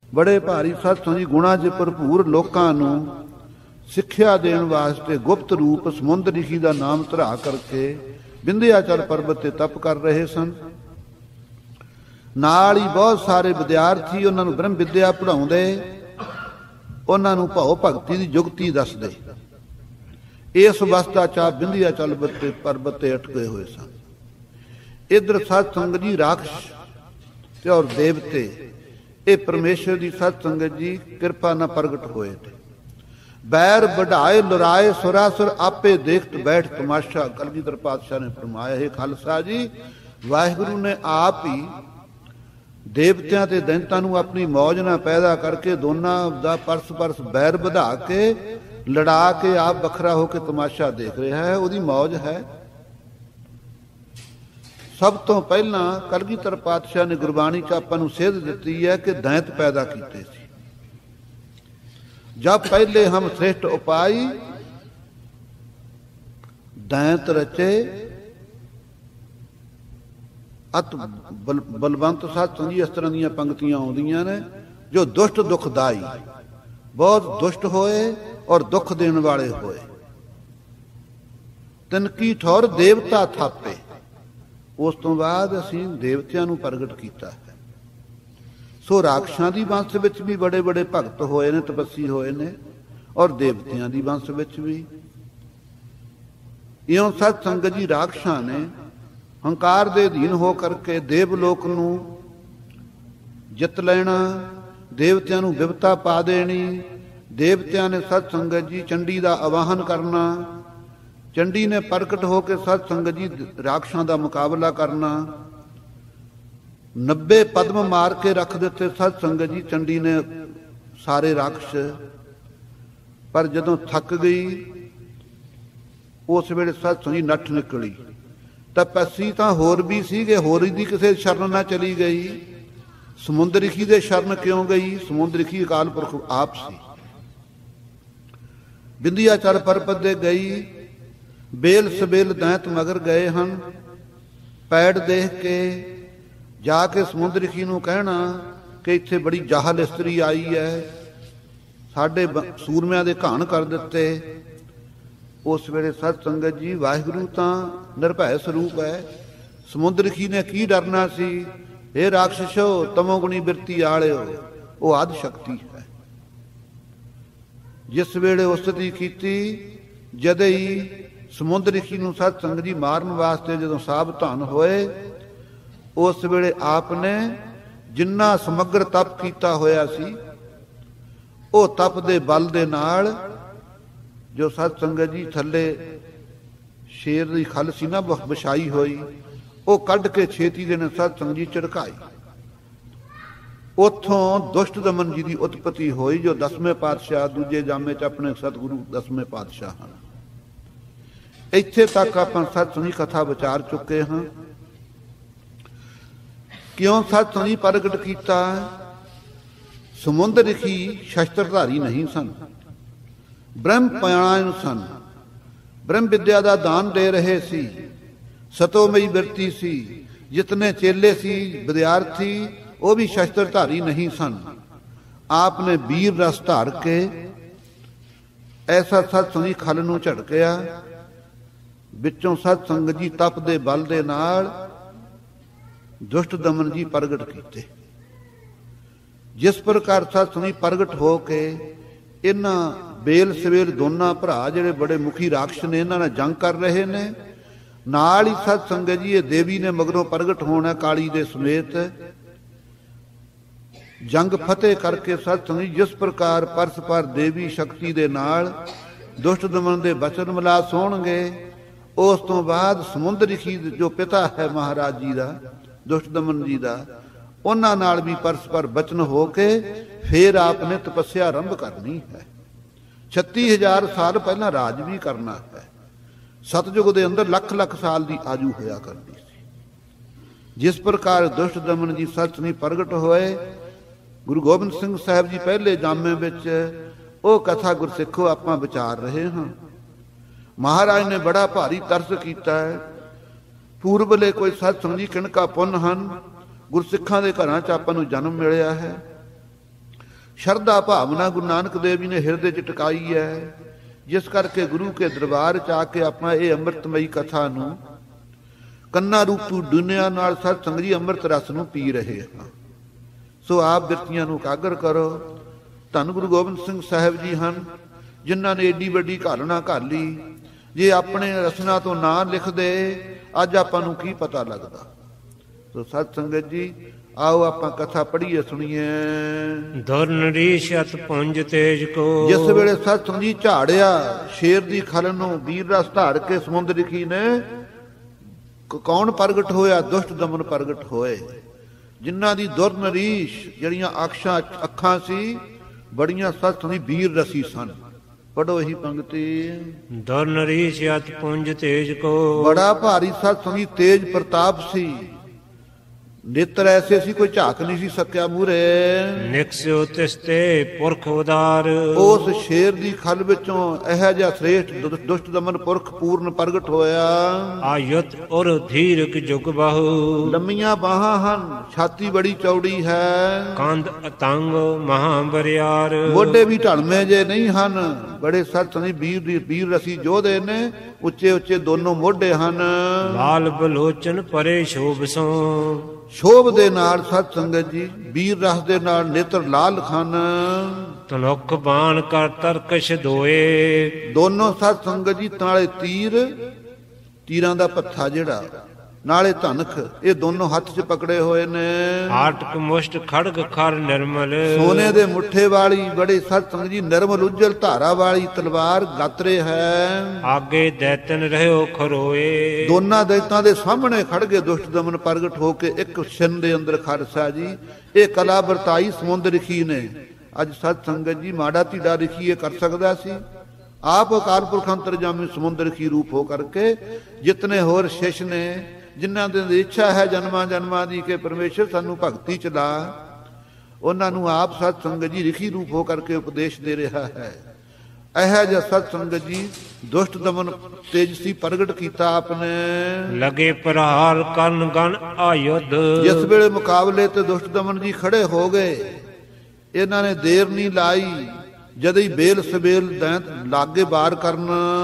ਬੜੇ ਭਾਰੀ ਸਾਧ ਸੰਗਤ ਜੀ ਗੁਣਾਂ 'ਚ ਭਰਪੂਰ ਲੋਕਾਂ ਨੂੰ ਸਿੱਖਿਆ ਦੇਣ ਵਾਸਤੇ ਗੁਪਤ ਰੂਪ ਸਮੁੰਦਰ ਰਿਸ਼ੀ ਦਾ ਨਾਮ ਧਰਾ ਕਰਕੇ ਵਿੰਧਿਆਚਲ ਪਰਬਤ ਤੇ ਤਪ ਕਰ ਰਹੇ ਸਨ। ਨਾਲ ਹੀ ਬਹੁਤ ਸਾਰੇ ਵਿਦਿਆਰਥੀ ਉਹਨਾਂ ਨੂੰ ਬ੍ਰਹਮ ਵਿਦਿਆ ਪੜ੍ਹਾਉਂਦੇ, ਉਹਨਾਂ ਨੂੰ ਭਉ ਭਗਤੀ ਦੀ ਜੁਗਤੀ ਦੱਸਦੇ। ਇਸ ਅਵਸਥਾ 'ਚ ਆਪ ਵਿੰਧਿਆਚਲ ਪਰਬਤ ਤੇ ਅਟਕੇ ਹੋਏ ਸਨ। ਇੱਧਰ ਸਾਧ ਸੰਗਤ ਜੀ ਰਾਖਸ਼ ਤੇ ਔਰ ਦੇਵਤੇ ਇਹ ਪਰਮੇਸ਼ਰ ਦੀ ਸਾਧ ਸੰਗਤ ਜੀ ਕਿਰਪਾ ਨਾਲ ਪ੍ਰਗਟ ਹੋਏ ਨੇ। ਬੈਰ ਵਢਾਏ ਲੁਰਾਏ ਸੁਰਾਸੁਰ ਆਪੇ ਦੇਖਤ ਬੈਠ ਤਮਾਸ਼ਾ। ਕਲਗੀਧਰ ਪਾਤਸ਼ਾਹ ਨੇ ਫਰਮਾਇਆ, ਹੈ ਖਾਲਸਾ ਜੀ, ਵਾਹਿਗੁਰੂ ਨੇ ਆਪ ਹੀ ਦੇਵਤਿਆਂ ਤੇ ਦੈਂਤਾਂ ਨੂੰ ਆਪਣੀ ਮੌਜ ਨਾਲ ਪੈਦਾ ਕਰਕੇ ਦੋਨਾਂ ਦਾ ਪਰਸ ਬੈਰ ਵਧਾ ਕੇ ਲੜਾ ਕੇ ਆਪ ਵੱਖਰਾ ਹੋ ਕੇ ਤਮਾਸ਼ਾ ਦੇਖ ਰਿਹਾ ਹੈ। ਉਹਦੀ ਮੌਜ ਹੈ। ਸਭ ਤੋਂ ਪਹਿਲਾਂ ਕਲਗੀਧਰ ਪਾਤਸ਼ਾਹ ਨੇ ਗੁਰਬਾਣੀ 'ਚ ਆਪਾਂ ਨੂੰ ਸੇਧ ਦਿੱਤੀ ਹੈ ਕਿ ਦੈਂਤ ਪੈਦਾ ਕੀਤੇ ਸੀ। ਜਬ ਪਹਿਲੇ ਹਮ ਸ੍ਰੇਸ਼ਟ ਉਪਾਈ ਦੈਂਤ ਰਚੇ ਅਤ ਬਲਵੰਤ ਸਾਧ ਸੰਗਤ ਜੀ। ਇਸ ਤਰ੍ਹਾਂ ਦੀਆਂ ਪੰਕਤੀਆਂ ਆਉਂਦੀਆਂ ਨੇ, ਜੋ ਦੁਸ਼ਟ ਦੁਖਦਾਈ, ਬਹੁਤ ਦੁਸ਼ਟ ਹੋਏ ਔਰ ਦੁੱਖ ਦੇਣ ਵਾਲੇ ਹੋਏ। ਤਿਨਕੀ ਠੌਰ ਦੇਵਤਾ ਥਾਪੇ। ਉਸ ਤੋਂ ਬਾਅਦ ਅਸੀਂ ਦੇਵਤਿਆਂ ਨੂੰ ਪ੍ਰਗਟ ਕੀਤਾ ਹੈ। ਸੋ ਰਾਖਸ਼ਾਂ ਦੀ ਵੰਸ਼ ਵਿੱਚ ਵੀ ਬੜੇ ਬੜੇ ਭਗਤ ਹੋਏ ਨੇ, ਤਪੱਸੀ ਹੋਏ ਨੇ, ਔਰ ਦੇਵਤਿਆਂ ਦੀ ਵੰਸ਼ ਵਿੱਚ ਵੀ। ਇਉਂ ਸਾਧ ਸੰਗਤ ਜੀ ਰਾਖਸ਼ਾਂ ਨੇ ਹੰਕਾਰ ਦੇ ਅਧੀਨ ਹੋ ਕਰਕੇ ਦੇਵਲੋਕ ਨੂੰ ਜਿੱਤ ਲੈਣਾ, ਦੇਵਤਿਆਂ ਨੂੰ ਬਿਪਤਾ ਪਾ ਦੇਣੀ। ਦੇਵਤਿਆਂ ਨੇ ਸਾਧ ਸੰਗਤ ਜੀ ਚੰਡੀ ਦਾ ਆਵਾਹਨ ਕਰਨਾ, ਚੰਡੀ ਨੇ ਪ੍ਰਗਟ ਹੋ ਕੇ ਸਾਧ ਸੰਗਤ ਜੀ ਰਾਖਸ਼ਾਂ ਦਾ ਮੁਕਾਬਲਾ ਕਰਨਾ। 90 ਪਦਮ ਮਾਰ ਕੇ ਰੱਖ ਦਿੱਤੇ ਸਾਧ ਸੰਗਤ ਜੀ ਚੰਡੀ ਨੇ ਸਾਰੇ ਰਾਖਸ਼। ਪਰ ਜਦੋਂ ਥੱਕ ਗਈ ਉਸ ਵੇਲੇ ਸਾਧ ਸੰਗਤ ਜੀ ਨੱਠ ਨਿਕਲੀ। ਤਪੱਸੀ ਤਾਂ ਹੋਰ ਵੀ ਸੀਗੇ, ਹੋਰ ਦੀ ਕਿਸੇ ਸ਼ਰਨ ਨਾ ਚਲੀ ਗਈ। ਸਮੁੰਦਰ ਰਿਖੀ ਦੇ ਸ਼ਰਨ ਕਿਉਂ ਗਈ? ਸਮੁੰਦਰ ਰਿਖੀ ਅਕਾਲ ਪੁਰਖ ਆਪ ਸੀ। ਵਿੰਧਿਆਚਲ ਪਰਬਤ ਦੇ ਗਈ, ਬੇਲ ਸਬੇਲ ਦੈਂਤ ਮਗਰ ਗਏ ਹਨ। ਪੈੜ ਦੇਖ ਕੇ ਜਾ ਕੇ ਸਮੁੰਦਰ ਰਿਖੀ ਨੂੰ ਕਹਿਣਾ ਕਿ ਇੱਥੇ ਬੜੀ ਜਾਹਲ ਇਸਤਰੀ ਆਈ ਹੈ, ਸਾਡੇ ਸੂਰਮਿਆਂ ਦੇ ਘਾਣ ਕਰ ਦਿੱਤੇ। ਉਸ ਵੇਲੇ ਸਤ ਸੰਗਤ ਜੀ ਵਾਹਿਗੁਰੂ ਤਾਂ ਨਿਰਭੈ ਸਰੂਪ ਹੈ। ਸਮੁੰਦਰ ਰਿਖੀ ਨੇ ਕੀ ਡਰਨਾ ਸੀ? ਇਹ ਰਾਖਸ਼ੋ ਤਮੋਗੁਣੀ ਬਿਰਤੀ ਆਲਿਓ, ਉਹ ਆਦਿ ਸ਼ਕਤੀ ਹੈ। ਜਿਸ ਵੇਲੇ ਉਸਤਤੀ ਕੀਤੀ, ਜਦੇ ਹੀ ਸਮੁੰਦਰ ਰਿਖੀ ਨੂੰ ਸਤ ਸੰਗਤ ਜੀ ਮਾਰਨ ਵਾਸਤੇ ਜਦੋਂ ਸਾਵਧਾਨ ਹੋਏ, ਉਸ ਵੇਲੇ ਆਪ ਨੇ ਜਿੰਨਾ ਸਮਗਰ ਤਪ ਕੀਤਾ ਹੋਇਆ ਸੀ, ਉਹ ਤਪ ਦੇ ਬਲ ਦੇ ਨਾਲ ਜੋ ਸਤ ਸੰਗਤ ਜੀ ਥੱਲੇ ਸ਼ੇਰ ਦੀ ਖੱਲ ਸੀ ਨਾ ਵਿਛਾਈ ਹੋਈ, ਉਹ ਕੱਢ ਕੇ ਛੇਤੀ ਦੇ ਨਾਲ ਸਤ ਸੰਗਤ ਜੀ ਝੜਕਾਈ। ਉੱਥੋਂ ਦੁਸ਼ਟ ਦਮਨ ਜੀ ਦੀ ਉਤਪਤੀ ਹੋਈ, ਜੋ 10ਵੇਂ ਪਾਤਸ਼ਾਹ ਦੂਜੇ ਜਾਮੇ 'ਚ ਆਪਣੇ ਸਤਿਗੁਰੂ 10ਵੇਂ ਪਾਤਸ਼ਾਹ ਹਨ। ਇੱਥੇ ਤੱਕ ਆਪਾਂ ਸਤ ਸੰਗਤ ਕਥਾ ਵਿਚਾਰ ਚੁੱਕੇ ਹਾਂ। ਕਿਉਂ ਸਤ ਸੰਗਤ ਪ੍ਰਗਟ ਕੀਤਾ? ਸਮੁੰਦਰ ਰਿਖੀ ਸ਼ਸਤਰਧਾਰੀ ਨਹੀਂ ਸਨ, ਬ੍ਰਹਮ ਪਰਾਇਣ ਸਨ, ਬ੍ਰਹਮ ਵਿਦਿਆ ਦਾ ਦਾਨ ਦੇ ਰਹੇ ਸੀ, ਸਤੋਮਈ ਬਿਰਤੀ ਸੀ। ਜਿਤਨੇ ਚੇਲੇ ਸੀ ਵਿਦਿਆਰਥੀ, ਉਹ ਵੀ ਸ਼ਸਤਰਧਾਰੀ ਨਹੀਂ ਸਨ। ਆਪ ਨੇ ਵੀਰ ਰਸ ਧਾਰ ਕੇ ਐਸਾ ਸਤ ਸੰਗਤ ਖਲ ਨੂੰ ਝੜਕਿਆ। ਵਿੱਚੋਂ ਸਤ ਸੰਗਤ ਜੀ ਤਪ ਦੇ ਬਲ ਦੇ ਨਾਲ ਦੁਸ਼ਟ ਦਮਨ ਜੀ ਪ੍ਰਗਟ ਕੀਤੇ। ਜਿਸ ਪ੍ਰਕਾਰ ਸਤ ਸੰਗਤ ਪ੍ਰਗਟ ਹੋ ਕੇ ਇਹਨਾਂ ਬੇਲ ਸਵੇਲ ਦੋਨਾਂ ਭਰਾ ਜਿਹੜੇ ਬੜੇ ਮੁਖੀ ਰਾਖਸ਼ ਨੇ, ਇਹਨਾਂ ਨਾਲ ਜੰਗ ਕਰ ਰਹੇ ਨੇ। ਨਾਲ ਹੀ ਸਤ ਸੰਗਤ ਜੀ ਇਹ ਦੇਵੀ ਨੇ ਮਗਰੋਂ ਪ੍ਰਗਟ ਹੋਣਾ ਕਾਲੀ ਦੇ ਸਮੇਤ। ਜੰਗ ਫਤਿਹ ਕਰਕੇ ਸਤ ਸੰਗਤ ਜੀ ਜਿਸ ਪ੍ਰਕਾਰ ਪਰਸਪਰ ਦੇਵੀ ਸ਼ਕਤੀ ਦੇ ਨਾਲ ਦੁਸ਼ਟ ਦਮਨ ਦੇ ਬਚਨ ਮਿਲਾਸ ਹੋਣਗੇ, ਉਸ ਤੋਂ ਬਾਅਦ ਸਮੁੰਦਰ ਰਿਖੀ ਜੋ ਪਿਤਾ ਹੈ ਮਹਾਰਾਜ ਜੀ ਦਾ, ਦੁਸ਼ਟ ਦਮਨ ਜੀ ਦਾ, ਉਹਨਾਂ ਨਾਲ ਵੀ ਪਰਸਪਰ ਬਚਨ ਹੋ ਕੇ ਫੇਰ ਆਪ ਨੇ ਤਪੱਸਿਆ ਆਰੰਭ ਕਰਨੀ ਹੈ। 36,000 ਸਾਲ ਪਹਿਲਾਂ ਰਾਜ ਵੀ ਕਰਨਾ ਹੈ। ਸਤਜੁਗ ਦੇ ਅੰਦਰ ਲੱਖ ਲੱਖ ਸਾਲ ਦੀ ਆਜੂ ਹੋਇਆ ਕਰਦੀ ਸੀ। ਜਿਸ ਪ੍ਰਕਾਰ ਦੁਸ਼ਟ ਦਮਨ ਜੀ ਸਤ ਸੰਗਤ ਪ੍ਰਗਟ ਹੋਏ, ਗੁਰੂ ਗੋਬਿੰਦ ਸਿੰਘ ਸਾਹਿਬ ਜੀ ਪਹਿਲੇ ਜਾਮੇ ਵਿੱਚ ਉਹ ਕਥਾ ਗੁਰਸਿੱਖੋ ਆਪਾਂ ਵਿਚਾਰ ਰਹੇ ਹਾਂ। ਮਹਾਰਾਜ ਨੇ ਬੜਾ ਭਾਰੀ ਤਰਸ ਕੀਤਾ ਹੈ। ਪੂਰਬਲੇ ਕੋਈ ਸਤ ਸੰਗਤ ਜੀ ਕਿਣਕਾ ਪੁੰਨ ਹਨ, ਗੁਰਸਿੱਖਾਂ ਦੇ ਘਰਾਂ 'ਚ ਆਪਾਂ ਨੂੰ ਜਨਮ ਮਿਲਿਆ ਹੈ। ਸ਼ਰਧਾ ਭਾਵਨਾ ਗੁਰੂ ਨਾਨਕ ਦੇਵ ਜੀ ਨੇ ਹਿਰਦੇ 'ਚ ਟਿਕਾਈ ਹੈ, ਜਿਸ ਕਰਕੇ ਗੁਰੂ ਕੇ ਦਰਬਾਰ 'ਚ ਆ ਕੇ ਆਪਣਾ ਇਹ ਅੰਮ੍ਰਿਤਮਈ ਕਥਾ ਨੂੰ ਕੰਨਾ ਰੂਪੂ ਦੁਨੀਆ ਨਾਲ ਸਤ ਸੰਗ ਜੀ ਅੰਮ੍ਰਿਤ ਰਸ ਨੂੰ ਪੀ ਰਹੇ ਹਾਂ। ਸੋ ਆਪ ਬਿਰਤੀਆਂ ਨੂੰ ਇਕਾਗਰ ਕਰੋ। ਧੰਨ ਗੁਰੂ ਗੋਬਿੰਦ ਸਿੰਘ ਸਾਹਿਬ ਜੀ ਹਨ ਜਿਨ੍ਹਾਂ ਨੇ ਏਡੀ ਵੱਡੀ ਘਾਲਣਾ ਘਾਲੀ। ਜੇ ਆਪਣੇ ਰਸਨਾ ਤੋਂ ਨਾਂ ਲਿਖਦੇ ਅੱਜ ਆਪਾਂ ਨੂੰ ਕੀ ਪਤਾ ਲੱਗਦਾ। ਸੋ ਸਤ ਸੰਗਤ ਜੀ ਆਓ ਆਪਾਂ ਕਥਾ ਪੜ੍ਹੀਏ, ਸੁਣੀਏ। ਦੁਰਨਰੀਸ਼ ਅਤ ਪੁੰਜ ਤੇਜ ਕੋ। ਜਿਸ ਵੇਲੇ ਸਤ ਸੰਗਤ ਜੀ ਝਾੜਿਆ ਸ਼ੇਰ ਦੀ ਖਲ ਨੂੰ, ਵੀਰ ਰਸ ਧਾਰ ਕੇ ਸਮੁੰਦਰ ਲਿਖੀ ਨੇ ਕੌਣ ਪ੍ਰਗਟ ਹੋਇਆ? ਦੁਸ਼ਟ ਦਮਨ ਪ੍ਰਗਟ ਹੋਏ, ਜਿਨ੍ਹਾਂ ਦੀ ਦੁਰਨਰੀਸ਼ ਜਿਹੜੀਆਂ ਅੱਖਾਂ ਸੀ ਬੜੀਆਂ ਸਤ ਸੰਗਤ ਵੀਰ ਰਸੀ ਸਨ। ਪੜੋ ਇਹੀ ਪੰਕਤੀ। ਦੁਰਨਰੀਸ਼ ਅਤ ਪੁੰਜ ਤੇਜ ਕੋ। ਬੜਾ ਭਾਰੀ ਸਤ ਸੰਗਤ ਤੇਜ ਪ੍ਰਤਾਪ ਸੀ, ਨੇਤਰ ਐਸੇ ਸੀ ਕੋਈ ਝਾਕ ਨਹੀਂ ਸੀ ਸਕਿਆ ਮੂਹਰੇ। ਨਿਕਸਿਓ ਤਿਸਤੇ ਪੁਰਖ ਉਦਾਰ। ਉਸ ਸ਼ੇਰ ਦੀ ਖਲ ਵਿੱਚੋਂ ਇਹੋ ਜਿਹਾ ਸ੍ਰੇਸ਼ਟ ਦੁਸ਼ਟ ਦਮਨ ਪੁਰਖ ਪੂਰਨ ਪ੍ਰਗਟ ਹੋਇਆ। ਆਯੁਤ ਔਰ ਧੀਰਕ ਜੁਗ ਬਾਹੂ। ਲੰਮੀਆਂ ਬਾਹਾਂ ਹਨ, ਛਾਤੀ ਬੜੀ ਚੌੜੀ ਹੈ, ਕੰਧ ਅਤੰਗ ਮਹਾਬਰਿਆਰ। ਮੋਢੇ ਵੀ ਢਲਵੇਂ ਜੇ ਨਹੀਂ ਹਨ, ਬੜੇ ਸਤ ਸੰਗਤ ਵੀਰ ਰਸੀ ਯੋਧੇ ਨੇ, ਉੱਚੇ ਉੱਚੇ ਦੋਨੋਂ ਮੋਢੇ ਹਨ। ਲਾਲ ਬਲੋਚਨ ਪਰੇ ਸ਼ੋਭ ਸੋ। ਸ਼ੋਭ ਦੇ ਨਾਲ ਸਤ ਸੰਗਤ ਜੀ ਵੀਰ ਰਸ ਦੇ ਨਾਲ ਨੇਤਰ ਲਾਲ ਖਨ। ਤਨੁਖ ਬਾਣ ਕਰ ਤਰਕਸ਼ ਦੋਏ। ਦੋਨੋਂ ਸਤ ਸੰਗਤ ਜੀ ਨਾਲੇ ਤੀਰਾਂ ਦਾ ਪੱਥਾ ਜਿਹੜਾ ਨਾਲੇ ਧਨਖ, ਇਹ ਦੋਨੋਂ ਹੱਥ 'ਚ ਪਕੜੇ ਹੋਏ ਨੇ। ਆਟਕ ਮੁਸ਼ਟ ਖੜਗ ਖਰ ਨਿਰਮਲ। ਸੋਨੇ ਦੇ ਮੁੱਠੇ ਵਾਲੀ ਬੜੇ ਸਤ ਸੰਗਤ ਜੀ ਨਿਰਮਲ ਉਜਲ ਧਾਰਾ ਵਾਲੀ ਤਲਵਾਰ ਗਾਤਰੇ ਹੈ। ਆਗੇ ਦੈਤਨ ਰਹਿਓ ਖਰੋਏ। ਦੋਨਾਂ ਦੈਤਾਂ ਦੇ ਸਾਹਮਣੇ ਖੜ ਗਏ ਦੁਸ਼ਟ ਦਮਨ ਪ੍ਰਗਟ ਹੋ ਕੇ ਇੱਕ ਛਿਨ ਦੇ ਅੰਦਰ ਖਾਲਸਾ ਜੀ। ਇਹ ਕਲਾ ਵਰਤਾਈ ਸਮੁੰਦਰ ਰਿਖੀ ਨੇ। ਅੱਜ ਸਤ ਸੰਗਤ ਜੀ ਮਾੜਾ ਧੀੜਾ ਰਿਖੀ ਇਹ ਕਰ ਸਕਦਾ ਸੀ? ਆਪ ਅਕਾਲ ਪੁਰਖ ਅੰਤਰਜਾਮੀ ਸਮੁੰਦਰ ਰਿਖੀ ਰੂਪ ਹੋ ਕਰਕੇ ਜਿਤਨੇ ਹੋਰ ਸ਼ਿਸ਼ ਨੇ ਜਿਨ੍ਹਾਂ ਦੀ ਇੱਛਾ ਹੈ ਜਨਮਾਂ ਜਨਮਾਂ ਦੀ ਕਿ ਪਰਮੇਸ਼ਰ ਸਾਨੂੰ ਭਗਤੀ ਚ ਲਾ, ਉਹਨਾਂ ਨੂੰ ਆਪ ਸਤ ਸੰਗਤ ਜੀ ਰਿਖੀ ਰੂਪ ਹੋ ਕਰਕੇ ਉਪਦੇਸ਼ ਦੇ ਰਿਹਾ ਹੈ। ਇਹੋ ਜਿਹਾ ਸਤ ਸੰਗਤ ਜੀ ਦੁਸ਼ਟ ਦਮਨ ਤੇਜਸੀ ਪ੍ਰਗਟ ਕੀਤਾ ਆਪਨੇ। ਲਗੇ ਪ੍ਰਹਾਰ ਕਰਨ ਗਨ ਆਯੁਧ। ਜਿਸ ਵੇਲੇ ਮੁਕਾਬਲੇ ਤੇ ਦੁਸ਼ਟ ਦਮਨ ਜੀ ਖੜੇ ਹੋ ਗਏ, ਇਹਨਾਂ ਨੇ ਦੇਰ ਨਹੀਂ ਲਾਈ, ਜਦ ਹੀ ਬੇਲ ਸਬੇਲ ਦੈਂਤ ਲਾਗੇ ਬਾਰ ਕਰਨ।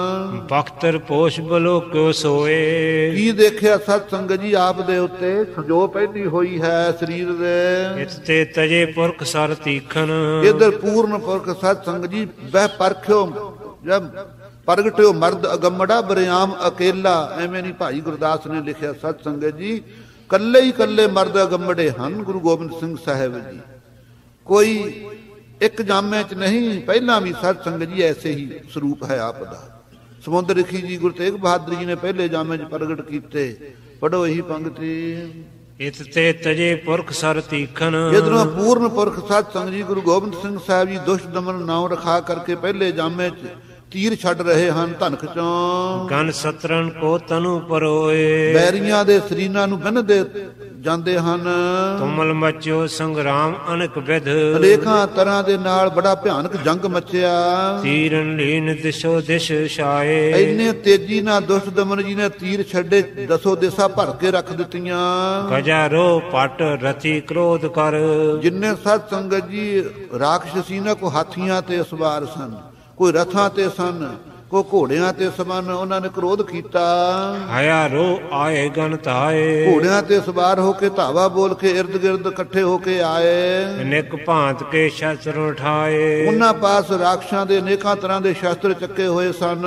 ਬਖਤਰ ਪੋਸ਼ ਬਲੋ ਕਿਉ ਸੋਏ। ਕੀ ਦੇਖਿਆ ਸਤ ਸੰਗਤ ਜੀ ਆਪ ਦੇ ਉੱਤੇ ਸੰਜੋ ਪਹਿਨੀ ਹੋਈ ਹੈ ਸਰੀਰ ਦੇ। ਇਤੇ ਤਜੇ ਪੁਰਖ ਸਰ ਤੀਖਨ। ਇਧਰ ਪੂਰਨ ਪੁਰਖ ਸਤ ਸੰਗਤ ਜੀ ਬਹਿ ਪਰਖਿਓ ਜਦ ਪ੍ਰਗਟਿਓ ਮਰਦ ਅਗੰਮੜਾ ਬਰਿਆਮ ਅਕੇਲਾ। ਐਵੇਂ ਨਹੀਂ ਭਾਈ ਗੁਰਦਾਸ ਨੇ ਲਿਖਿਆ ਸਤ ਸੰਗਤ ਜੀ ਕੱਲੇ ਹੀ ਕੱਲੇ ਮਰਦ ਅਗੰਮੜੇ ਹਨ ਗੁਰੂ ਗੋਬਿੰਦ ਸਿੰਘ ਸਾਹਿਬ ਜੀ। ਕੋਈ ਇੱਕ ਜਾਮੇ ਚ ਨਹੀਂ, ਪਹਿਲਾਂ ਵੀ ਸਤ ਸੰਗਤ ਜੀ ਐਸੇ ਹੀ ਸਰੂਪ ਹੈ ਆਪ ਦਾ। ਸਮੁੰਦਰ ਰਿਖੀ ਜੀ ਗੁਰੂ ਤੇਗ ਬਹਾਦਰ ਜੀ ਨੇ ਪਹਿਲੇ ਜਾਮੇ ਚ ਪ੍ਰਗਟ ਕੀਤੇ। ਪੜੋ ਇਹੀ ਪੰਕਤੀ। ਇਤ ਤੇ ਤਜੇ ਪੁਰਖ ਸਰ ਤੀਖਨ। ਇਧਰੋਂ ਪੂਰਨ ਪੁਰਖ ਸਤ ਸੰਗਤ ਜੀ ਗੁਰੂ ਗੋਬਿੰਦ ਸਿੰਘ ਸਾਹਿਬ ਜੀ ਦੁਸ਼ਟ ਦਮਨ ਨਾਮ ਰਖਾ ਕਰਕੇ ਪਹਿਲੇ ਜਾਮੇ ਚ ਤੀਰ ਛੱਡ ਰਹੇ ਹਨ ਧਨਖ ਚੋਂ। ਗਨ ਸਤਰਨ ਕੋ ਤਨੂ ਪਰੋਏ। ਬੈਰੀਆਂ ਦੇ ਸਰੀਰਾਂ ਨੂੰ ਬੰਨ੍ਹਦੇ ਜਾਂਦੇ ਹਨ। ਤੁਮਲ ਮਚਿਓ ਸੰਗਰਾਮ ਅਨਕ ਵਿਧ। ਅਨੇਕਾਂ ਤਰ੍ਹਾਂ ਦੇ ਨਾਲ ਬੜਾ ਭਿਆਨਕ ਜੰਗ ਮਚਿਆ। ਤੀਰਨ ਲੀਨ ਦਿਸ਼ੋ ਦਿਸ਼ ਛਾਏ। ਇੰਨੇ ਤੇਜ਼ੀ ਨਾਲ ਦੁਸ਼ਟ ਦਮਨ ਜੀ ਨੇ ਤੀਰ ਛੱਡੇ, ਦਸੋ ਦਿਸ਼ਾ ਭਰ ਕੇ ਰੱਖ ਦਿੱਤੀਆਂ। ਗਜਾਰੋ ਪਟ ਰਤੀ ਕ੍ਰੋਧ ਕਰ। ਜਿੰਨੇ ਸਤ ਸੰਗਤ ਜੀ ਰਾਖਸ਼ ਸੀ ਨਾ, ਕੋਈ ਹਾਥੀਆਂ ਤੇ ਸਵਾਰ ਸਨ, ਕੋਈ ਰਥਾਂ ਤੇ ਸਨ, ਕੋਈ ਘੋੜਿਆਂ ਤੇ ਸਮਾਨ, ਉਹਨਾਂ ਨੇ ਕ੍ਰੋਧ ਕੀਤਾ। ਹਾਇਆ ਰੋ ਆਏ ਗਨ ਧਾਏ। ਘੋੜਿਆਂ ਤੇ ਸਵਾਰ ਹੋ ਕੇ ਧਾਵਾ ਬੋਲ ਕੇ ਇਰਦ ਗਿਰਦ ਇਕੱਠੇ ਹੋ ਕੇ ਆਏ। ਅਨੇਕ ਭਾਂਤ ਕੇ ਸ਼ਸਤਰ ਉਠਾਏ। ਉਹਨਾਂ ਪਾਸ ਰਾਖਸ਼ਾਂ ਦੇ ਅਨੇਕਾਂ ਤਰ੍ਹਾਂ ਦੇ ਸ਼ਸਤਰ ਚੱਕੇ ਹੋਏ ਸਨ।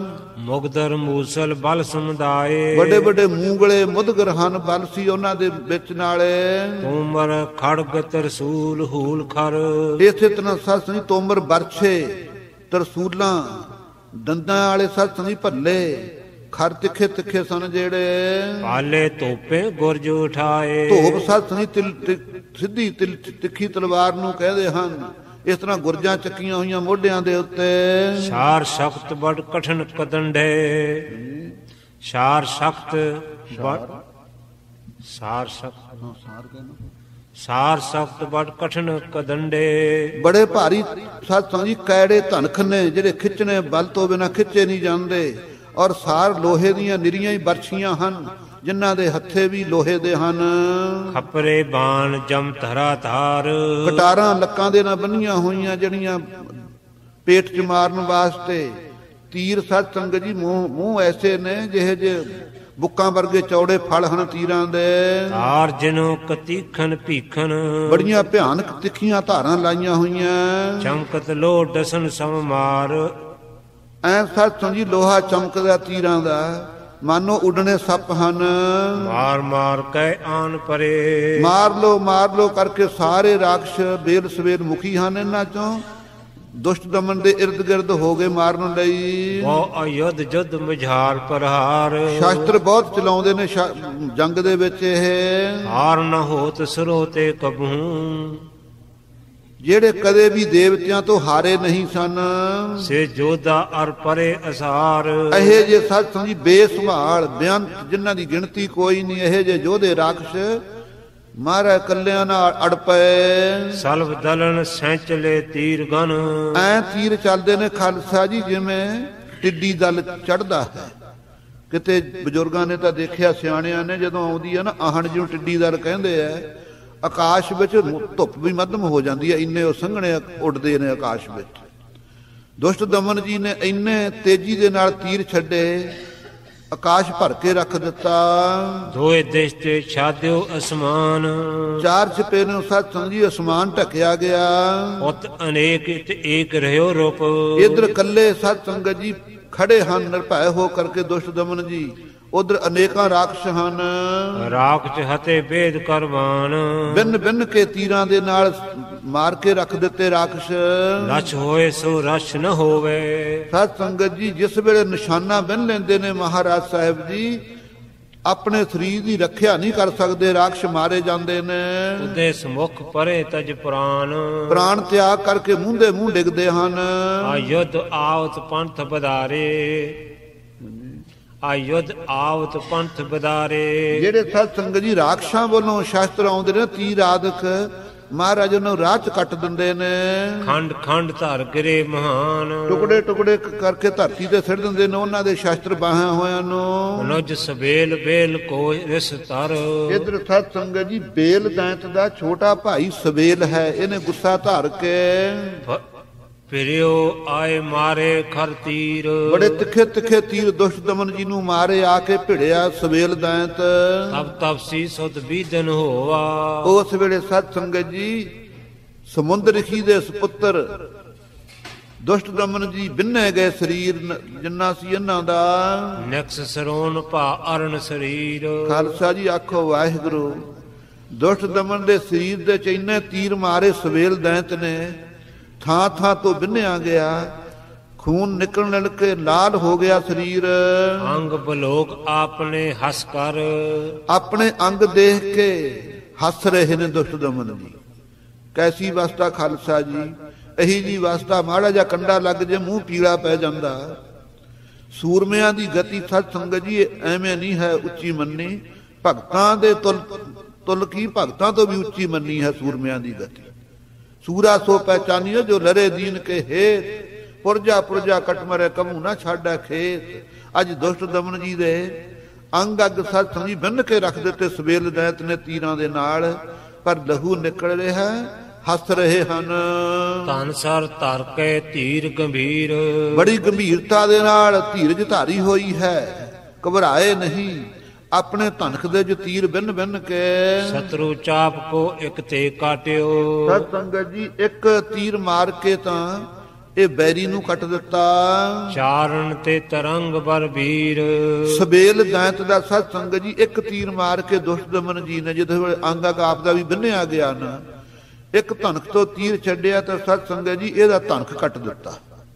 ਮੁਗਦਰ ਮੂਸਲ ਬਲ ਸਮੁਦਾਏ। ਵੱਡੇ ਵੱਡੇ ਮੂੰਗਲੇ ਮੁਦਗਰ ਹਨ, ਬਲ ਸੀ ਉਹਨਾਂ ਦੇ ਵਿੱਚ ਨਾਲੇ। ਤੋਮਰ ਖੜਗ ਤਰਸੂਲ ਹੂਲ ਖਰ। ਇਸੇ ਤਰ੍ਹਾਂ ਸਤ ਸੰਗਤ ਤੋਮਰ ਬਰਛੇ, ਤਰਸੂਲਾਂ, ਦੰਦਾਂ ਵਾਲੇ ਸਤ ਸੰਗਤ ਭੱਲੇ, ਖਰ ਤਿੱਖੇ ਤਿੱਖੇ ਸਨ ਜਿਹੜੇ। ਪਾਲੇ ਤੋਪੇ ਗੁਰਜ ਉਠਾਏ। ਧੋਪ ਸਤ ਸੰਗਤ ਸਿੱਧੀ ਤਿੱਖੀ ਤਲਵਾਰ ਨੂੰ ਕਹਿੰਦੇ ਹਨ। ਇਸ ਤਰ੍ਹਾਂ ਗੁਰਜਾਂ ਚੱਕੀਆਂ ਹੋਈਆਂ ਮੋਢਿਆਂ ਦੇ ਉੱਤੇ। ਸਾਰ ਸਖਤ ਬੜ ਕਠਨ ਕਦੰਡੇ। ਸਾਰ ਸਖਤ ਬੜ ਸਾਰ ਸਖਤ ਬੜ ਕਠਨ ਕਦੰਡੇ। ਬੜੇ ਭਾਰੀ ਸਤ ਸੰਗਤ ਜੀ ਕੈੜੇ ਧਨਖ ਨੇ ਜਿਹੜੇ ਖਿੱਚਣੇ ਬਲ ਤੋਂ ਬਿਨਾਂ ਖਿੱਚੇ ਨਹੀਂ ਜਾਂਦੇ। ਔਰ ਸਾਰ ਲੋਹੇ ਦੀਆਂ ਨਿਰੀਆਂ ਹੀ ਬਰਛੀਆਂ ਹਨ, ਜਿਨ੍ਹਾਂ ਦੇ ਹੱਥੇ ਵੀ ਲੋਹੇ ਦੇ ਹਨ। ਖਪਰੇ ਬਾਣ ਜਮ ਧਰਾ ਧਾਰ, ਕਟਾਰਾਂ ਲੱਕਾਂ ਦੇ ਨਾਲ ਬੰਨੀਆਂ ਹੋਈਆਂ ਜਿਹੜੀਆਂ ਪੇਟ 'ਚ ਮਾਰਨ ਵਾਸਤੇ। ਤੀਰ ਸਤ ਸੰਗਤ ਜੀ ਮੂੰਹ ਐਸੇ ਨੇ ਜਿਹੇ ਜੇ ਬੁੱਕਾਂ ਵਰਗੇ ਚੌੜੇ ਫਲ ਹਨ ਤੀਰਾਂ ਦੇ। ਧਾਰ ਜਿਨੋ ਕਤੀਖਨ ਭੀਖਨ, ਬੜੀਆਂ ਭਿਆਨਕ ਤਿੱਖੀਆਂ ਧਾਰਾਂ ਲਾਈਆਂ ਹੋਈਆਂ। ਚਮਕਤ ਲੋ ਡਸਨ ਸਮ ਮਾਰ, ਐ ਸਤ ਜੀ ਲੋਹਾ ਚਮਕਦਾ ਤੀਰਾਂ ਦਾ, ਮਾਨੋ ਉੱਡਣੇ ਸੱਪ ਹਨ। ਮਾਰ ਮਾਰ ਕੈ ਆਨ ਪਰੇ, ਮਾਰ ਲੋ ਕਰਕੇ ਸਾਰੇ ਰਾਖਸ਼ ਬੇਲ ਸਵੇਲ ਮੁਖੀ ਹਨ। ਇਹਨਾਂ ਚੋਂ ਦੁਸ਼ਟ ਦਮਨ ਦੇ ਇਰਦ ਗਿਰਦ ਹੋ ਗਏ ਮਾਰਨ ਲਈ। ਉਹ ਅਯੁੱਧ ਜੁੱਧ ਮਝਾਰ ਪ੍ਰਹਾਰ, ਸ਼ਾਸਤਰ ਬਹੁਤ ਚਲਾਉਂਦੇ ਨੇ ਜੰਗ ਦੇ ਵਿੱਚ। ਇਹ ਹਾਰ ਨ ਹੋਤ ਸਰੋ ਤੇ ਕਬਹੂ, ਜਿਹੜੇ ਕਦੇ ਵੀ ਦੇਵਤਿਆਂ ਤੋਂ ਹਾਰੇ ਨਹੀਂ ਸਨ। ਸੇ ਜੋਧਾ ਅਰ ਪਰੇ ਅਸਾਰ, ਇਹ ਜੇ ਸੱਚ ਸਮਝੀ ਬੇਸੰਭਾਲ ਬੇਅੰਤ, ਜਿਨ੍ਹਾਂ ਦੀ ਗਿਣਤੀ ਕੋਈ ਨਹੀਂ। ਇਹ ਜੇ ਯੋਧੇ ਰਾਖਸ਼ ਮਾਰਾ ਕੱਲਿਆਂ ਨਾਲ ਅੜ ਪਏ। ਸਲਵ ਦਲਨ ਸੈਂਚਲੇ ਤੀਰ ਗਨ, ਐ ਤੀਰ ਚੱਲਦੇ ਨੇ ਖਾਲਸਾ ਜੀ ਜਿਵੇਂ ਟਿੱਡੀ ਦਲ ਚੜਦਾ ਹੈ। ਕਿਤੇ ਬਜ਼ੁਰਗਾਂ ਨੇ ਤਾਂ ਦੇਖਿਆ, ਸਿਆਣਿਆਂ ਨੇ, ਜਦੋਂ ਆਉਂਦੀ ਹੈ ਨਾ ਆਹਣ ਜਿਹਨੂੰ ਟਿੱਡੀ ਦਲ ਕਹਿੰਦੇ ਆ, ਆਕਾਸ਼ ਵਿੱਚ ਧੁੱਪ ਵੀ ਮੱਧਮ ਹੋ ਜਾਂਦੀ ਹੈ, ਇੰਨੇ ਉਹ ਸੰਘਣੇ ਉੱਡਦੇ ਨੇ ਆਕਾਸ਼ ਵਿੱਚ। ਦੁਸ਼ਟ ਦਮਨ ਜੀ ਨੇ ਇੰਨੇ ਤੇਜ਼ੀ ਦੇ ਨਾਲ ਤੀਰ ਛੱਡੇ, ਆਕਾਸ਼ ਭਰ ਕੇ ਰੱਖ ਦਿੱਤਾ। ਦੋਏ ਦੇਸ਼ ਤੇ ਛਾਦਿਓ ਅਸਮਾਨ, ਚਾਰ ਚਪੇਰਿਓਂ ਸਤ ਸੰਗ ਜੀ ਅਸਮਾਨ ਢਕਿਆ ਗਿਆ। ਉਤ ਅਨੇਕ ਇਤ ਏਕ ਰਹਿਓ ਰੂਪ, ਇਧਰ ਕੱਲੇ ਸਤ ਸੰਗਤ ਜੀ ਖੜੇ ਹਨ ਨਿਰਭੈ ਹੋ ਕਰਕੇ ਦੁਸ਼ਟ ਦਮਨ ਜੀ, ਉਧਰ ਅਨੇਕਾਂ ਰਾਖਸ਼ ਹਨ। ਰਾਖਸ਼ ਹਤੇ ਭੇਦ ਕਰਵਾਨ, ਬਿੰਨ ਬਿੰਨ ਕੇ ਤੀਰਾਂ ਦੇ ਨਾਲ ਮਾਰ ਕੇ ਰੱਖ ਦਿੱਤੇ ਰਾਖਸ਼। ਰਛ ਹੋਏ ਸੋ ਰਛ ਨ ਹੋਵੇ, ਸਤ ਸੰਗਤ ਜੀ ਜਿਸ ਵੇਲੇ ਨਿਸ਼ਾਨਾ ਬੰਨ ਲੈਂਦੇ ਨੇ ਮਹਾਰਾਜ ਸਾਹਿਬ ਜੀ, ਆਪਣੇ ਸਰੀਰ ਦੀ ਰੱਖਿਆ ਨਹੀਂ ਕਰ ਸਕਦੇ, ਰਾਖਸ਼ ਮਾਰੇ ਜਾਂਦੇ ਨੇ। ਉਦੇ ਸਮੁਖ ਪਰੇ ਤਜ ਪ੍ਰਾਣ ਤਿਆਗ ਕਰਕੇ ਮੂੰਹ ਦੇ ਮੂੰਹ ਡਿੱਗਦੇ ਹਨ। ਆਯੁੱਧ ਆਵਤ ਪੰਥ ਬਧਾਰੇ, ਆਯੁੱਧ ਆਵਤ ਪੰਥ ਬਧਾਰੇ। ਜਿਹੜੇ ਸਤ ਸੰਗਤ ਜੀ ਰਾਖਸ਼ਾਂ ਵੱਲੋਂ ਸ਼ਾਸਤਰ ਆਉਂਦੇ ਨੇ, ਤੀਰ ਆਦਿਕ ਮਹਾਰਾਜ ਨੂੰ ਰਾਹ ਚ ਕੱਟ ਦਿੰਦੇ ਨੇ। ਖੰਡ ਖੰਡ ਧਰ ਗਿਰੇ ਮਹਾਨ, ਟੁਕੜੇ ਟੁਕੜੇ ਕਰਕੇ ਧਰਤੀ ਤੇ ਸਿੱਟ ਦਿੰਦੇ ਨੇ ਉਹਨਾਂ ਦੇ ਸ਼ਾਸਤਰ ਬਾਹਾਂ ਹੋਇਆਂ ਨੂੰ। ਨੁਜ ਸਬੇਲ ਬੇਲ ਕੋ ਰਿਸ ਧਰ, ਇਧਰ ਸਤ ਸੰਗਤ ਜੀ ਬੇਲ ਦੈਂਤ ਦਾ ਛੋਟਾ ਭਾਈ ਸਬੇਲ ਹੈ, ਇਹਨੇ ਗੁੱਸਾ ਧਾਰ ਕੇ ਫਿਰਿਓ ਆਏ ਮਾਰੇ ਖਰ ਤੀਰ, ਬੜੇ ਤਿੱਖੇ ਤਿੱਖੇ ਤੀਰ ਦੁਸ਼ਟ ਦਮਨ ਜੀ ਨੂੰ ਮਾਰੇ ਆ ਕੇ ਭਿੜਿਆ ਸਵੇਲ ਦੈਂਤ। ਤਬ ਤਪਸੀ ਸੁਧ ਬੀਦਨ ਹੋਵਾ, ਉਸ ਵੇਲੇ ਸਤ ਸੰਗਤ ਜੀ ਸਮੁੰਦਰਖੀ ਦੇ ਸੁਪੁੱਤਰ ਦੁਸ਼ਟ ਦਮਨ ਜੀ ਬਿੰਨੇ ਗਏ ਸਰੀਰ ਜਿੰਨਾ ਸੀ ਇਹਨਾਂ ਦਾ। ਨਕਸ ਸਰੋਨ ਭਾ ਅਰਨ ਸਰੀਰ, ਖਾਲਸਾ ਜੀ ਆਖੋ ਵਾਹਿਗੁਰੂ। ਦੁਸ਼ਟ ਦਮਨ ਦੇ ਸਰੀਰ ਦੇ ਚ ਇੰਨੇ ਤੀਰ ਮਾਰੇ ਸਵੇਲ ਦੈਂਤ ਨੇ, ਥਾਂ ਥਾਂ ਤੋਂ ਬਿੰਨਿਆ ਗਿਆ, ਖੂਨ ਨਿਕਲਣ ਲੱਗੇ, ਲਾਲ ਹੋ ਗਿਆ ਸਰੀਰ। ਅੰਗ ਬਲੋਕ ਆਪਣੇ ਹੱਸ ਕਰ, ਆਪਣੇ ਅੰਗ ਦੇਖ ਕੇ ਹੱਸ ਰਹੇ ਨੇ ਦੁਸ਼ਟ ਦਮਨ ਜੀ। ਕੈਸੀ ਅਵਸਥਾ ਖਾਲਸਾ ਜੀ, ਇਹੀ ਜੀ ਅਵਸਥਾ ਮਾੜਾ ਜਿਹਾ ਕੰਡਾ ਲੱਗ ਜੇ ਮੂੰਹ ਪੀਲਾ ਪੈ ਜਾਂਦਾ। ਸੂਰਮਿਆਂ ਦੀ ਗਤੀ ਸਤ ਸੰਗਤ ਜੀ ਐਵੇਂ ਨਹੀਂ ਹੈ ਉੱਚੀ ਮੰਨੀ, ਭਗਤਾਂ ਦੇ ਤੁਲ ਕੀ ਭਗਤਾਂ ਤੋਂ ਵੀ ਉੱਚੀ ਮੰਨੀ ਹੈ ਸੂਰਮਿਆਂ ਦੀ ਗਤੀ। ਸੂਰਾ ਸੋ ਪਹਿਚਾਨੀਓ ਜੋ ਲਰੇ ਦੀਨ ਕੇ ਹੇਤ, ਪੁਰਜਾ ਪੁਰਜਾ ਕਟ ਮਰੇ ਕਮੂ ਨਾ ਛਾੜਾ ਖੇਤ। ਅੱਜ ਦੁਸ਼ਟ ਦਮਨ ਜੀ ਦੇ ਅੰਗ ਅੱਗ ਸਤ ਸਮਝੀ ਬੰਨ ਕੇ ਰੱਖ ਦਿੱਤੇ ਸਵੇਲ ਦੈਂਤ ਨੇ ਤੀਰਾਂ ਦੇ ਨਾਲ, ਪਰ ਲਹੂ ਨਿਕਲ ਰਿਹਾ, ਹੱਸ ਰਹੇ ਹਨ। ਧਨ ਸਰ ਧਰ ਕੇ ਧੀਰ ਗੰਭੀਰ, ਬੜੀ ਗੰਭੀਰਤਾ ਦੇ ਨਾਲ ਧੀਰਜ ਧਾਰੀ ਹੋਈ ਹੈ, ਘਬਰਾਏ ਨਹੀਂ। ਆਪਣੇ ਧਨਖ ਦੇ ਜੋ ਤੀਰ ਬਿੰਨ ਬਿੰਨ ਕੇ ਸਤਰੂ ਚਾਪ ਕੋ ਇੱਕ ਤੇ ਕਾਟਿਓ, ਸਤ ਸੰਗਤ ਜੀ ਇੱਕ ਤੀਰ ਮਾਰ ਕੇ ਤਾਂ ਇਹ ਬੈਰੀ ਨੂੰ ਕੱਟ ਦਿੱਤਾ। ਚਾਰਨ ਤੇ ਤਰੰਗ ਬਰ ਵੀਰ, ਸਬੇਲ ਦੈਂਤ ਦਾ ਸਤ ਸੰਗਤ ਜੀ ਇੱਕ ਤੀਰ ਮਾਰ ਕੇ ਦੁਸ਼ਟ ਦਮਨ ਜੀ ਨੇ ਜਦੋਂ ਅੰਗ ਆਪ ਦਾ ਵੀ ਬੰਨਿਆ ਗਿਆ ਨਾ, ਇੱਕ ਧਨਖ ਤੋਂ ਤੀਰ ਛੱਡਿਆ ਤਾਂ ਸਤ ਸੰਗਤ ਜੀ ਇਹਦਾ ਧਨਖ ਕੱਟ ਦਿੱਤਾ,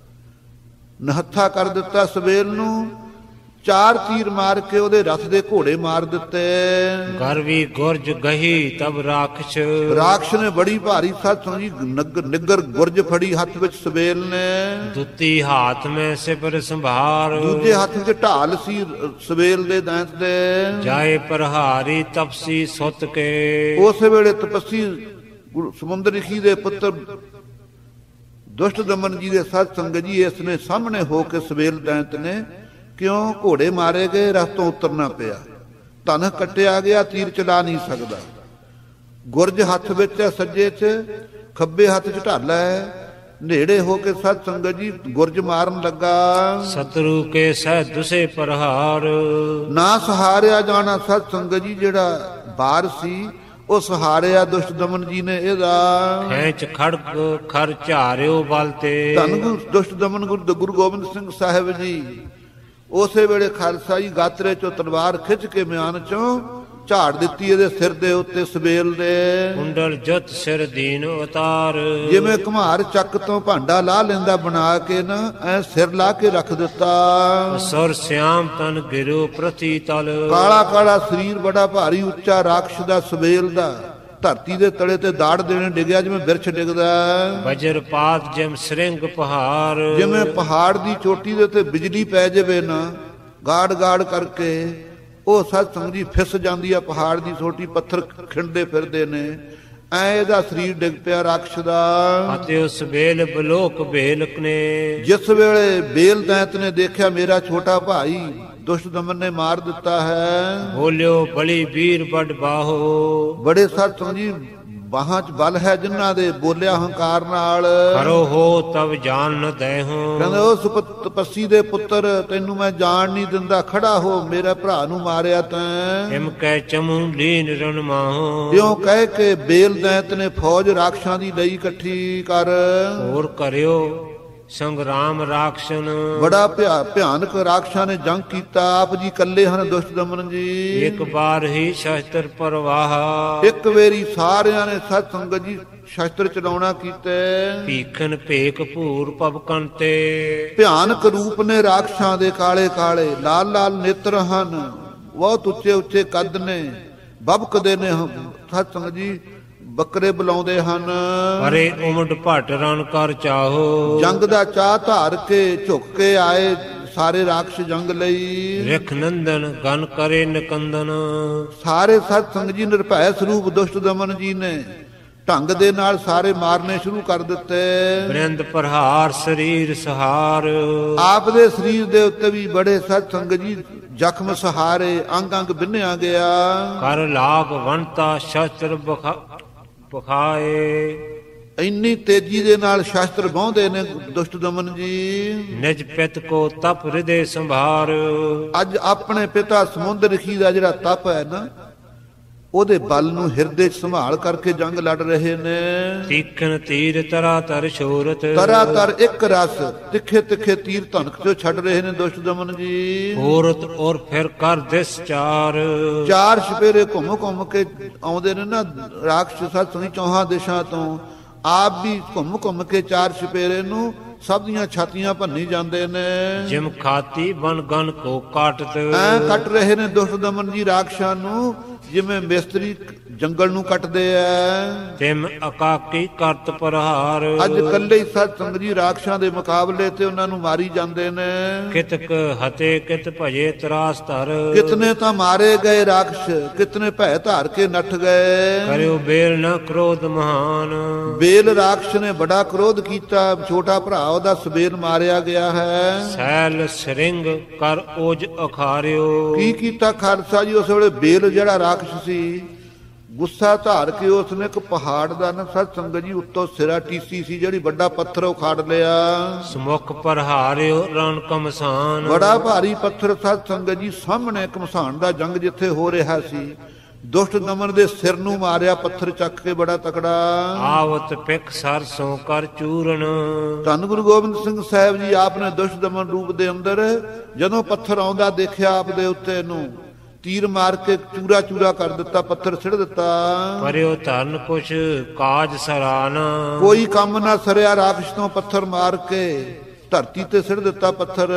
ਨਹੱਥਾ ਕਰ ਦਿੱਤਾ ਸਬੇਲ ਨੂੰ। ਚਾਰ ਤੀਰ ਮਾਰ ਕੇ ਉਹਦੇ ਰਥ ਦੇ ਘੋੜੇ ਮਾਰ ਦਿੱਤੇ। ਗਰਵੀ ਗੁਰਜ ਗਹੀ ਤਬ ਰਾਖਸ਼, ਰਾਖਸ਼ ਨੇ ਬੜੀ ਭਾਰੀ ਸਤ ਸੰਗੀ ਨਿੱਗਰ ਗੁਰਜ ਫੜੀ ਹੱਥ ਵਿੱਚ ਸਬੇਲ ਨੇ। ਦੁੱਤੀ ਹਾਥ ਮੈਂ ਸਿਪਰ ਸੰਭਾਰ, ਦੂਜੇ ਹੱਥ ਵਿੱਚ ਢਾਲ ਸੀ ਸਬੇਲ ਦੇ ਦੈਂਤ ਦੇ। ਜਾਏ ਪ੍ਰਹਾਰੀ ਤਪਸੀ ਸੁੱਤ ਕੇ, ਉਸ ਵੇਲੇ ਤਪਸੀ ਸਮੁੰਦਰਖੀ ਦੇ ਪੁੱਤਰ ਦੁਸ਼ਟ ਦਮਨ ਜੀ ਦੇ ਸਤ ਸੰਗਤ ਜੀ ਇਸ ਨੇ ਸਾਹਮਣੇ ਹੋ ਕੇ ਸਬੇਲ ਦੈਂਤ ਨੇ, ਕਿਉਂ ਘੋੜੇ ਮਾਰੇ ਗਏ, ਰਥ ਤੋਂ ਉਤਰਨਾ ਪਿਆ। ਧਨ ਕੱਟਿਆ ਗਿਆ, ਤੀਰ ਚਲਾ ਨਹੀਂ ਸਕਦਾ। ਗੁਰਜ ਹੱਥ ਵਿੱਚ ਹੈ ਸੱਜੇ 'ਚ, ਖੱਬੇ ਹੱਥ 'ਚ ਢਾਲਾ ਹੈ। ਨੇੜੇ ਹੋ ਕੇ ਸਤ ਸੰਗਤ ਜੀ ਗੁਰਜ ਮਾਰਨ ਲੱਗਾ। ਸਤਰੂ ਕੇ ਸਹਿ ਦੁਸੇ ਪ੍ਰਹਾਰ, ਨਾ ਸਹਾਰਿਆ ਜਾਣਾ ਸਤ ਸੰਗਤ ਜੀ। ਜਿਹੜਾ ਬਾਰ ਸੀ ਉਹ ਸਹਾਰਿਆ ਦੁਸ਼ਟ ਦਮਨ ਜੀ ਨੇ ਇਹਦਾ। ਖੈਂਚ ਖੜਕ ਖਰ ਝਾਰਿਓ ਬਲ ਤੇ, ਧੰਨ ਗੁਰੂ ਦੁਸ਼ਟ ਦਮਨ ਗੁਰੂ ਗੋਬਿੰਦ ਸਿੰਘ ਸਾਹਿਬ ਜੀ ਉਸੇ ਵੇਲੇ ਖਾਲਸਾ ਜੀ ਗਾਤਰੇ ਚੋਂ ਤਲਵਾਰ ਖਿੱਚ ਕੇ ਮਿਆਨ ਚੋਂ ਝਾੜ ਦਿੱਤੀ ਇਹਦੇ ਸਿਰ ਦੇ ਉੱਤੇ ਸਬੇਲ ਦੇ। ਕੁੰਡਲ ਜਤ ਸਿਰ ਦੀਨ ਉਤਾਰ, ਜਿਵੇਂ ਘੁਮਾਰ ਚੱਕ ਤੋਂ ਭਾਂਡਾ ਲਾ ਲੈਂਦਾ ਬਣਾ ਕੇ ਨਾ, ਐ ਸਿਰ ਲਾ ਕੇ ਰੱਖ ਦਿੱਤਾ। ਸੁਰ ਸਿਆਮ ਤਨ ਗਿਰੋ ਪ੍ਰਤੀ ਤਲ, ਕਾਲਾ ਕਾਲਾ ਸਰੀਰ ਬੜਾ ਭਾਰੀ ਉੱਚਾ ਰਾਖਸ਼ ਦਾ ਸਬੇਲ ਦਾ, ਧਰਤੀ ਦੇ ਤਲੇ ਤੇ ਦਾੜ ਦੇਣੇ ਡਿੱਗਿਆ ਜਿਵੇਂ ਬਿਰਛ ਡਿੱਗਦਾ। ਵਜਰਪਾਤ ਜਿਮ ਸ੍ਰਿੰਗ ਪਹਾੜ, ਜਿਵੇਂ ਪਹਾੜ ਦੀ ਚੋਟੀ ਦੇ ਉੱਤੇ ਬਿਜਲੀ ਪੈ ਜਾਵੇ ਨਾ ਗਾੜ ਗਾੜ ਕਰਕੇ, ਉਹ ਸਤ ਸੰਗਤ ਜੀ ਫਿਸ ਜਾਂਦੀ ਆ ਪਹਾੜ ਦੀ ਛੋਟੀ, ਪੱਥਰ ਖਿੰਡਦੇ ਫਿਰਦੇ ਨੇ। ਐ ਇਹਦਾ ਸਰੀਰ ਡਿੱਗ ਪਿਆ ਰਾਖਸ਼ ਦਾ। ਅਤੇ ਉਸ ਬੇਲ ਬਲੋਕ ਬੇਲਕ ਨੇ, ਜਿਸ ਵੇਲੇ ਬੇਲ ਦੈਂਤ ਨੇ ਦੇਖਿਆ ਮੇਰਾ ਛੋਟਾ ਭਾਈ ਦੁਸ਼ਟ ਦਮਨ ਨੇ ਮਾਰ ਦਿੱਤਾ ਹੈ, ਬੋਲਿਓ ਬਲੀ ਵੀਰ ਵੱਡ ਬਾਹੋ। ਬੜੇ ਸਤ ਸੰਗਤ ਜੀ ਬਾਹਾਂ 'ਚ ਬਲ ਹੈ ਜਿਨ੍ਹਾਂ ਦੇ, ਬੋਲਿਆ ਹੰਕਾਰ ਨਾਲ। ਕਰੋ ਹੋ ਤਬ ਜਾਨ ਨ ਦੇਹੋ, ਕਹਿੰਦੇ ਉਹ ਤਪੱਸੀ ਦੇ ਪੁੱਤਰ ਤੈਨੂੰ ਮੈਂ ਜਾਣ ਨਹੀਂ ਦਿੰਦਾ, ਖੜਾ ਹੋ, ਮੇਰੇ ਭਰਾ ਨੂੰ ਮਾਰਿਆ ਤੈਂ। ਹਿਮ ਕਹਿ ਚਮੂ ਲੀਨ ਰਣ ਮਾਹੋ, ਇਉਂ ਕਹਿ ਕੇ ਬੇਲ ਦੈਂਤ ਨੇ ਫੌਜ ਰਾਖਸ਼ਾਂ ਦੀ ਲਈ ਇਕੱਠੀ ਕਰ। ਹੋਰ ਕਰਿਓ ਸੰਗਰਾਮ ਰਾਖਸ਼ਨ, ਬੜਾ ਭਿਆਨਕ ਰਾਖਸ਼ਾਂ ਨੇ ਜੰਗ ਕੀਤਾ। ਆਪ ਜੀ ਇਕੱਲੇ ਹਨ ਦੁਸ਼ਟ ਦਮਨ ਜੀ। ਇੱਕ ਵਾਰ ਹੀ ਸ਼ਸਤਰ ਪਰਵਾਹ, ਇੱਕ ਵੇਰੀ ਸਾਰਿਆਂ ਨੇ ਸਤ ਸੰਗਤ ਜੀ ਸ਼ਸਤਰ ਚਲਾਉਣਾ ਕੀਤੇ। ਭੀਖਨ ਭੇਕ ਭੂਰ ਪਵਕਨ ਤੇ, ਭਿਆਨਕ ਰੂਪ ਨੇ ਰਾਖਸ਼ਾਂ ਦੇ ਕਾਲੇ ਕਾਲੇ, ਲਾਲ ਲਾਲ ਨੇਤਰ ਹਨ, ਬਹੁਤ ਉੱਚੇ ਉੱਚੇ ਕੱਦ ਨੇ, ਬਬਕਦੇ ਨੇ ਸਤ ਸੰਗਤ ਜੀ, ਬੱਕਰੇ ਬੁਲਾਉਂਦੇ ਹਨ। ਪਰੇ ਉਮੜ ਭਟ ਰਣ ਕਰ ਚਾਹੋ, ਜੰਗ ਦਾ ਚਾਹ ਧਾਰ ਕੇ ਝੁਕ ਕੇ ਆਏ ਸਾਰੇ ਰਾਖਸ਼ ਜੰਗ ਲਈ। ਰਿਖ ਨੰਦਨ ਗਨ ਕਰੇ ਨਿਕੰਦਨ, ਸਾਰੇ ਸਤ ਸੰਗਤ ਜੀ ਨਿਰਭੈ ਸਰੂਪ ਦੁਸ਼ਟ ਦਮਨ ਜੀ ਨੇ ਢੰਗ ਦੇ ਨਾਲ ਸਾਰੇ ਮਾਰਨੇ ਸ਼ੁਰੂ ਕਰ ਦਿੱਤੇ। ਬ੍ਰਿੰਦ ਪ੍ਰਹਾਰ ਸਰੀਰ ਸਹਾਰ, ਆਪ ਦੇ ਸਰੀਰ ਦੇ ਉੱਤੇ ਵੀ ਬੜੇ ਸਤ ਸੰਗਤ ਜੀ ਜ਼ਖਮ ਸਹਾਰੇ, ਅੰਗ ਅੰਗ ਬਿੰਨਿਆ ਗਿਆ। ਕਰ ਲਾਗ ਵੰਤਾ ਸ਼ਸਤਰ ਪਖਾਏ, ਇੰਨੀ ਤੇਜ਼ੀ ਦੇ ਨਾਲ ਸ਼ਸਤਰ ਵਾਹੁੰਦੇ ਨੇ ਦੁਸ਼ਟ ਦਮਨ ਜੀ। ਨਿਜ ਪਿਤ ਕੋ ਤਪ ਹਿਰਦੇ ਸੰਭਾਰ, ਅੱਜ ਆਪਣੇ ਪਿਤਾ ਸਮੁੰਦਰ ਰਖੀ ਦਾ ਜਿਹੜਾ ਤਪ ਹੈ ਨਾ, ਉਹਦੇ ਬਲ ਨੂੰ ਹਿਰਦੇ 'ਚ ਸੰਭਾਲ ਕਰਕੇ ਜੰਗ ਲੜ ਰਹੇ ਨੇ। ਤੀਖਣ ਤੀਰ ਤਰਾ ਤਰ ਸ਼ੋਰਤ, ਤਰਾ ਤਰ ਇੱਕ ਰਸ, ਤਿੱਖੇ ਤਿੱਖੇ ਤੀਰ ਧਨਕ 'ਚੋਂ ਛੱਡ ਰਹੇ ਨੇ ਦੁਸ਼ਟ ਦਮਨ ਜੀ। ਔਰਤ ਔਰ ਫਿਰ ਕਰ ਦਿਸ ਚਾਰ, ਚਾਰ ਛਪੇਰੇ ਘੁੰਮ ਘੁੰਮ ਕੇ ਆਉਂਦੇ ਨੇ ਨਾ ਰਾਖਸ਼ ਸਤ ਸੰਗਤ ਚੌਹਾਂ ਦਿਸ਼ਾ ਤੋਂ। ਆਪ ਵੀ ਘੁੰਮ ਘੁੰਮ ਕੇ ਚਾਰ ਛਪੇਰੇ ਨੂੰ ਸਭ ਦੀਆਂ ਛਾਤੀਆਂ ਭੰਨੀ ਜਾਂਦੇ ਨੇ। ਜਿਮ ਖਾਤੀ ਬਨ ਗਨ ਕੋ ਕਾਟਤ, ਐ ਕੱਟ ਰਹੇ ਨੇ ਦੁਸ਼ਟ ਦਮਨ ਜੀ ਰਾਖਸ਼ਾਂ ਨੂੰ ਜਿਵੇਂ ਮਿਸਤਰੀ ਜੰਗਲ ਨੂੰ ਕੱਟਦੇ ਐ। ਤਿਮ ਅਕਾਕੀ ਕਰਤ ਪ੍ਰਹਾਰ, ਅੱਜ ਕੱਲੇ ਹੀ ਸਤ ਸੰਗਤ ਜੀ ਰਾਖਸ਼ਾਂ ਦੇ ਮੁਕਾਬਲੇ ਤੇ ਉਹਨਾਂ ਨੂੰ ਮਾਰੀ ਜਾਂਦੇ ਨੇ। ਕਿਤਕ ਹਤੇ ਕਿਤ ਭਜੇ ਤਰਾਸ ਧਰ, ਕਿਤਨੇ ਤਾਂ ਮਾਰੇ ਗਏ ਰਾਖਸ਼, ਕਿਤਨੇ ਭੈ ਧਾਰ ਕੇ ਨੱਠ ਗਏ। ਕਰਿਓ ਬੇਲ ਨ ਕ੍ਰੋਧ ਮਹਾਨ, ਬੇਲ ਰਾਖਸ਼ ਨੇ ਬੜਾ ਕ੍ਰੋਧ ਕੀਤਾ, ਛੋਟਾ ਭਰਾ ਉਹਦਾ ਸਬੇਲ ਮਾਰਿਆ ਗਿਆ ਹੈ। ਸੈਲ ਸਰਿੰਗ ਕਰ ਓਜ ਅਖਾਰਿਓ, ਕੀ ਕੀਤਾ ਖਾਲਸਾ ਜੀ ਉਸ ਵੇਲੇ ਬੇਲ ਜਿਹੜਾ ਰਾਖਸ਼ ਸੀ ਗੁੱਸਾ ਧਾਰ ਕੇ ਉਸਨੇ ਇੱਕ ਪਹਾੜ ਦਾ ਨਾ ਸਤ ਸੰਗਤ ਜੀ ਉੱਤੋਂ ਸਿਰਾ ਟੀਸੀ ਸੀ ਜਿਹੜੀ ਵੱਡਾ ਪੱਥਰ ਉਖਾੜ ਲਿਆ। ਸਮੁਖ ਪ੍ਰਹਾਰਿਓ ਰਣ ਕਮਸਾਨ, ਬੜਾ ਭਾਰੀ ਪੱਥਰ ਸਤ ਸੰਗਤ ਜੀ ਸਾਹਮਣੇ ਕਮਸਾਨ ਦਾ ਜੰਗ ਜਿੱਥੇ ਹੋ ਰਿਹਾ ਸੀ, ਦੁਸ਼ਟ ਦਮਨ ਦੇ ਸਿਰ ਨੂੰ ਮਾਰਿਆ ਪੱਥਰ ਚੱਕ ਕੇ ਬੜਾ ਤਕੜਾ। ਆਵਤ ਪਿਕ ਸਰਸੋਂ ਕਰ ਚੂਰਨ, ਧੰਨ ਗੁਰੂ ਗੋਬਿੰਦ ਸਿੰਘ ਸਾਹਿਬ ਜੀ ਆਪ ਨੇ ਦੁਸ਼ਟ ਦਮਨ ਰੂਪ ਦੇ ਅੰਦਰ ਜਦੋਂ ਪੱਥਰ ਆਉਂਦਾ ਦੇਖਿਆ ਆਪ ਦੇ ਉੱਤੇ ਨੂੰ ਤੀਰ ਮਾਰ ਕੇ ਚੂਰਾ ਚੂਰਾ ਕਰ ਦਿੱਤਾ, ਪੱਥਰ ਸਿੱਟ ਦਿੱਤਾ। ਪਰਿਓ ਧਰਨ ਕੁਛ ਕਾਜ ਸਰਾਨ, ਕੋਈ ਕੰਮ ਨਾ ਸਰਿਆ ਰਾਖਸ਼ ਤੋਂ ਪੱਥਰ ਮਾਰ ਕੇ ਧਰਤੀ ਤੇ ਸਿੱਟ ਦਿੱਤਾ ਪੱਥਰ।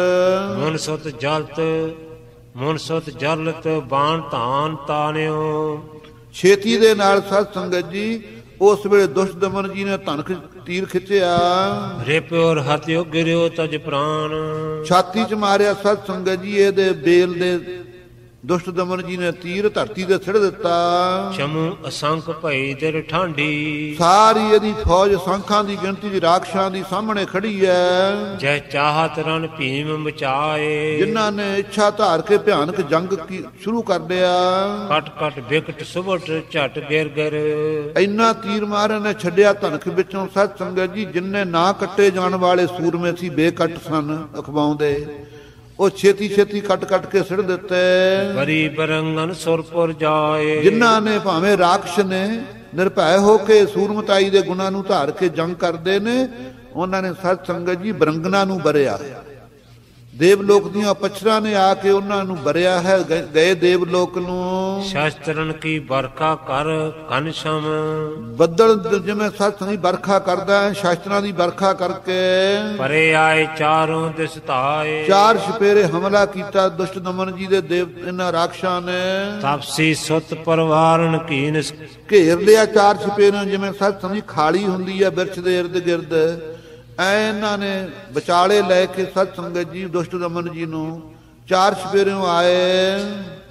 ਮਨ ਸੁਤ ਜਲਤ ਬਾਣ ਧਾਨ ਤਾਨਿਓ, ਛੇਤੀ ਦੇ ਨਾਲ ਸਤ ਸੰਗਤ ਜੀ ਉਸ ਵੇਲੇ ਦੁਸ਼ਟ ਦਮਨ ਜੀ ਨੇ ਧਨਕ ਤੀਰ ਖਿੱਚਿਆ। ਰਿਪਿਓਰ ਹਤਿਓ ਗਿਰਿਓ ਤਜ ਪ੍ਰਾਨ, ਛਾਤੀ 'ਚ ਮਾਰਿਆ ਸਤ ਸੰਗਤ ਜੀ ਇਹਦੇ ਬੇਲ ਦੇ ਦੁਸ਼ਟ ਦਮਨ ਜੀ ਨੇ ਤੀਰ ਧਰਤੀ ਤੇ ਸਿੱਟ ਦਿੱਤਾ। ਚਮੂ ਅਸੰਖ ਭਈ ਦਿਲ ਠਾਂਡੀ, ਸਾਰੀ ਇਹਦੀ ਫੌਜ ਸੰਖਾਂ ਦੀ ਗਿਣਤੀ ਚ ਰਾਖਸ਼ਾਂ ਦੀ ਸਾਹਮਣੇ ਖੜੀ ਹੈ। ਜੈ ਚਾਹਤ ਰਨ ਭੀਮ ਮਚਾਏ, ਜਿਨ੍ਹਾਂ ਨੇ ਇੱਛਾ ਧਾਰ ਕੇ ਭਿਆਨਕ ਜੰਗ ਸ਼ੁਰੂ ਕਰ ਲਿਆ। ਕਟ ਕਟ ਬਿਕਟ ਸੁਬਟ ਝਟ ਗਿਰ ਗਿਰ, ਇੰਨਾ ਤੀਰ ਮਾਰਨ ਨੇ ਛੱਡਿਆ ਧਨਕ ਵਿੱਚੋਂ। ਸਤ ਸੰਗਤ ਜੀ, ਜਿੰਨੇ ਨਾ ਕੱਟੇ ਜਾਣ ਵਾਲੇ ਸੂਰਮੇ ਸੀ, ਬੇਕੱਟ ਸਨ ਅਖਵਾਉਂਦੇ, ਉਹ ਛੇਤੀ ਛੇਤੀ ਕੱਟ ਕੱਟ ਕੇ ਸਿੱਟ ਦਿੱਤੇ। ਬਰੀ ਬਰੰਗਨ ਸੁਰਪੁਰ ਜਾਏ, ਜਿਨ੍ਹਾਂ ਨੇ ਭਾਵੇਂ ਰਾਖਸ਼ ਨੇ ਨਿਰਭੈ ਹੋ ਕੇ ਸੂਰਮਤਾਈ ਦੇ ਗੁਣਾਂ ਨੂੰ ਧਾਰ ਕੇ ਜੰਗ ਕਰਦੇ ਨੇ, ਉਹਨਾਂ ਨੇ ਸਤ ਸੰਗਤ ਜੀ ਬਰੰਗਨਾ ਨੂੰ ਬਰਿਆ। ਦੇਵਲੋਕ ਦੀਆਂ ਪਛਰਾਂ ਨੇ ਆ ਕੇ ਉਹਨਾਂ ਨੂੰ ਬਰਿਆ ਹੈ। ਗਏ ਦੇਵਲੋਕ ਨੂੰ। ਸ਼ਾਸਤਰਨ ਕੀ ਵਰਖਾ ਕਰ ਘਨਸ਼ਮ, ਬੱਦਲ ਜਿਵੇਂ ਸਤ ਸੰਗਤ ਵਰਖਾ ਕਰਦਾ ਹੈ, ਸ਼ਾਸਤਰਾਂ ਦੀ ਵਰਖਾ ਕਰਕੇ ਪਰੇ ਆਏ ਚਾਰੋਂ ਦਿਸ ਧਾਏ। ਚਾਰ ਛਪੇਰੇ ਹਮਲਾ ਕੀਤਾ ਦੁਸ਼ਟ ਦਮਨ ਜੀ ਦੇ ਦੇਵ ਇਹਨਾਂ ਰਾਖਸ਼ਾਂ ਨੇ। ਤਪਸੀ ਸੁਤ ਪਰਵਾਰਨ ਕੀਨ, ਘੇਰ ਲਿਆ ਚਾਰ ਛਪੇਰਿਆਂ, ਜਿਵੇਂ ਸਤ ਸੰਗਤ ਖਾਲੀ ਹੁੰਦੀ ਹੈ ਬਿਰਛ ਦੇ ਇਰਦ ਗਿਰਦ, ਇਹਨਾਂ ਨੇ ਵਿਚਾਲੇ ਲੈ ਕੇ ਸਤ ਸੰਗਤ ਜੀ ਦੁਸ਼ਟ ਦਮਨ ਜੀ ਨੂੰ ਚਾਰ ਛਪੇਰਿਓਂ ਆਏ।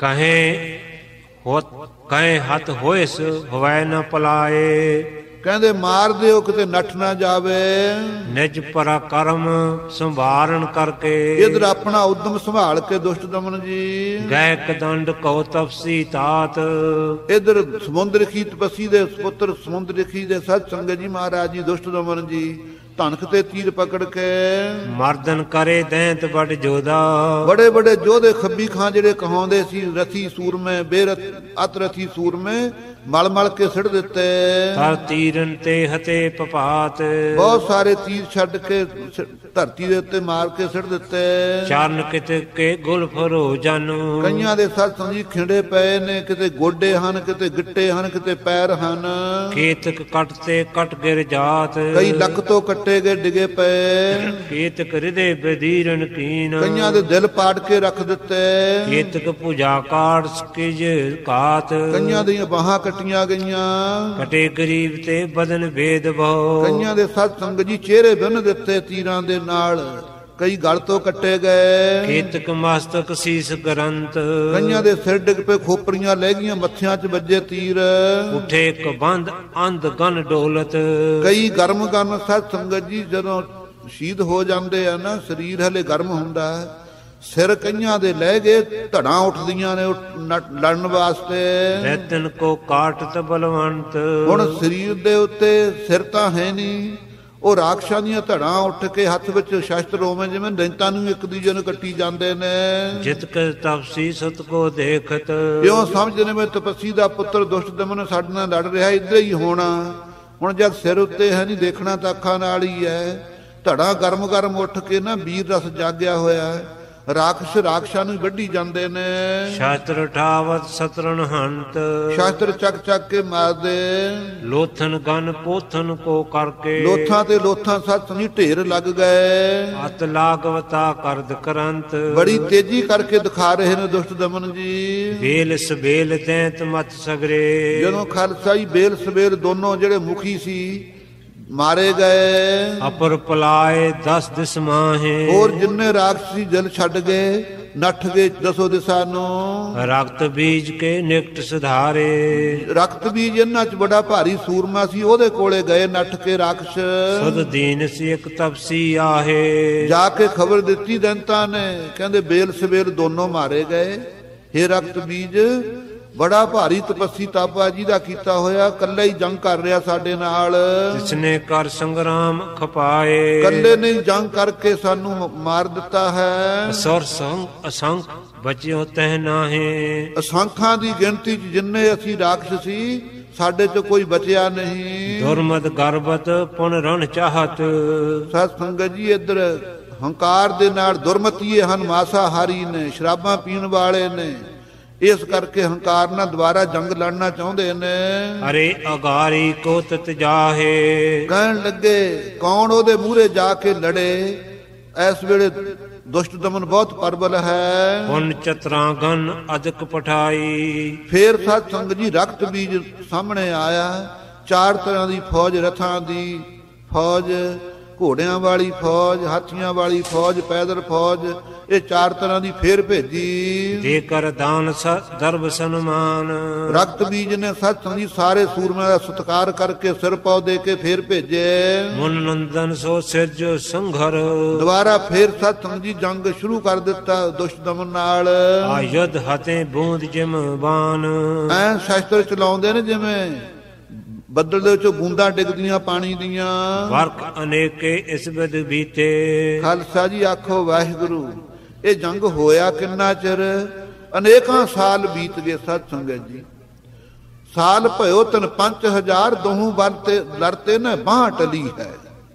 ਕਹੇ ਹੱਥ ਹੋਇਸ ਹੋਵੈ ਨ ਪਲਾਏ, ਕਹਿੰਦੇ ਮਾਰ ਦਿਓ ਕਿਤੇ ਨੱਠ ਨਾ ਜਾਵੇ। ਨਿਜ ਪਰਾਕਰਮ ਸੰਭਾਰਨ ਕਰਕੇ, ਇਧਰ ਆਪਣਾ ਉਦਮ ਸੰਭਾਲ ਕੇ ਦੁਸ਼ਟ ਦਮਨ ਜੀ ਗਏ ਕਦੰਡ ਕਉ ਤਪਸੀ ਤਾਤ, ਇਧਰ ਸਮੁੰਦਰਖੀ ਤਪਸੀ ਦੇ ਪੁੱਤਰ ਸਮੁੰਦਰਖੀ ਦੇ ਸਤ ਸੰਗਤ ਜੀ ਮਹਾਰਾਜ ਜੀ ਦੁਸ਼ਟ ਦਮਨ ਜੀ ਧਨਕ ਤੇ ਤੀਰ ਪਕੜ ਕੇ ਮਰਦਨ ਕਰੇ ਦੈਂਤ ਵੱਡ ਜੋਦਾ। ਬੜੇ ਬੜੇ ਯੋਧੇ ਖੱਬੀ ਖਾਂ ਜਿਹੜੇ ਕਹਾਉਂਦੇ ਸੀ, ਰਥੀ ਸੂਰਮੇ ਬੇਰਥ ਅਤ ਰਥੀ ਸੂਰਮੇ, ਮਲ ਮਲ ਕੇ ਸਿੱਟ ਦਿੱਤੇ। ਤਰ ਤੀਰਨ ਤੇ ਹਤੇ ਪਪਾਤ, ਬਹੁਤ ਸਾਰੇ ਤੀਰ ਛੱਡ ਕੇ ਧਰਤੀ ਦੇ ਉੱਤੇ ਮਾਰ ਕੇ ਸਿੱਟ ਦਿੱਤੇ। ਚਰਨ ਕਿਤੇ ਕੇ ਗੁਲ ਫਰੋ ਜਾਨੂ, ਕਈਆਂ ਦੇ ਸਤ ਸੰਗੀ ਖਿੰਡੇ ਪਏ ਨੇ, ਕਿਤੇ ਗੋਡੇ ਹਨ, ਕਿਤੇ ਗਿੱਟੇ ਹਨ, ਕਿਤੇ ਪੈਰ ਹਨ। ਕੇਤਕ ਕੱਟ ਤੇ ਕੱਟ ਗਿਰ ਜਾਤ, ਕਈ ਲੱਕ ਤੋਂ ਕੱਟੇ ਗਏ ਡਿਗੇ ਪਏ। ਕੇਤਕ ਹਿਰਦੇ ਬਦੀਰਨ ਕੀਨ, ਕਈਆਂ ਦੇ ਦਿਲ ਪਾੜ ਕੇ ਰੱਖ ਦਿੱਤੇ। ਕੇਤਕ ਪੂਜਾ ਕਾੜ ਸਕਿਜ ਕਾਤ, ਕਈਆਂ ਦੀਆਂ ਬਾਹਾਂ ਕੱਟੀਆਂ ਗਈਆਂ। ਕਟੇ ਗਰੀਬ ਤੇ ਬਦਨ ਭੇਦ ਭਉ, ਕਈਆਂ ਦੇ ਸਤ ਸੰਗਤ ਜੀ ਚਿਹਰੇ ਬੰਨ ਦਿੱਤੇ ਤੀਰਾਂ ਦੇ ਨਾਲ। ਕਈ ਗਲ ਤੋਂ ਕੱਟੇ ਗਏ। ਕੇਤਕ ਮਸਤਕ ਸੀਸ ਗਰੰਤ, ਕਈਆਂ ਦੇ ਸਿਰ ਡਿੱਗ ਪਏ, ਖੋਪਰੀਆਂ ਲੈ ਗਈਆਂ, ਮੱਥਿਆਂ 'ਚ ਵੱਜੇ ਤੀਰ। ਉਠੇ ਕਬੰਦ ਅੰਧ ਗਨ ਡੋਲਤ, ਕਈ ਗਰਮ ਗਰਮ ਸਤ ਸੰਗਤ ਜੀ ਜਦੋਂ ਸ਼ਹੀਦ ਹੋ ਜਾਂਦੇ ਆ ਨਾ, ਸਰੀਰ ਹਲੇ ਗਰਮ ਹੁੰਦਾ, ਸਿਰ ਕਈਆਂ ਦੇ ਲੈ ਗਏ, ਧੜਾਂ ਉੱਠਦੀਆਂ ਨੇ ਲੜਨ ਵਾਸਤੇ। ਰਤਨ ਕੋ ਕਾਟਤ ਬਲਵੰਤ, ਹੁਣ ਸਰੀਰ ਦੇ ਉੱਤੇ ਸਿਰ ਤਾਂ ਹੈ ਨਹੀਂ, ਉਹ ਰਾਖਸ਼ਾਂ ਦੀਆਂ ਧੜਾਂ ਉੱਠ ਕੇ ਹੱਥ ਵਿੱਚ ਸ਼ਸਤਰ ਹੋਵੇਂ, ਜਿਵੇਂ ਦੈਂਤਾਂ ਨੂੰ ਇੱਕ ਦੂਜੇ ਨੂੰ ਕੱਟੀ ਜਾਂਦੇ ਨੇ। ਜਿਤ ਕੇ ਤਪਸੀ ਸਤ ਕੋ ਦੇਖਤ, ਇਉਂ ਸਮਝਦੇ ਨੇ ਮੈਂ ਤਪਸੀ ਦਾ ਪੁੱਤਰ ਦੁਸ਼ਟ ਦਮਨ ਸਾਡੇ ਨਾਲ ਲੜ ਰਿਹਾ, ਇੱਧਰ ਹੀ ਹੋਣਾ। ਹੁਣ ਜਦ ਸਿਰ ਉੱਤੇ ਹੈ ਨਹੀਂ, ਦੇਖਣਾ ਤਾਂ ਅੱਖਾਂ ਨਾਲ ਹੀ ਹੈ। ਧੜਾਂ ਗਰਮ ਗਰਮ ਉੱਠ ਕੇ ਨਾ ਵੀਰ ਰਸ ਜਾਗਿਆ ਹੋਇਆ, ਰਾਖਸ਼ਾਂ ਨੂੰ ਵੱਢੀ ਜਾਂਦੇ ਨੇ। ਸ਼ਾਸਤਰ ਉਠਾਵਤ ਸਤਰਨ ਹੰਤ, ਸ਼ਾਸਤਰ ਚੱਕ ਚੱਕ ਕੇ ਮਾਰਦੇ। ਲੋਥਨ ਗਨ ਪੋਥਨ ਕੋ ਕਰਕੇ, ਲੋਥਾਂ ਤੇ ਲੋਥਾਂ ਸੱਤ ਨਹੀਂ ਢੇਰ ਲੱਗ ਗਏ। ਅਤ ਲਾਗਵਤਾ ਕਰਦ ਕਰੰਤ, ਬੜੀ ਤੇਜ਼ੀ ਕਰਕੇ ਦਿਖਾ ਰਹੇ ਨੇ ਦੁਸ਼ਟ ਦਮਨ ਜੀ। ਬੇਲ ਸਬੇਲ ਦੈਂਤ ਮਤ ਸਗਰੇ, ਜਦੋਂ ਖਾਲਸਾਈ ਬੇਲ ਸਬੇਲ ਦੋਨੋਂ ਜਿਹੜੇ ਮੁਖੀ ਸੀ ਮਾਰੇ ਗਏ। ਅਪਰ ਪਲਾਏ 10 ਦਿਸ ਮਾਹੇ, ਹੋਰ ਜਿੰਨੇ ਰਾਖਸੀ ਜਲ ਛੱਡ ਗਏ, ਨੱਠ ਗਏ ਦਸੋ ਦਿਸ਼ਾ ਨੂੰ। ਰਕਤ ਬੀਜ ਕੇ ਨਿਕਟ ਸੁਧਾਰੇ, ਰਕਤ ਬੀਜ ਇਹਨਾਂ 'ਚ ਬੜਾ ਭਾਰੀ ਸੂਰਮਾ ਸੀ, ਉਹਦੇ ਕੋਲੇ ਗਏ ਨੱਠ ਕੇ ਰਾਖਸ਼। ਸੁਧ ਦੀਨ ਸੀ ਇੱਕ ਤਪਸੀ ਆਹੇ, ਜਾ ਕੇ ਖਬਰ ਦਿੱਤੀ ਦੈਂਤਾਂ ਨੇ, ਕਹਿੰਦੇ ਬੇਲ ਸਵੇਲ ਦੋਨੋਂ ਮਾਰੇ ਗਏ। ਹੇ ਰਕਤ ਬੀਜ, ਬੜਾ ਭਾਰੀ ਤਪੱਸੀ ਤਾਪਾ ਜੀ ਦਾ ਕੀਤਾ ਹੋਇਆ, ਕੱਲੇ ਹੀ ਜੰਗ ਕਰ ਰਿਹਾ ਸਾਡੇ ਨਾਲ। ਜਿਸਨੇ ਕਰ ਸੰਗਰਾਮ ਖਪਾਏ, ਕੱਲੇ ਨੇ ਜੰਗ ਕਰਕੇ ਸਾਨੂੰ ਮਾਰ ਦਿੱਤਾ ਹੈ। ਅਸੁਰ ਸੰਗ ਅਸੰਖ ਬਚਿਓ ਤਹਿ ਨਾਹੇ, ਅਸੰਖਾਂ ਦੀ ਗਿਣਤੀ 'ਚ ਜਿੰਨੇ ਅਸੀਂ ਰਾਖਸ਼ ਸੀ, ਸਾਡੇ 'ਚ ਕੋਈ ਬਚਿਆ ਨਹੀਂ। ਦੁਰਮਦ ਗਰਬਤ ਪੁਨ ਰਣ ਚਾਹਤ, ਸਤ ਸੰਗਤ ਜੀ ਇੱਧਰ ਹੰਕਾਰ ਦੇ ਨਾਲ ਦੁਰਮਤੀਏ ਹਨ, ਮਾਸਾਹਾਰੀ ਨੇ, ਸ਼ਰਾਬਾਂ ਪੀਣ ਵਾਲੇ ਨੇ, ਇਸ ਕਰਕੇ ਹੰਕਾਰ ਨਾਲ ਦੁਬਾਰਾ ਜੰਗ ਲੜਨਾ ਚਾਹੁੰਦੇ ਨੇ। ਅਰੇ ਅਗਾਰੀ ਕੋ ਤਤ ਜਾਹੇ, ਕਹਿਣ ਲੱਗੇ ਕੌਣ ਉਹਦੇ ਮੂਹਰੇ ਜਾ ਕੇ ਲੜੇ। ਇਸ ਵੇਲੇ ਦੁਸ਼ਟ ਦਮਨ ਬਹੁਤ ਪ੍ਰਬਲ ਹੈ। ਹੁਣ ਚਤਰਾਗਨ ਅਦਕ ਪਠਾਈ, ਫੇਰ ਸਤ ਸੰਗ ਜੀ ਰਕਤ ਬੀਜ ਸਾਹਮਣੇ ਆਇਆ। 4 ਤਰ੍ਹਾਂ ਦੀ ਫੌਜ, ਰਥਾਂ ਦੀ ਫੌਜ, ਘੋੜਿਆਂ ਵਾਲੀ ਫੌਜ, ਹਾਥੀਆਂ ਵਾਲੀ ਫੌਜ, ਪੈਦਲ ਫੌਜ, ਇਹ 4 ਤਰ੍ਹਾਂ ਦੀ ਫੇਰ ਭੇਜੀ। ਜੇ ਕਰ ਦਾਨ ਦਰਬ ਸਨਮਾਨ, ਰਕਤ ਬੀਜ ਨੇ ਸਤ ਸੰਗ ਜੀ ਸਾਰੇ ਸੂਰਮਿਆਂ ਦਾ ਸਤਿਕਾਰ ਕਰਕੇ ਸਿਰ ਪਾਉ ਦੇ ਕੇ ਫੇਰ ਭੇਜੇ। ਮੁਨ ਨੰਦਨ ਸੋ ਸਿਰਜ ਸੰਘਰ, ਦੁਬਾਰਾ ਫੇਰ ਸਤ ਸੰਗ ਜੀ ਜੰਗ ਸ਼ੁਰੂ ਕਰ ਦਿੱਤਾ ਦੁਸ਼ਟ ਦਮਨ ਨਾਲ। ਆਯੁਧ ਹਤੇ ਬੂੰਦ ਜਿਮ ਬਾਨ, ਐ ਸ਼ਸਤਰ ਚਲਾਉਂਦੇ ਨੇ ਜਿਵੇਂ ਬੱਦਲ ਦੇ ਵਿੱਚੋਂ ਬੂੰਦਾਂ ਡਿੱਗਦੀਆਂ ਪਾਣੀ ਦੀਆਂ। ਵਰਕ ਅਨੇਕੇ ਇਸ ਬਿਦ ਬੀਤੇ, ਖਾਲਸਾ ਜੀ ਆਖੋ ਵਾਹਿਗੁਰੂ। ਇਹ ਜੰਗ ਹੋਇਆ ਕਿੰਨਾ ਚਿਰ? ਅਨੇਕਾਂ ਸਾਲ ਬੀਤ ਗਏ ਸਤ ਸੰਗਤ ਜੀ। ਸਾਲ ਭਇਓ ਤਨ 5000 ਦੋਹੂ ਬਲਤੇ ਲੜਤੇ ਨੇ ਬਾਹ ਟਲੀ ਹੈ।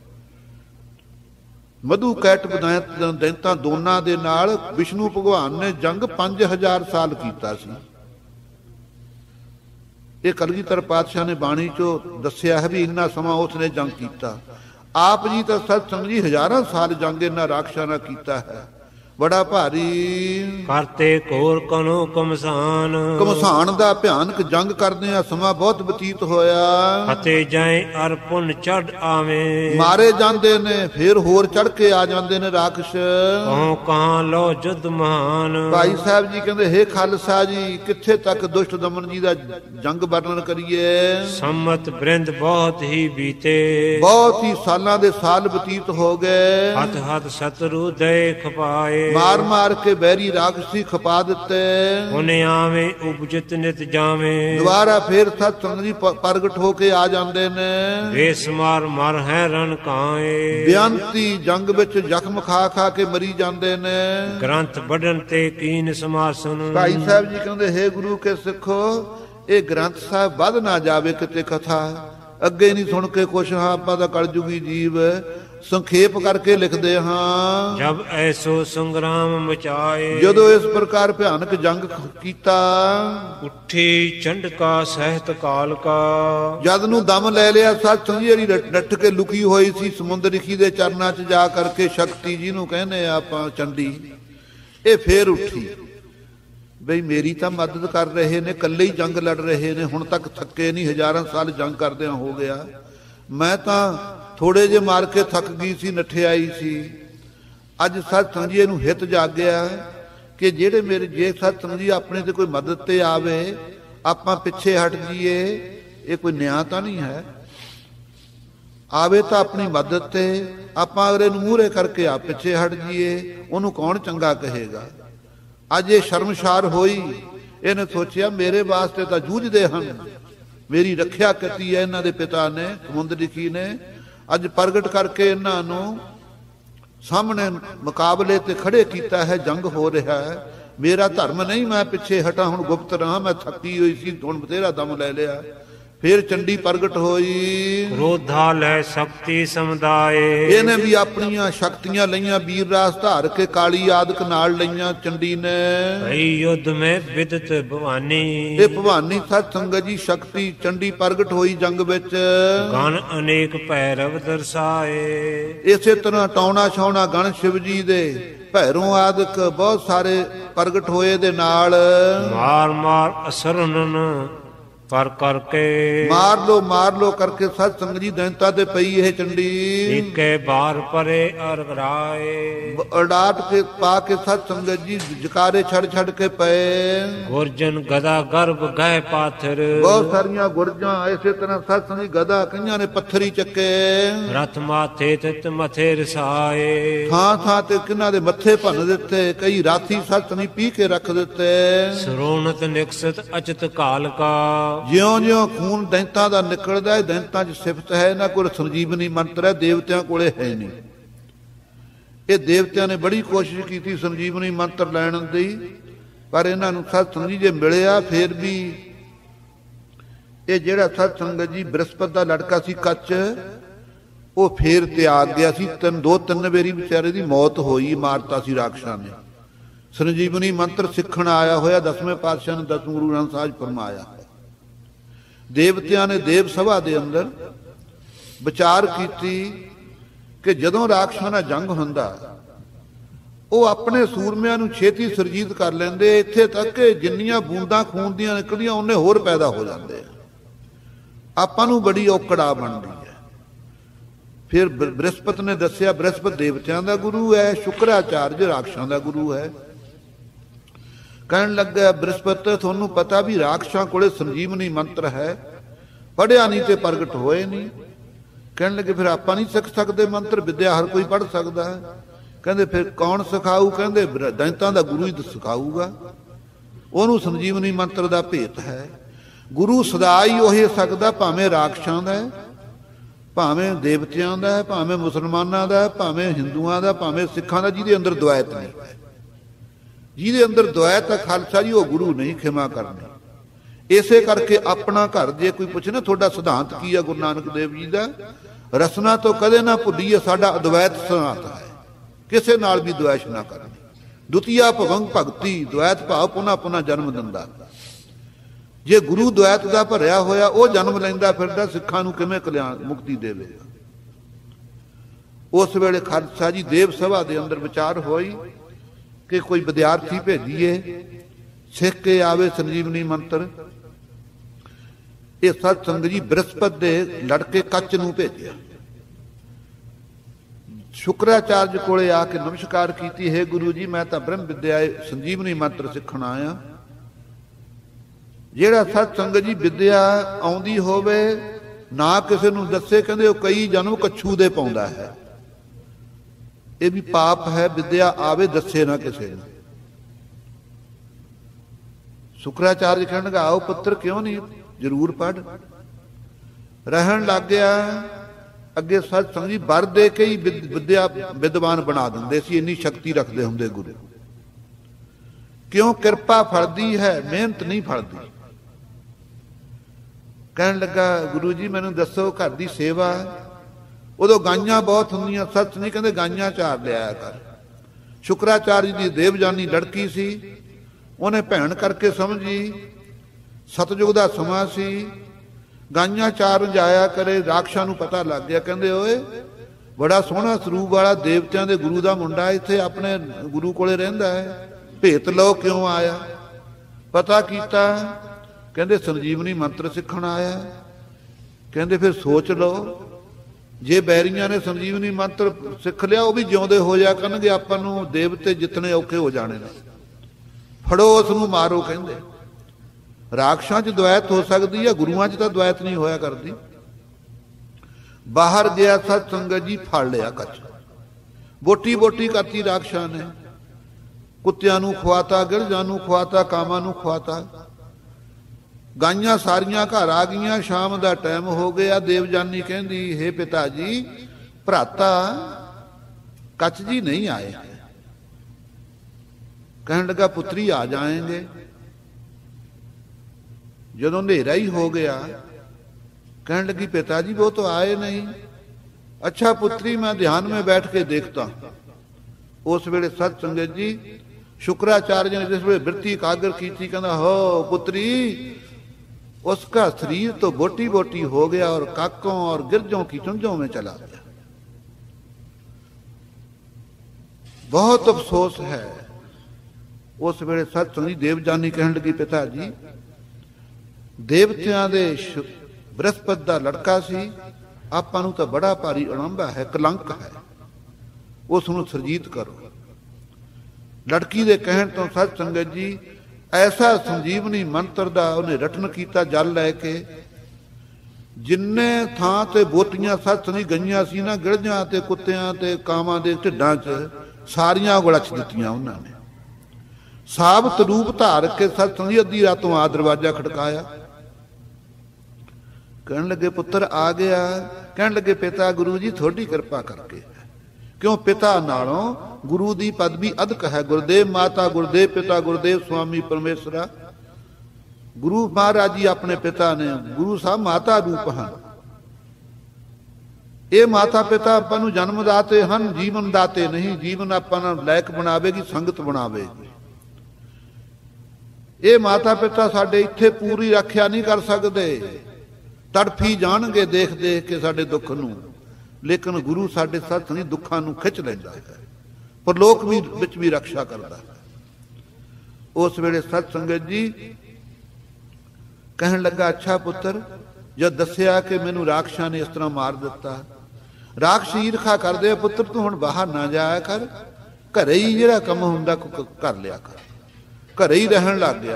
ਮਧੂ ਕੈਟ ਦੈਂਤਾਂ ਦੋਨਾਂ ਦੇ ਨਾਲ ਵਿਸ਼ਨੂੰ ਭਗਵਾਨ ਨੇ ਜੰਗ 5000 ਸਾਲ ਕੀਤਾ ਸੀ। ਇਹ ਕਲਗੀਧਰ ਪਾਤਸ਼ਾਹ ਨੇ ਬਾਣੀ ਚੋਂ ਦੱਸਿਆ ਹੈ ਵੀ ਇੰਨਾ ਸਮਾਂ ਉਸਨੇ ਜੰਗ ਕੀਤਾ। ਆਪ ਜੀ ਤਾਂ ਸਤ ਸੰਗ ਜੀ ਹਜ਼ਾਰਾਂ ਸਾਲ ਜੰਗ ਇਹਨਾਂ ਰਾਖਸ਼ਾਂ ਨਾਲ ਕੀਤਾ ਹੈ। ਬੜਾ ਭਾਰੀ ਕਰਤੇ ਘੋਰ ਕਨੋ ਕਮਸਾਨ, ਕਮਸਾਨ ਦਾ ਭਿਆਨਕ ਜੰਗ ਕਰਦੇ ਆ ਸਮਾਂ ਬਹੁਤ ਬਤੀਤ ਹੋਇਆ। ਅਤੇ ਜਾਏ ਅਰ ਪੁੰਨ ਚੜ ਆਵੇਂ, ਮਾਰੇ ਜਾਂਦੇ ਨੇ ਫੇਰ ਹੋਰ ਚੜ ਕੇ ਆ ਜਾਂਦੇ ਨੇ ਰਾਖਸ਼। ਕਹੋ ਕਹਾਂ ਲੋ ਜੁਦ ਮਹਾਨ, ਭਾਈ ਸਾਹਿਬ ਜੀ ਕਹਿੰਦੇ ਹੇ ਖਾਲਸਾ ਜੀ ਕਿੱਥੇ ਤੱਕ ਦੁਸ਼ਟ ਦਮਨ ਜੀ ਦਾ ਜੰਗ ਵਰਣਨ ਕਰੀਏ। ਸੰਮਤ ਬ੍ਰਿੰਦ ਬਹੁਤ ਹੀ ਬੀਤੇ, ਬਹੁਤ ਹੀ ਸਾਲਾਂ ਦੇ ਸਾਲ ਬਤੀਤ ਹੋ ਗਏ। ਹੱਥ ਹੱਥ ਸ਼ਤਰੂ ਦੇ ਖਪਾਏ, ਮਾਰ ਮਾਰ ਕੇ ਬੈਰੀ ਰਾਖਸੀ ਖਪਾ ਦਿੱਤੇ। ਉਹਨੇ ਆਵੇਂ ਉਪਜਿਤ ਨਿਤ ਜਾਵੇਂ, ਦੁਬਾਰਾ ਫੇਰ ਸਤ ਸੰਗ ਜੀ ਪ੍ਰਗਟ ਹੋ ਕੇ ਆ ਜਾਂਦੇ ਨੇ। ਵੇਸ ਮਾਰ ਮਰ ਹੈ ਰਣ ਕਾਏ, ਬਿਆੰਤੀ ਜੰਗ ਵਿੱਚ ਜ਼ਖਮ ਖਾ ਖਾ ਕੇ ਮਰੀ ਜਾਂਦੇ ਨੇ। ਗ੍ਰੰਥ ਵੱਢਣ ਤੇ ਕੀਨ ਸਮਾਸਨ, ਭਾਈ ਸਾਹਿਬ ਜੀ ਕਹਿੰਦੇ ਹੇ ਗੁਰੂ ਕੇ ਸਿੱਖੋ ਇਹ ਗ੍ਰੰਥ ਸਾਹਿਬ ਵੱਧ ਨਾ ਜਾਵੇ ਕਿਤੇ ਕਥਾ। ਅੱਗੇ ਨਹੀਂ ਸੁਣ ਕੇ ਕੁਛ। ਹਾਂ ਆਪਾਂ ਤਾਂ ਕਲਯੁਗੀ ਜੀਵ ਸੰਖੇਪ ਕਰਕੇ ਲਿਖਦੇ ਹਾਂ। ਜਬ ਐਸੋ ਸੰਗਰਾਮ ਮਚਾਏ, ਜਦੋਂ ਇਸ ਪ੍ਰਕਾਰ ਭਿਆਨਕ ਜੰਗ ਕੀਤਾ। ਉੱਠੀ ਚੰਡਕਾ ਸਹਿਤ ਕਾਲ ਕਾ, ਜਦ ਨੂੰ ਦਮ ਲੈ ਲਿਆ ਸਤ ਸੰਗ ਜੀ ਡੱਠ ਕੇ ਲੁਕੀ ਹੋਈ ਸੀ ਸਮੁੰਦਰਿਖੀ ਦੇ ਚਰਨਾਂ 'ਚ ਜਾ ਕਰਕੇ। ਸ਼ਕਤੀ ਜਿਹਨੂੰ ਕਹਿੰਦੇ ਆ ਆਪਾਂ ਚੰਡੀ, ਇਹ ਫੇਰ ਉੱਠੀ ਬਈ ਮੇਰੀ ਤਾਂ ਮਦਦ ਕਰ ਰਹੇ ਨੇ, ਇਕੱਲੇ ਹੀ ਜੰਗ ਲੜ ਰਹੇ ਨੇ, ਹੁਣ ਤੱਕ ਥੱਕੇ ਨਹੀਂ, ਹਜ਼ਾਰਾਂ ਸਾਲ ਜੰਗ ਕਰਦਿਆਂ ਹੋ ਗਿਆ। ਮੈਂ ਤਾਂ ਥੋੜੇ ਜੇ ਮਾਰ ਕੇ ਥੱਕ ਗਈ ਸੀ, ਨਠਿਆਈ ਸੀ। ਅੱਜ ਸਤ ਸੰਗ ਜੀ ਇਹਨੂੰ ਹਿੱਤ ਜਾਗਿਆ ਕਿ ਜਿਹੜੇ ਮੇਰੇ ਜੇ ਸਤ ਸੰਗ ਜੀ ਆਪਣੇ ਤੇ ਕੋਈ ਮਦਦ ਤੇ ਆਵੇ ਆਪਾਂ ਪਿੱਛੇ ਹਟ ਜਾਈਏ, ਇਹ ਕੋਈ ਨਿਆਂ ਤਾਂ ਨਹੀਂ ਹੈ। ਆਵੇ ਤਾਂ ਆਪਣੀ ਮਦਦ ਤੇ ਆਪਾਂ ਅਗਲੇ ਨੂੰ ਮੂਹਰੇ ਕਰਕੇ ਆਪ ਪਿੱਛੇ ਹਟ ਜਾਈਏ, ਉਹਨੂੰ ਕੌਣ ਚੰਗਾ ਕਹੇਗਾ। ਅੱਜ ਇਹ ਸ਼ਰਮਸ਼ਾਰ ਹੋਈ। ਇਹਨੇ ਸੋਚਿਆ ਮੇਰੇ ਵਾਸਤੇ ਤਾਂ ਜੂਝਦੇ ਹਨ, ਮੇਰੀ ਰੱਖਿਆ ਕੀਤੀ ਹੈ ਇਹਨਾਂ ਦੇ ਪਿਤਾ ਨੇ ਸਮੁੰਦਰਿਖੀ ਨੇ। ਅੱਜ ਪ੍ਰਗਟ ਕਰਕੇ ਇਹਨਾਂ ਨੂੰ ਸਾਹਮਣੇ ਮੁਕਾਬਲੇ ਤੇ ਖੜੇ ਕੀਤਾ ਹੈ। ਜੰਗ ਹੋ ਰਿਹਾ ਹੈ, ਮੇਰਾ ਧਰਮ ਨਹੀਂ ਮੈਂ ਪਿੱਛੇ ਹਟਾਂ, ਹੁਣ ਗੁਪਤ ਰਹਾਂ। ਮੈਂ ਥੱਕੀ ਹੋਈ ਸੀ, ਹੁਣ ਬਥੇਰਾ ਦਮ ਲੈ ਲਿਆ। ਫਿਰ ਚੰਡੀ ਪ੍ਰਗਟ ਹੋਈ। ਕ੍ਰੋਧਾ ਲੈ ਸ਼ਕਤੀ ਸਮੁਦਾਏ, ਇਹਨੇ ਵੀ ਆਪਣੀਆਂ ਸ਼ਕਤੀਆਂ ਲਈਆਂ, ਵੀਰ ਰਾਸ ਧਾਰ ਕੇ ਕਾਲੀ ਆਦਿਕ ਨਾਲ ਲਈਆਂ ਚੰਡੀ ਨੇ। ਭਈ ਯੁੱਧ ਮੈਂ ਵਿਦਤ ਭਵਾਨੀ, ਇਹ ਭਵਾਨੀ ਸਤ ਸੰਗਤ ਜੀ ਸ਼ਕਤੀ ਚੰਡੀ ਪ੍ਰਗਟ ਹੋਈ ਜੰਗ ਵਿੱਚ। ਗਣ ਅਨੇਕ ਭੈਰਵ ਦਰਸਾਏ, ਇਸੇ ਤਰ੍ਹਾਂ ਟੌਣਾ ਛਾਉਣਾ ਗਣ ਸ਼ਿਵ ਜੀ ਦੇ, ਭੈਰੋਂ ਆਦਿਕ ਬਹੁਤ ਸਾਰੇ ਪ੍ਰਗਟ ਹੋਏ ਦੇ ਨਾਲ। ਮਾਰ ਮਾਰ ਅਸਰਨ ਪਰ ਕਰਕੇ, ਮਾਰ ਲੋ ਕਰਕੇ ਸਤ ਸੰਗ ਜੀ ਦੈਂਤਾ ਤੇ ਪਈ ਇਹ ਚੰਡੀ। ਏਕੇ ਬਾਰ ਪਰੇ ਅਰਗਰਾਏ, ਅਡਾਟ ਕੇ ਪਾ ਕੇ ਸਤ ਸੰਗਤ ਜੀ ਜਕਾਰੇ ਛੱਡ ਕੇ ਪਏ। ਗੁਰਜਨ ਗਦਾ ਗਰਭ ਗਏ ਪਾਥਰ, ਬਹੁਤ ਸਾਰੀਆਂ ਗੁਰਜਾਂ ਇਸੇ ਤਰ੍ਹਾਂ ਸਤ ਸੰਗ ਜੀ ਗਦਾ, ਕਈਆਂ ਨੇ ਪੱਥਰੀ ਚੱਕੇ। ਰਥ ਮਾਥੇ ਤਿਤ ਮਥੇ ਰਸਾਏ, ਥਾਂ ਥਾਂ ਤੇ ਕਿਨਾਂ ਦੇ ਮੱਥੇ ਭੰਨ ਦਿੱਤੇ। ਕਈ ਰਾਥੀ ਸਤ ਸੰਗ ਜੀ ਪੀ ਕੇ ਰੱਖ ਦਿੱਤੇ। ਸਰੋਣਤ ਨਿਕਸਤ ਅਚਤ ਕਾਲ ਕਾ, ਜਿਉਂ ਜਿਉਂ ਖੂਨ ਦੈਂਤਾਂ ਦਾ ਨਿਕਲਦਾ ਹੈ, ਦੈਂਤਾਂ 'ਚ ਸਿਫਤ ਹੈ। ਇਹਨਾਂ ਕੋਲ ਸੰਜੀਵਨੀ ਮੰਤਰ ਹੈ, ਦੇਵਤਿਆਂ ਕੋਲੇ ਹੈ ਨਹੀਂ। ਇਹ ਦੇਵਤਿਆਂ ਨੇ ਬੜੀ ਕੋਸ਼ਿਸ਼ ਕੀਤੀ ਸੰਜੀਵਨੀ ਮੰਤਰ ਲੈਣ ਦੀ, ਪਰ ਇਹਨਾਂ ਨੂੰ ਸਤ ਸੰਗ ਜੀ ਜੇ ਮਿਲਿਆ ਫੇਰ ਵੀ ਇਹ ਜਿਹੜਾ ਸਤ ਸੰਗਤ ਜੀ ਬ੍ਰਹਸਪਤ ਦਾ ਲੜਕਾ ਸੀ ਕੱਚ, ਉਹ ਫੇਰ ਤਿਆਗ ਗਿਆ ਸੀ। ਦੋ ਤਿੰਨ ਵਾਰੀ ਵਿਚਾਰੇ ਦੀ ਮੌਤ ਹੋਈ, ਮਾਰਤਾ ਸੀ ਰਾਖਸ਼ਾਂ ਨੇ। ਸੰਜੀਵਨੀ ਮੰਤਰ ਸਿੱਖਣ ਆਇਆ ਹੋਇਆ 10ਵੇਂ ਪਾਤਸ਼ਾਹ ਨੇ 10 ਗੁਰੂ ਗ੍ਰੰਥ ਸਾਹਿਬ ਫਰਮਾਇਆ। ਦੇਵਤਿਆਂ ਨੇ ਦੇਵ ਸਭਾ ਦੇ ਅੰਦਰ ਵਿਚਾਰ ਕੀਤੀ ਕਿ ਜਦੋਂ ਰਾਖਸ਼ਾਂ ਨਾਲ ਜੰਗ ਹੁੰਦਾ ਉਹ ਆਪਣੇ ਸੂਰਮਿਆਂ ਨੂੰ ਛੇਤੀ ਸਰਜੀਤ ਕਰ ਲੈਂਦੇ। ਇੱਥੇ ਤੱਕ ਕਿ ਜਿੰਨੀਆਂ ਬੂੰਦਾਂ ਖੂਨ ਦੀਆਂ ਨਿਕਲਦੀਆਂ ਉਹਨੇ ਹੋਰ ਪੈਦਾ ਹੋ ਜਾਂਦੇ ਆ। ਆਪਾਂ ਨੂੰ ਬੜੀ ਔਕੜਾ ਬਣਦੀ ਹੈ। ਫਿਰ ਬ੍ਰਹਸਪਤ ਨੇ ਦੱਸਿਆ ਬ੍ਰਹਸਪਤ ਦੇਵਤਿਆਂ ਦਾ ਗੁਰੂ ਹੈ, ਸ਼ੁਕਰਾਚਾਰਜ ਰਾਖਸ਼ਾਂ ਦਾ ਗੁਰੂ ਹੈ। ਕਹਿਣ ਲੱਗਾ ਬ੍ਰਹਸਪਤ ਤੁਹਾਨੂੰ ਪਤਾ ਵੀ ਰਾਖਸ਼ਾਂ ਕੋਲੇ ਸੰਜੀਵਨੀ ਮੰਤਰ ਹੈ, ਪੜ੍ਹਿਆ ਨਹੀਂ ਤੇ ਪ੍ਰਗਟ ਹੋਏ ਨਹੀਂ। ਕਹਿਣ ਲੱਗੇ ਫਿਰ ਆਪਾਂ ਨਹੀਂ ਸਿੱਖ ਸਕਦੇ ਮੰਤਰ, ਵਿਦਿਆ ਹਰ ਕੋਈ ਪੜ੍ਹ ਸਕਦਾ ਹੈ। ਕਹਿੰਦੇ ਫਿਰ ਕੌਣ ਸਿਖਾਊ? ਕਹਿੰਦੇ ਦੈਂਤਾਂ ਦਾ ਗੁਰੂ ਹੀ ਸਿਖਾਊਗਾ, ਉਹਨੂੰ ਸੰਜੀਵਨੀ ਮੰਤਰ ਦਾ ਭੇਤ ਹੈ। ਗੁਰੂ ਸਦਾ ਹੀ ਉਹ ਸਕਦਾ, ਭਾਵੇਂ ਰਾਖਸ਼ਾਂ ਦਾ ਹੈ, ਭਾਵੇਂ ਦੇਵਤਿਆਂ ਦਾ ਹੈ, ਭਾਵੇਂ ਮੁਸਲਮਾਨਾਂ ਦਾ, ਭਾਵੇਂ ਹਿੰਦੂਆਂ ਦਾ, ਭਾਵੇਂ ਸਿੱਖਾਂ ਦਾ, ਜਿਹਦੇ ਅੰਦਰ ਦੁਆਇਤ ਨਹੀਂ ਹੈ। ਜਿਹਦੇ ਅੰਦਰ ਦੁਆਇਤ ਹੈ ਖਾਲਸਾ ਜੀ, ਉਹ ਗੁਰੂ ਨਹੀਂ ਖਿਮਾ ਕਰਨੀ। ਇਸੇ ਕਰਕੇ ਆਪਣਾ ਘਰ ਜੇ ਕੋਈ ਪੁੱਛੇ ਨਾ ਤੁਹਾਡਾ ਸਿਧਾਂਤ ਕੀ ਹੈ ਗੁਰੂ ਨਾਨਕ ਦੇਵ ਜੀ ਦਾ, ਰਸਨਾ ਤੋਂ ਕਦੇ ਨਾ ਭੁੱਲੀਏ ਸਾਡਾ ਅਦਵੈਤ ਸਿਧਾਂਤ ਹੈ, ਕਿਸੇ ਨਾਲ ਵੀ ਦੁਆਇਸ਼ ਨਾ ਕਰਨੀ। ਦੁਤੀਆ ਭਵੰਗ ਭਗਤੀ, ਦੁਆਇਤ ਭਾਵ ਪੁਨਾ ਪੁਨਾ ਜਨਮ ਦਿੰਦਾ। ਜੇ ਗੁਰੂ ਦੁਆਇਤ ਦਾ ਭਰਿਆ ਹੋਇਆ ਉਹ ਜਨਮ ਲੈਂਦਾ ਫਿਰਦਾ, ਸਿੱਖਾਂ ਨੂੰ ਕਿਵੇਂ ਕਲਿਆਣ ਮੁਕਤੀ ਦੇਵੇਗਾ? ਉਸ ਵੇਲੇ ਖਾਲਸਾ ਜੀ ਦੇਵ ਸਭਾ ਦੇ ਅੰਦਰ ਵਿਚਾਰ ਹੋਈ ਕਿ ਕੋਈ ਵਿਦਿਆਰਥੀ ਭੇਜੀਏ, ਸਿੱਖ ਕੇ ਆਵੇ ਸੰਜੀਵਨੀ ਮੰਤਰ। ਇਹ ਸਤ ਸੰਗ ਜੀ ਬ੍ਰਹਸਪਤ ਦੇ ਲੜਕੇ ਕੱਚ ਨੂੰ ਭੇਜਿਆ। ਸ਼ੁਕਰਾਚਾਰਜ ਕੋਲੇ ਆ ਕੇ ਨਮਸਕਾਰ ਕੀਤੀ, ਹੈ ਗੁਰੂ ਜੀ ਮੈਂ ਤਾਂ ਬ੍ਰਹਮ ਵਿਦਿਆ ਸੰਜੀਵਨੀ ਮੰਤਰ ਸਿੱਖਣ ਆਇਆ। ਜਿਹੜਾ ਸਤ ਸੰਗ ਜੀ ਵਿਦਿਆ ਆਉਂਦੀ ਹੋਵੇ ਨਾ ਕਿਸੇ ਨੂੰ ਦੱਸੇ, ਕਹਿੰਦੇ ਉਹ ਕਈ ਜਨਮ ਕੱਛੂ ਦੇ ਪਾਉਂਦਾ ਹੈ। ਇਹ ਵੀ ਪਾਪ ਹੈ, ਵਿਦਿਆ ਆਵੇ ਦੱਸੇ ਨਾ ਕਿਸੇ ਨੂੰ। ਸ਼ੁਕਰਾਚਾਰਜ ਕਹਿਣਗੇ ਆਓ ਪੁੱਤਰ ਕਿਉਂ ਨਹੀਂ, ਜ਼ਰੂਰ ਪੜ੍ਹ। ਰਹਿਣ ਲੱਗ ਗਿਆ। ਅੱਗੇ ਸਤ ਸੰਗ ਜੀ ਵਰ ਦੇ ਕੇ ਹੀ ਵਿਦਿਆ ਵਿਦਵਾਨ ਬਣਾ ਦਿੰਦੇ ਸੀ, ਇੰਨੀ ਸ਼ਕਤੀ ਰੱਖਦੇ ਹੁੰਦੇ ਗੁਰੂ। ਕਿਉਂ? ਕਿਰਪਾ ਫਲਦੀ ਹੈ, ਮਿਹਨਤ ਨਹੀਂ ਫਲਦੀ। ਕਹਿਣ ਲੱਗਾ ਗੁਰੂ ਜੀ ਮੈਨੂੰ ਦੱਸੋ ਘਰ ਦੀ ਸੇਵਾ। ਉਦੋਂ ਗਾਈਆਂ ਬਹੁਤ ਹੁੰਦੀਆਂ, ਸੱਚ ਨਹੀਂ ਕਹਿੰਦੇ ਗਾਈਆਂ ਚਾਰ ਲਿਆਇਆ ਕਰ। ਸ਼ੁਕਰਾਚਾਰਜ ਦੀ ਦੇਵਜਾਨੀ ਲੜਕੀ ਸੀ, ਉਹਨੇ ਭੈਣ ਕਰਕੇ ਸਮਝੀ, ਸਤਜੁਗ ਦਾ ਸਮਾਂ ਸੀ, ਗਾਈਆਂ ਚਾਰ ਜਾਇਆ ਕਰੇ। ਰਾਖਸ਼ਾਂ ਨੂੰ ਪਤਾ ਲੱਗ ਗਿਆ, ਕਹਿੰਦੇ ਓਏ ਬੜਾ ਸੋਹਣਾ ਸਰੂਪ ਵਾਲਾ ਦੇਵਤਿਆਂ ਦੇ ਗੁਰੂ ਦਾ ਮੁੰਡਾ ਇੱਥੇ ਆਪਣੇ ਗੁਰੂ ਕੋਲੇ ਰਹਿੰਦਾ ਹੈ, ਭੇਤ ਲਓ ਕਿਉਂ ਆਇਆ? ਪਤਾ ਕੀਤਾ, ਕਹਿੰਦੇ ਸੰਜੀਵਨੀ ਮੰਤਰ ਸਿੱਖਣ ਆਇਆ। ਕਹਿੰਦੇ ਫਿਰ ਸੋਚ ਲਓ, ਜੇ ਬੈਰੀਆਂ ਨੇ ਸੰਜੀਵਨੀ ਮੰਤਰ ਸਿੱਖ ਲਿਆ ਉਹ ਵੀ ਜਿਉਂਦੇ ਹੋ ਜਾ ਕਰਨਗੇ, ਆਪਾਂ ਨੂੰ ਦੇਵਤੇ ਜਿੱਤਣੇ ਔਖੇ ਹੋ ਜਾਣੇ ਨੇ। ਫੜੋ ਉਸ ਨੂੰ ਮਾਰੋ। ਕਹਿੰਦੇ ਰਾਖਸ਼ਾਂ 'ਚ ਦੁਆਇਤ ਹੋ ਸਕਦੀ ਹੈ, ਗੁਰੂਆਂ 'ਚ ਤਾਂ ਦੁਆਇਤ ਨਹੀਂ ਹੋਇਆ ਕਰਦੀ। ਬਾਹਰ ਗਿਆ ਸਤ ਸੰਗਤ ਜੀ, ਫੜ ਲਿਆ ਕੱਚ, ਬੋਟੀ ਬੋਟੀ ਕਰਤੀ ਰਾਖਸ਼ਾਂ ਨੇ। ਕੁੱਤਿਆਂ ਨੂੰ ਖਵਾਤਾ, ਗਿਰਜਾਂ ਨੂੰ ਖਵਾਤਾ, ਕਾਮਾਂ ਨੂੰ ਖਵਾਤਾ। ਗਾਈਆਂ ਸਾਰੀਆਂ ਘਰ ਆ ਗਈਆਂ। ਸ਼ਾਮ ਦਾ ਟਾਈਮ ਹੋ ਗਿਆ। ਦੇਵਜਾਨੀ ਕਹਿੰਦੀ ਹੇ ਪਿਤਾ ਜੀ, ਭਰਾਤਾ ਕੱਚ ਜੀ ਨਹੀਂ ਆਏ। ਕਹਿਣ ਲੱਗਾ ਪੁੱਤਰੀ ਆ ਜਾਏਂਗੇ। ਜਦੋਂ ਹਨੇਰਾ ਹੀ ਹੋ ਗਿਆ, कहने लगी पिताजी वो तो आए नहीं। अच्छा पुत्री मैं ध्यान में बैठ के देखता। उस वेले सत संगत जी शुक्राचार्य ने जिस वे वृत्ति कागर की थी, कहना हो पुत्री उसका शरीर तो बोटी बोटी हो गया और काकों और गिरजों की चुंजों में चला गया। बहुत अफसोस है। उस वेले सत संगत देवजानी कहने लगी पिता जी देवतियां दे बृहस्पति दा लड़का सी, आपां नूं तां बड़ा भारी अणंभा है, कलंक है, उस नूं सरजीत करो। लड़की दे कहण तो सत संगत जी ऐसा संजीवनी मंत्र दा उन्हें रटन कीता जल लैके, जिन्ने थां ते बोटियां सत नहीं गईयां सी ना, गिरजां ते कुत्तियां ते कावां दे ढिड्डां च सारियां गलछ दित्तियां उन्हां ने। साबत रूप धार के सत संगत अद्धी रातों आ दरवाजा खड़काया। कहने लगे पुत्र आ गया। कहने लगे पिता गुरु जी थोड़ी कृपा करके, क्यों पिता नालों गुरु दी पदवी अधिक है। गुरुदेव माता गुरुदेव पिता गुरुदेव स्वामी परमेश्वरा। गुरु महाराज जी अपने पिता ने, गुरु साहब माता रूप हैं। ये माता पिता आपां नूं जन्म दाते हैं, जीवन दाते नहीं। जीवन आपां नूं लायक बनावेगी, संगत बनावेगी। ये माता पिता साडे इत्थे पूरी रखिया नहीं कर सकते, तड़फी जाणगे देख देख के साडे दुख नूं, लेकिन गुरु साडे सत नहीं दुखां नूं खिच लैंदा है, पर लोक भी विच भी रक्षा करदा है। उस वेले सत संगत जी कहण लगा अच्छा पुत्र जब दसिया कि मैनूं राक्षसां ने इस तरह मार दिता, ਰਾਖਸ਼ ਈਰਖਾ ਕਰਦੇ ਆ, ਪੁੱਤਰ ਤੂੰ ਹੁਣ ਬਾਹਰ ਨਾ ਜਾਇਆ ਕਰ, ਘਰੇ ਹੀ ਜਿਹੜਾ ਕੰਮ ਹੁੰਦਾ ਕਰ ਲਿਆ ਕਰ। ਘਰੇ ਹੀ ਰਹਿਣ ਲੱਗ ਗਿਆ।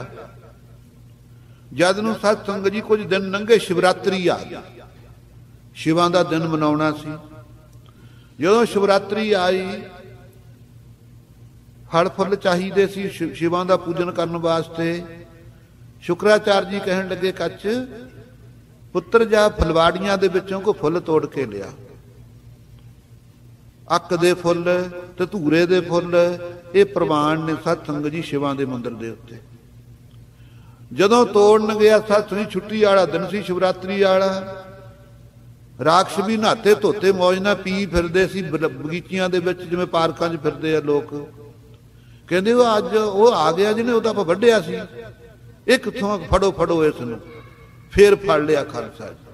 ਜਦ ਨੂੰ ਸਤ ਸੰਗਤ ਜੀ ਕੁਝ ਦਿਨ ਲੰਘੇ, ਸ਼ਿਵਰਾਤਰੀ ਆ ਗਈ। ਸ਼ਿਵਾਂ ਦਾ ਦਿਨ ਮਨਾਉਣਾ ਸੀ। ਜਦੋਂ ਸ਼ਿਵਰਾਤਰੀ ਆਈ, ਫਲ ਫੁੱਲ ਚਾਹੀਦੇ ਸੀ ਸ਼ਿਵਾਂ ਦਾ ਪੂਜਨ ਕਰਨ ਵਾਸਤੇ। ਸ਼ੁਕਰਾਚਾਰਯ ਜੀ ਕਹਿਣ ਲੱਗੇ, ਕੱਚ ਪੁੱਤਰ ਜਾ ਫਲਵਾੜੀਆਂ ਦੇ ਵਿੱਚੋਂ ਕੋਈ ਫੁੱਲ ਤੋੜ ਕੇ ਲਿਆ। ਅੱਕ ਦੇ ਫੁੱਲ, ਧਤੂਰੇ ਦੇ ਫੁੱਲ, ਇਹ ਪ੍ਰਵਾਨ ਨੇ ਸਤ ਸੰਗਤ ਜੀ ਸ਼ਿਵਾਂ ਦੇ ਮੰਦਿਰ ਦੇ ਉੱਤੇ। ਜਦੋਂ ਤੋੜਨ ਗਿਆ, ਸਤ ਸੰਗਤ ਛੁੱਟੀ ਵਾਲਾ ਦਿਨ ਸੀ, ਸ਼ਿਵਰਾਤਰੀ ਵਾਲਾ। ਰਾਖਸ਼ ਵੀ ਨਹਾਤੇ ਧੋਤੇ ਮੌਜ ਨਾਲ ਪੀ ਫਿਰਦੇ ਸੀ ਬਗੀਚੀਆਂ ਦੇ ਵਿੱਚ, ਜਿਵੇਂ ਪਾਰਕਾਂ 'ਚ ਫਿਰਦੇ ਆ ਲੋਕ। ਕਹਿੰਦੇ ਉਹ ਅੱਜ ਉਹ ਆ ਗਿਆ ਜਿਹਨੇ ਉਹਦਾ ਆਪਾਂ ਵੱਢਿਆ ਸੀ, ਇਹ ਕਿੱਥੋਂ, ਫੜੋ ਫੜੋ ਇਸ ਨੂੰ। ਫੇਰ ਫੜ ਲਿਆ ਖਾਲਸਾ ਜੀ,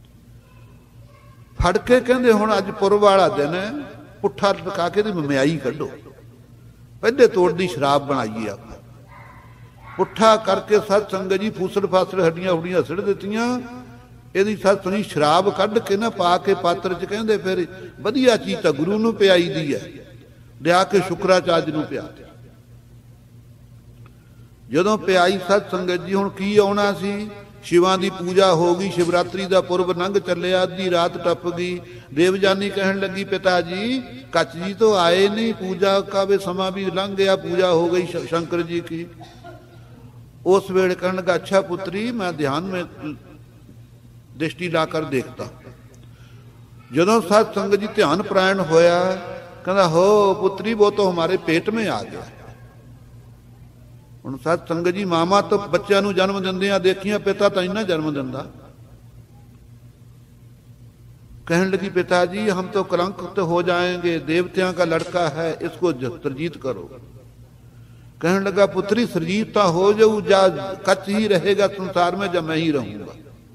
ਫੜ ਕੇ ਕਹਿੰਦੇ ਹੁਣ ਅੱਜ ਪੁਰਬ ਵਾਲਾ ਦਿਨ ਹੈ, ਪੁੱਠਾ ਲਟਕਾ ਕੇ ਤੇ ਮਮਿਆਈ ਕੱਢੋ, ਪਹਿਲੇ ਤੋੜ ਦੀ ਸ਼ਰਾਬ ਬਣਾਈਏ ਆਪਾਂ। ਪੁੱਠਾ ਕਰਕੇ ਸਤ ਸੰਗਤ ਜੀ ਫੂਸੜ ਫਾਸੜ ਹੱਡੀਆਂ ਹੁੱਡੀਆਂ ਸਿੱਟ ਦਿੱਤੀਆਂ। ਇਹਦੀ ਸਤ ਸੁਣੀ ਸ਼ਰਾਬ ਕੱਢ ਕੇ ਨਾ ਪਾ ਕੇ ਪਾਤਰ 'ਚ, ਕਹਿੰਦੇ ਫਿਰ ਵਧੀਆ ਚੀਜ਼ ਤਾਂ ਗੁਰੂ ਨੂੰ ਪਿਆਈ ਦੀ ਹੈ, ਲਿਆ ਕੇ ਸ਼ੁਕਰਾਚਾਰਯ ਨੂੰ ਪਿਆ। ਜਦੋਂ ਪਿਆਈ ਸਤ ਸੰਗਤ ਜੀ, ਹੁਣ ਕੀ ਆਉਣਾ ਸੀ, ਸ਼ਿਵਾਂ ਦੀ ਪੂਜਾ ਹੋ ਗਈ। ਸ਼ਿਵਰਾਤਰੀ ਦਾ ਪੁਰਬ ਲੰਘ ਚੱਲਿਆ, ਅੱਧੀ ਰਾਤ ਟੱਪ ਗਈ। ਦੇਵਜਾਨੀ ਕਹਿਣ ਲੱਗੀ, ਪਿਤਾ ਜੀ ਕੱਚ ਜੀ ਤੋਂ ਆਏ ਨਹੀਂ, पूजा का वे समा भी लंघ गया, पूजा हो गई शंकर जी की। उस वेले कहने लगा, अच्छा पुत्री मैं ध्यान में दृष्टि लाकर देखता। जदों सत संगत जी ध्यान प्रायण होया, कहता हो पुत्री वो तो हमारे पेट में आ गया। हुण सत संगत जी मामा तो बच्चों नूं जन्म दिंदे आ देखिया, पिता तो इन्ना जन्म दिंदा। कहने लगी, पिताजी हम तो कलंकित हो जाएंगे, देवतियों का लड़का है, इसको सरजीत करो। कहने लगा, पुत्री सरजीता हो जाऊ, जा कच ही रहेगा संसार में, जब मैं ही रहूंगा।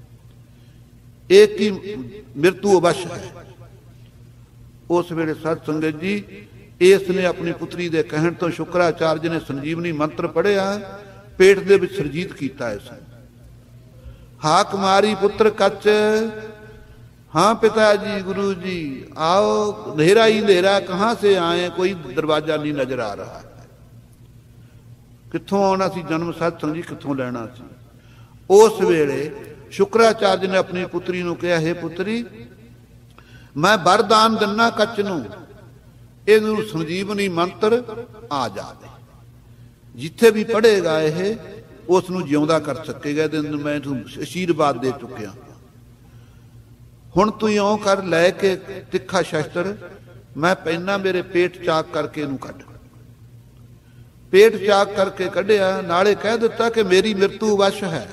एक ही मृत्यु अवश्य है। उस वेले सत संगत जी इसने अपनी पुत्री दे कहण तो शुक्राचार्य ने संजीवनी मंत्र पढ़िया, पेट दे विच सरजीत कीता। इस हाक मारी, पुत्र कच। हाँ पिताजी, गुरु जी आओ, अंधेरा ही अंधेरा, कहां से आए, कोई दरवाजा नहीं नजर आ रहा है। कित्थों आना सी जन्म, सत संगत जी कित्थों लैना सी। उस वेले शुक्राचार्य ने अपनी पुत्री नूं कहा, हे पुत्री मैं वरदान दिना कच नूं, इहनूं संजीवनी मंत्र आ जावे, जिथे भी पढ़ेगा यह उस नूं जिउंदा कर सकेगा। मैं आशीर्वाद दे चुकिया। हुण तू इउं कर, लैके तिखा शस्त्र मैं पहना, मेरे पेट चाक करके इहनूं कढ। पेट चाक करके कढ़िया, नाले कह दिता कि मेरी मृत्यु वश है,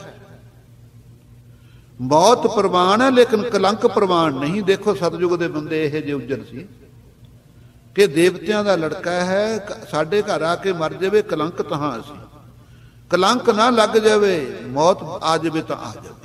मौत प्रवान है लेकिन कलंक प्रवान नहीं। देखो सतयुग दे बंदे इहे जे उज्जर सी कि देवतियां दा लड़का है, साडे घर आके मर जावे, कलंक तहां सी, कलंक ना लग जावे, मौत आ जावे तां आ जावे।